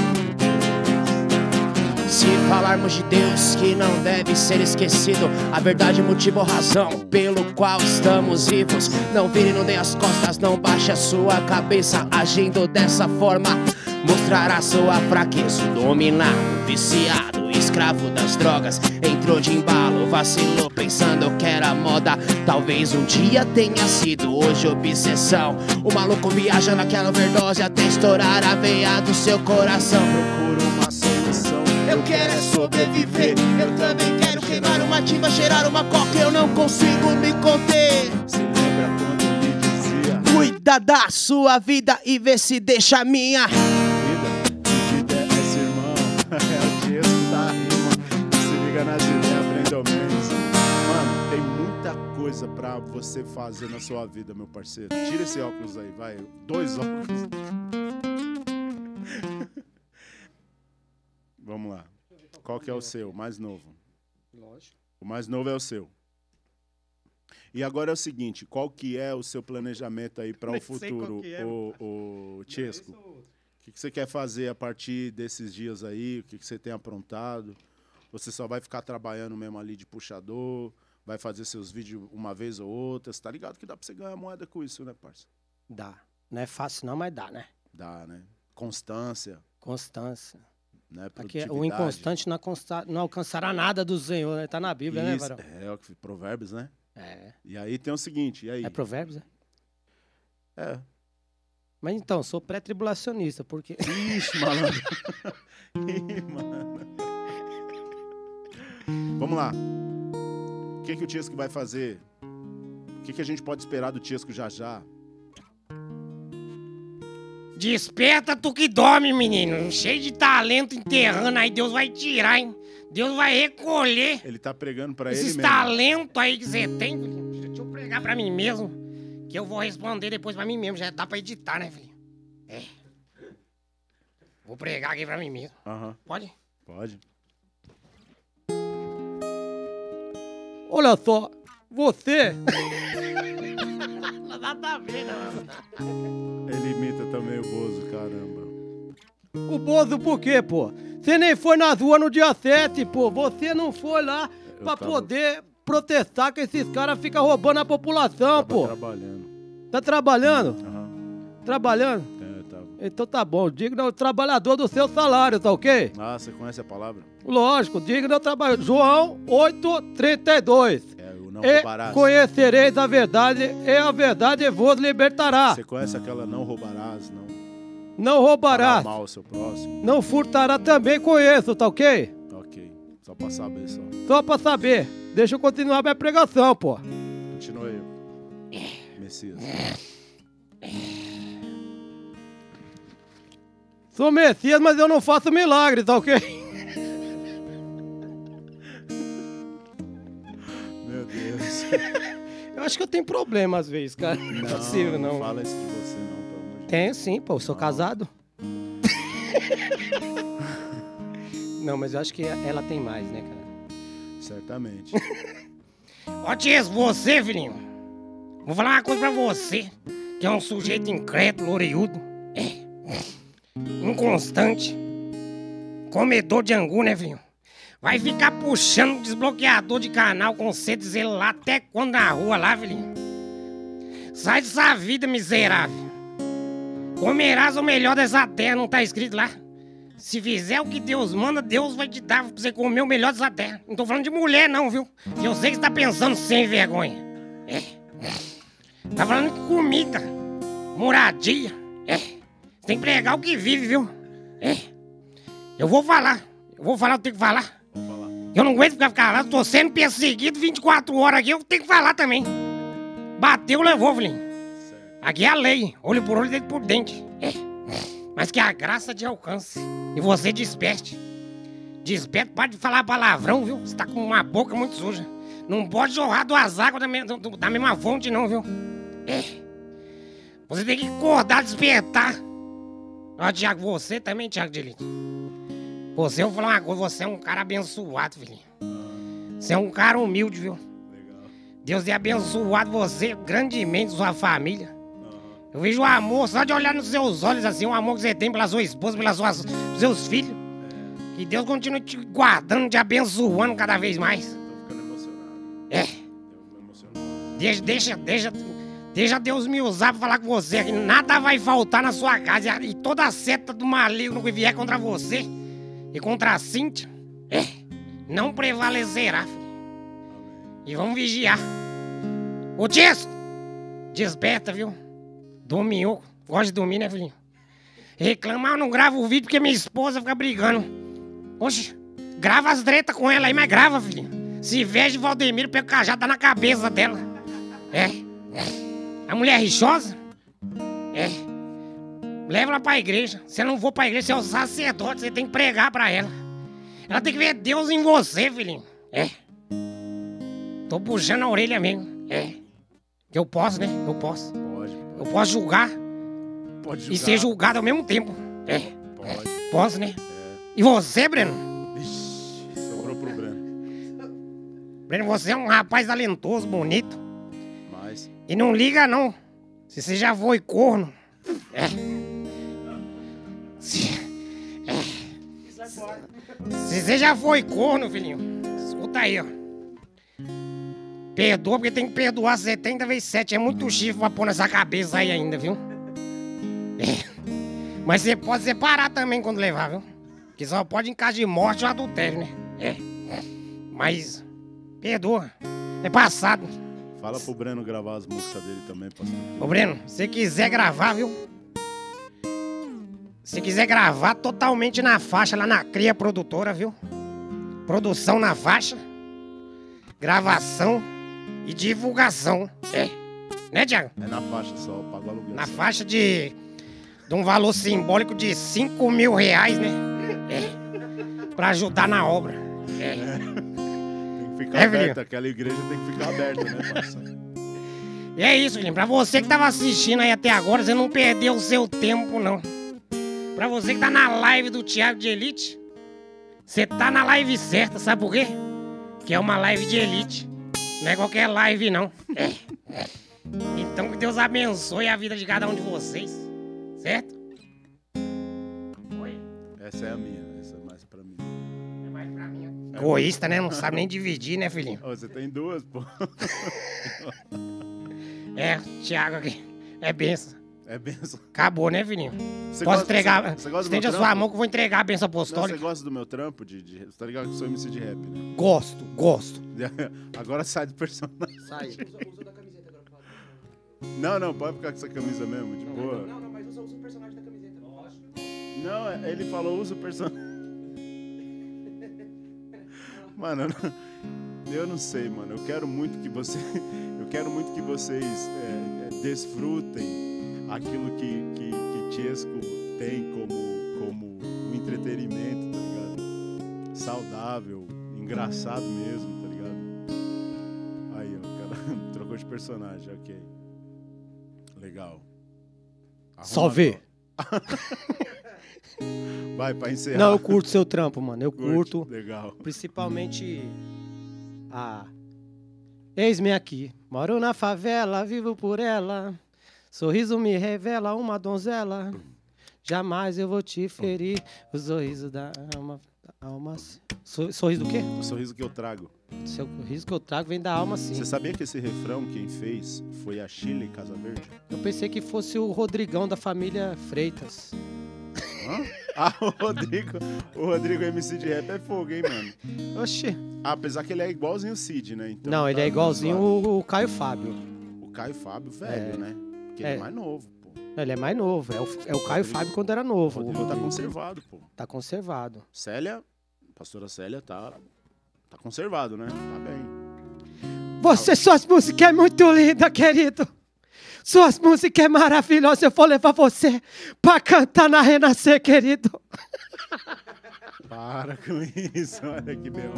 Se falarmos de Deus que não deve ser esquecido, a verdade, motivo ou razão pelo qual estamos vivos. Não vire, não dê as costas, não baixe a sua cabeça. Agindo dessa forma mostrará sua fraqueza. Dominado, viciado, escravo das drogas, entre entrou de embalo, vacilou pensando que era moda. Talvez um dia tenha sido, hoje obsessão. O maluco viaja naquela overdose até estourar a veia do seu coração. Procura uma solução. Eu quero é sobreviver. Eu também quero queimar uma timba, cheirar uma coca. Eu não consigo me conter. Se lembra quando me dizia: cuida da sua vida e vê se deixa a minha. Vida é esse irmão. É o Tiesco da rima. Se liga nas ideias, aprendeu menos. Mano, tem muita coisa pra você fazer na sua vida, meu parceiro. Tira esse óculos aí, vai. 2 óculos. Vamos lá. Qual que é o seu? Mais novo. Lógico. O mais novo é o seu. E agora é o seguinte, qual que é o seu planejamento aí para o futuro, o Tiesco? O que você quer fazer a partir desses dias aí? O que você tem aprontado? Você só vai ficar trabalhando mesmo ali de puxador? Vai fazer seus vídeos uma vez ou outra? Você tá ligado que dá para você ganhar moeda com isso, né, parça? Dá. Não é fácil não, mas dá, né? Dá, né? Constância. Constância. Né? Porque o inconstante não alcançará nada do Senhor, né? Tá na Bíblia, isso, né, Varão? É, Provérbios, né? É. E aí tem o seguinte, e aí? É Provérbios, é? É. Mas então, sou pré-tribulacionista, porque... Ixi, malandro. Ih, mano. Vamos lá. O que o Tiesco vai fazer? O que a gente pode esperar do Tiesco já já? Desperta tu que dorme, menino. Cheio de talento enterrando aí. Deus vai tirar, hein? Deus vai recolher Ele tá pregando pra ele esses mesmo. talentos aí que você tem, filho. Deixa eu pregar pra mim mesmo, que eu vou responder depois pra mim mesmo. Já dá pra editar, né, filho? É. Vou pregar aqui pra mim mesmo. Aham. Pode? Pode. Olha só, você... Nada a ver, não. Ele imita também o Bozo, caramba. O Bozo por quê, pô? Você nem foi nas ruas no dia 7, pô. Você não foi lá pra poder protestar que esses caras ficam roubando a população, pô. Trabalhando. Tá trabalhando? Aham. Trabalhando? É, tava. Então tá bom, digno é o trabalhador do seu salário, tá ok? Ah, você conhece a palavra? Lógico, digno é o trabalhador. João 8:32. É, o não E roubarás. conhecereis a verdade, e a verdade vos libertará. Você conhece aquela não roubarás, não Não roubarás. fará mal ao seu próximo? Não furtará, também conheço, tá ok? Ok, só pra saber só. Só pra saber. Deixa eu continuar minha pregação, pô. Continua aí. Messias. Sou Messias, mas eu não faço milagre, tá ok? Meu Deus. Eu acho que eu tenho problema às vezes, cara. Não é possível, não. Não fala isso de você, não, pelo amor de Deus. Tenho sim, pô. Eu sou casado. Não, mas eu acho que ela tem mais, né, cara? Certamente. Ó, Tiesco, você, filhinho. Vou falar uma coisa pra você, que é um sujeito incrédulo, orelhudo. É. Inconstante. Comedor de angu, né, filhinho? Vai ficar puxando desbloqueador de canal com você dizer lá até quando na rua lá, filhinho. Sai dessa vida, miserável. Comerás o melhor dessa terra, não tá escrito lá? Se fizer o que Deus manda, Deus vai te dar pra você comer o melhor dessa terra. Não tô falando de mulher, não, viu? Eu sei que você tá pensando sem vergonha. É. Tá falando de comida, moradia. É. Você tem que pregar o que vive, viu? É. Eu vou falar. Eu tenho que falar. Eu não aguento ficar calado, tô sendo perseguido 24 horas aqui, eu tenho que falar também. Bateu, levou, filhinho. Aqui é a lei, olho por olho, dente por dente. É. Mas que a graça te alcance. E você desperte. Desperte, pode falar palavrão, viu? Você tá com uma boca muito suja. Não pode jorrar duas águas da mesma fonte, não, viu? É. Você tem que acordar, despertar. Ó, Tiago, você também, Tiago de Elite. Você, eu vou falar uma coisa, você é um cara abençoado, filhinho. Você é um cara humilde, viu? Legal. Deus tem abençoado você grandemente, sua família. Eu vejo o amor, só de olhar nos seus olhos assim, o amor que você tem pela sua esposa, pelos seus filhos. Que Deus continue te guardando, te abençoando cada vez mais. Tô ficando emocionado. É. Deixa Deus me usar pra falar com você, que nada vai faltar na sua casa. E toda a seta do maligno que vier contra você e contra a Cíntia, não prevalecerá, filho. E vamos vigiar. Ô, Tiesco, desperta, viu? Domingo, gosto de dormir, né, filhinho? Reclamar, eu não gravo o vídeo porque minha esposa fica brigando. Oxe, grava as tretas com ela aí, mas grava, filhinho. Se veja de Valdemiro, pega o cajado, dá na cabeça dela. A mulher é rixosa? Leva ela pra igreja. Se ela não for pra igreja, você é o sacerdote, você tem que pregar pra ela. Ela tem que ver Deus em você, filhinho. Tô puxando a orelha mesmo. Eu posso, né? Eu posso. Pode. Eu posso julgar. Pode julgar. E ser julgado ao mesmo tempo. Pode. Posso, né? E você, Breno? Ixi, sobrou pro Breno. Breno, você é um rapaz talentoso, bonito. Mas... E não liga, não. Se você já foi corno. Se você já foi corno, filhinho. Escuta aí, ó. Perdoa, porque tem que perdoar 70 vezes 7. É muito chifre pra pôr nessa cabeça aí ainda, viu? Mas você pode separar também quando levar, viu? Que só pode em caso de morte ou adultério, né? Mas perdoa. É passado. Fala pro Breno gravar as músicas dele também, pastor. Ô, Breno, se quiser gravar, viu? Se quiser gravar totalmente na faixa, lá na Cria Produtora, viu? Produção na faixa, gravação e divulgação. Né, Thiago? É na faixa só, paga o aluguel. Na só. faixa de um valor simbólico de R$5.000, né? Pra ajudar na obra. Tem que ficar aberta, filho? aquela igreja tem que ficar aberta, né, parceiro? E é isso, filhinho. Pra você que tava assistindo aí até agora, você não perdeu o seu tempo, não. Pra você que tá na live do Thiago de Elite, você tá na live certa, sabe por quê? Que é uma live de elite. Não é qualquer live, não. Então que Deus abençoe a vida de cada um de vocês. Certo? Oi? Essa é a minha, essa é mais pra mim. É mais pra mim. Egoísta, né? Não sabe nem dividir, né, filhinho? Ô, você tem duas, pô. Thiago aqui. É benção. É benção. Acabou, né, filhinho? Você Posso gosta- entregar. você gosta do Estende a meu sua trampo? mão que eu vou entregar a benção Não, apostólica. você gosta do meu trampo? Você tá ligado que eu sou MC de rap, né? Gosto. Agora sai do personagem. Sai. Usa da camiseta agora. Fala. Não, pode ficar com essa camisa mesmo, de boa. Não, mas usa o personagem da camiseta. Não, ele falou usa o personagem. Mano, eu não sei, mano. Eu quero muito que vocês desfrutem aquilo que Tiesco tem como um entretenimento, tá ligado? Saudável, engraçado mesmo, tá ligado? Aí, ó, o cara trocou de personagem, ok. Legal. Só vê. Vai, pra encerrar. Não, eu curto seu trampo, mano. Eu curto. Legal. Principalmente Eis-me aqui, moro na favela, vivo por ela. Sorriso me revela uma donzela. Jamais eu vou te ferir. O sorriso da alma. Sorriso do quê? O sorriso que eu trago. O sorriso que eu trago vem da alma, sim. Você sabia que esse refrão quem fez foi a Chile Casaverde? Eu pensei que fosse o Rodrigão da família Freitas. Hã? Ah, o Rodrigo MC de rap é fogo, hein, mano? Oxi. Apesar que ele é igualzinho o Cid, né? Então, Não, ele é igualzinho o Caio Fábio. O Caio Fábio velho, né? Porque ele é mais novo, pô. Ele é mais novo. É o Caio Fábio quando era novo. O Rodrigo tá conservado, pô. Tá conservado. Célia, pastora Célia tá conservado, né? Tá bem. Suas músicas é muito linda, querido. Suas músicas é maravilhosa. Eu vou levar você pra cantar na Renascer, querido. Para com isso, olha que B.O.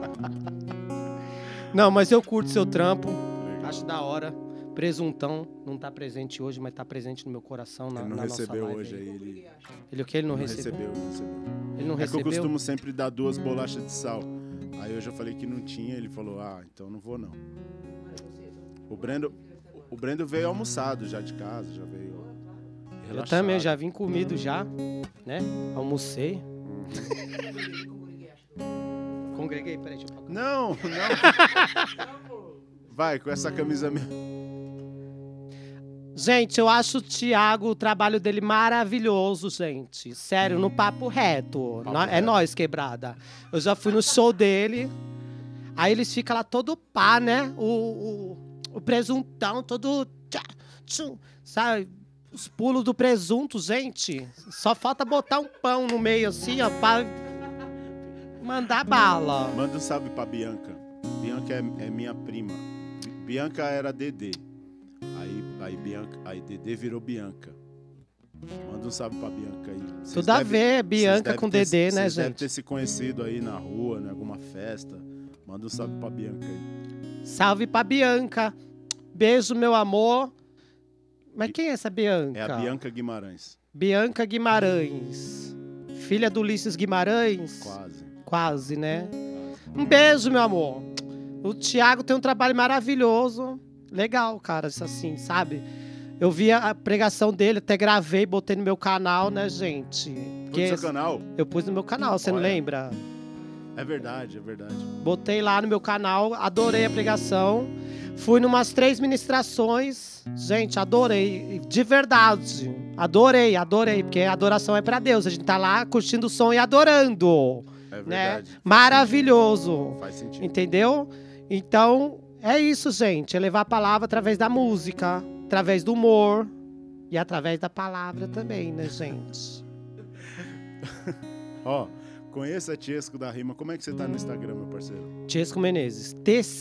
Não, mas eu curto seu trampo. Acho da hora. Presuntão não tá presente hoje, mas tá presente no meu coração, na Ele não nossa recebeu live hoje aí. aí. Ele o que? Ele não recebeu? Ele não É que recebeu? eu costumo sempre dar 2 bolachas de sal. Aí hoje eu falei que não tinha, ele falou, então não vou não. O Brendo veio almoçado já de casa, já veio relaxado. Eu também, já vim comido já, né? Almocei. Congreguei, peraí, deixa eu falar. Não. Vai, com essa camisa mesmo. Gente, eu acho o Thiago, o trabalho dele maravilhoso, gente. Sério, no papo reto. É nós, quebrada. Eu já fui no show dele. Aí eles ficam lá todo pá, né? O presuntão, todo... Sabe? Os pulos do presunto, gente. Só falta botar um pão no meio, assim, ó, pra mandar bala. Manda um salve pra Bianca. Bianca é minha prima. Bianca era Dedê. Aí Dedê virou Bianca. Manda um salve pra Bianca aí. Tudo a ver, Bianca com Dedê, né, gente? Deve ter se conhecido aí na rua, em alguma festa. Manda um salve pra Bianca aí. Salve pra Bianca. Beijo, meu amor. Mas quem é essa Bianca? É a Bianca Guimarães. Bianca Guimarães. Filha do Ulisses Guimarães? Quase, né? Um beijo, meu amor. O Thiago tem um trabalho maravilhoso. Legal, cara, isso assim, sabe? Eu vi a pregação dele, até gravei, botei no meu canal, né, gente? Pôs no seu canal? Eu pus no meu canal, você não lembra? É verdade, é verdade. Botei lá no meu canal, adorei a pregação. Fui numas 3 ministrações. Gente, adorei. De verdade. Adorei. Porque a adoração é pra Deus. A gente tá lá curtindo o som e adorando. É verdade. Né? Maravilhoso. Faz sentido. Entendeu? Então, é isso, gente. É levar a palavra através da música, através do humor e através da palavra também, né, gente? Ó, conheça a Tiesco da Rima. Como é que você tá no Instagram, meu parceiro? Tiesco Menezes.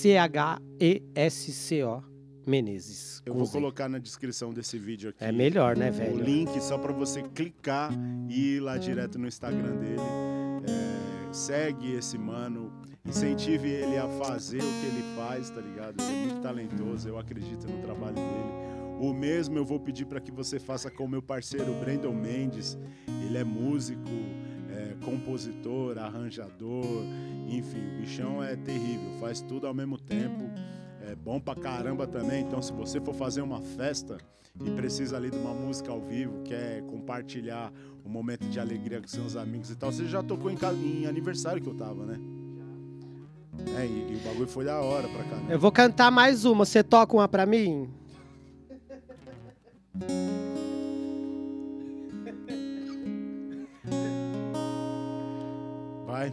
TCHESCO Menezes. Eu vou colocar na descrição desse vídeo aqui. É melhor, né, velho? O link só pra você clicar e ir lá direto no Instagram dele. Segue esse mano. Incentive ele a fazer o que ele faz, tá ligado? Ele é muito talentoso, eu acredito no trabalho dele. O mesmo eu vou pedir para que você faça com o meu parceiro Brandon Mendes. Ele é músico, compositor, arranjador, enfim, o bichão é terrível, faz tudo ao mesmo tempo. É bom pra caramba também, então se você for fazer uma festa e precisa ali de uma música ao vivo, quer compartilhar um momento de alegria com seus amigos e tal, você já tocou em aniversário que eu tava, né? E o bagulho foi da hora pra caramba. Eu vou cantar mais uma. Você toca uma pra mim? Vai.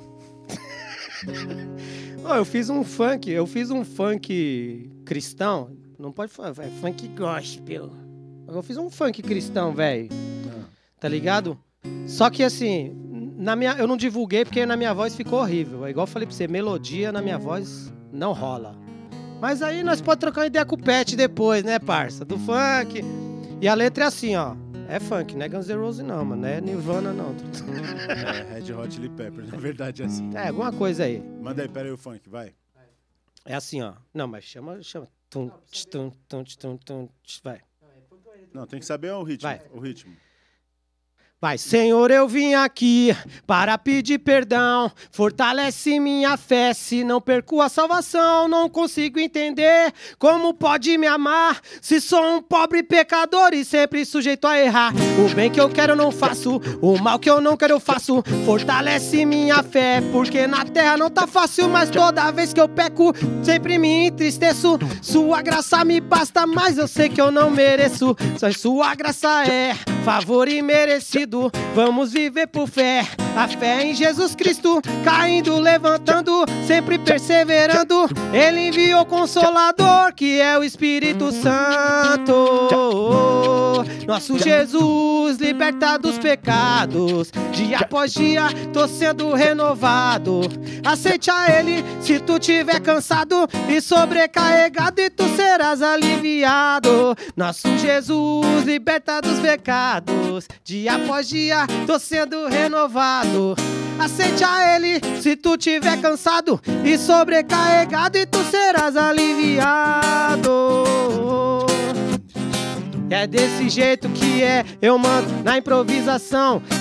Eu fiz um funk cristão. Não pode falar, é funk gospel. Eu fiz um funk cristão, velho. Tá ligado? Só que assim, eu não divulguei porque na minha voz ficou horrível. É igual eu falei pra você, melodia na minha voz não rola. Mas aí nós podemos trocar uma ideia com o Pet depois, né, parça? Do funk. E a letra é assim, ó. É funk, não é Guns N' Roses não, mano. Não é Nirvana, não. É Red Hot Chili Peppers, na verdade é assim. É, alguma coisa aí. Manda aí, pera aí o funk, vai. É assim, ó. Não, mas chama. Tum, tum, tum, tum, tum, vai. Não, tem que saber o ritmo. Vai. O ritmo. Vai, Senhor, eu vim aqui para pedir perdão, fortalece minha fé, se não perco a salvação, não consigo entender como pode me amar, se sou um pobre pecador e sempre sujeito a errar, o bem que eu quero eu não faço, o mal que eu não quero eu faço, fortalece minha fé, porque na terra não tá fácil, mas toda vez que eu peco, sempre me entristeço, sua graça me basta, mas eu sei que eu não mereço, só sua graça é favor imerecido. Vamos viver por fé, a fé em Jesus Cristo, caindo, levantando, sempre perseverando. Ele enviou o Consolador, que é o Espírito Santo. Nosso Jesus, liberta dos pecados, dia após dia, tô sendo renovado. Aceite a Ele, se tu tiver cansado e sobrecarregado, e tu serás aliviado. Nosso Jesus, liberta dos pecados, dia após dia, tô sendo renovado. Aceite a Ele, se tu tiver cansado e sobrecarregado, e tu serás aliviado. É desse jeito que eu mando na improvisação.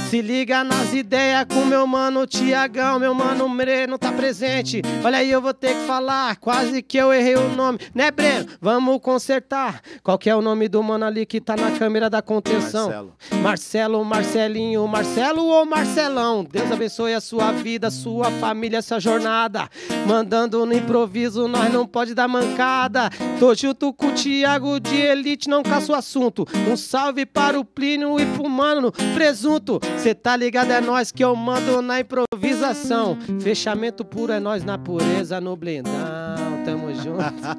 Se liga nas ideias com meu mano Tiagão, meu mano Breno tá presente. Olha aí, eu vou ter que falar, quase que eu errei o nome, né, Breno? Vamos consertar. Qual que é o nome do mano ali que tá na câmera da contenção? Marcelo, Marcelinho, Marcelo ou Marcelão? Deus abençoe a sua vida, sua família, essa jornada. Mandando no improviso, nós não pode dar mancada. Tô junto com o Thiago de Elite, não caço assunto. Um salve para o Plínio e pro mano Presunto. Cê tá ligado, é nós que eu mando na improvisação. Fechamento puro é nós na pureza, no blindão. Tamo junto.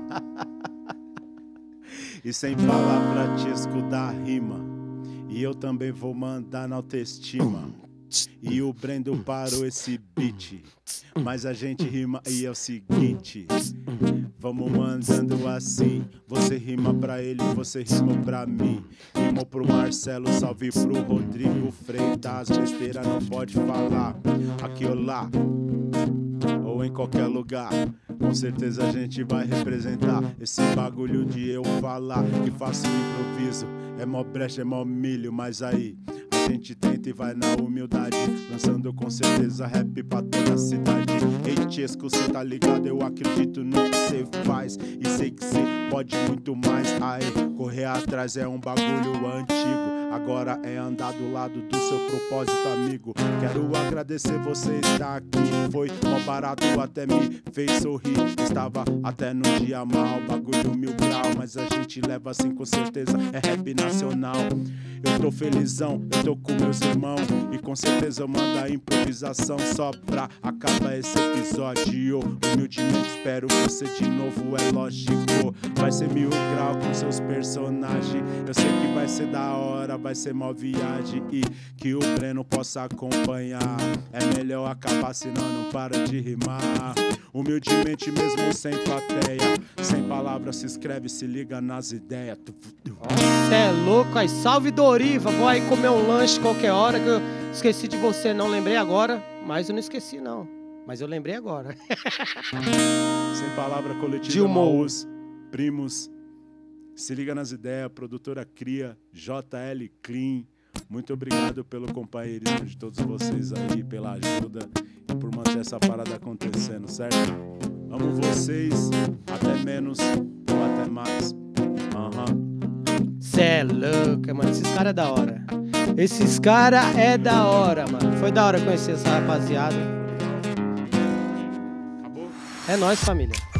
E sem palavra te escutar rima. E eu também vou mandar na autoestima. E o Brendo parou esse beat. Mas a gente rima e é o seguinte. Vamos mandando assim. Você rima pra ele, você rima pra mim. Rimou pro Marcelo, salve pro Rodrigo Freitas. Besteira não pode falar aqui ou lá, ou em qualquer lugar. Com certeza a gente vai representar esse bagulho de eu falar que faço improviso. É mó brecha, é mó milho, mas aí a gente tenta e vai na humildade, lançando com certeza rap pra toda a cidade. Ei, Tiesco, cê tá ligado? Eu acredito no que cê faz e sei que cê pode muito mais. Aí, correr atrás é um bagulho antigo. Agora é andar do lado do seu propósito, amigo. Quero agradecer você estar aqui. Foi mó barato, até me fez sorrir. Estava até no dia mal, bagulho 1000 grau. Mas a gente leva assim com certeza, é rap nacional. Eu tô felizão, eu tô com meus irmãos. E com certeza eu mando a improvisação só pra acabar esse episódio. Humildemente espero você de novo, é lógico. Vai ser 1000 grau com seus personagens. Eu sei que vai ser da hora, vai ser mó viagem e que o Breno possa acompanhar. É melhor acabar, senão não para de rimar. Humildemente mesmo sem plateia, sem palavras se escreve, se liga nas ideias. Cê é louco, aí salve Doriva, vou aí comer um lanche qualquer hora que eu esqueci de você, não lembrei agora, mas eu não esqueci não, mas eu lembrei agora. Sem palavra coletiva, Maús, primos, se liga nas ideias, produtora Cria, JL Clean. Muito obrigado pelo companheirismo de todos vocês aí, pela ajuda e por manter essa parada acontecendo, certo? Amo vocês, até menos ou até mais. Cê é louco, mano, esses caras é da hora. Esses caras é da hora, mano. Foi da hora conhecer essa rapaziada. Acabou? É nóis, família.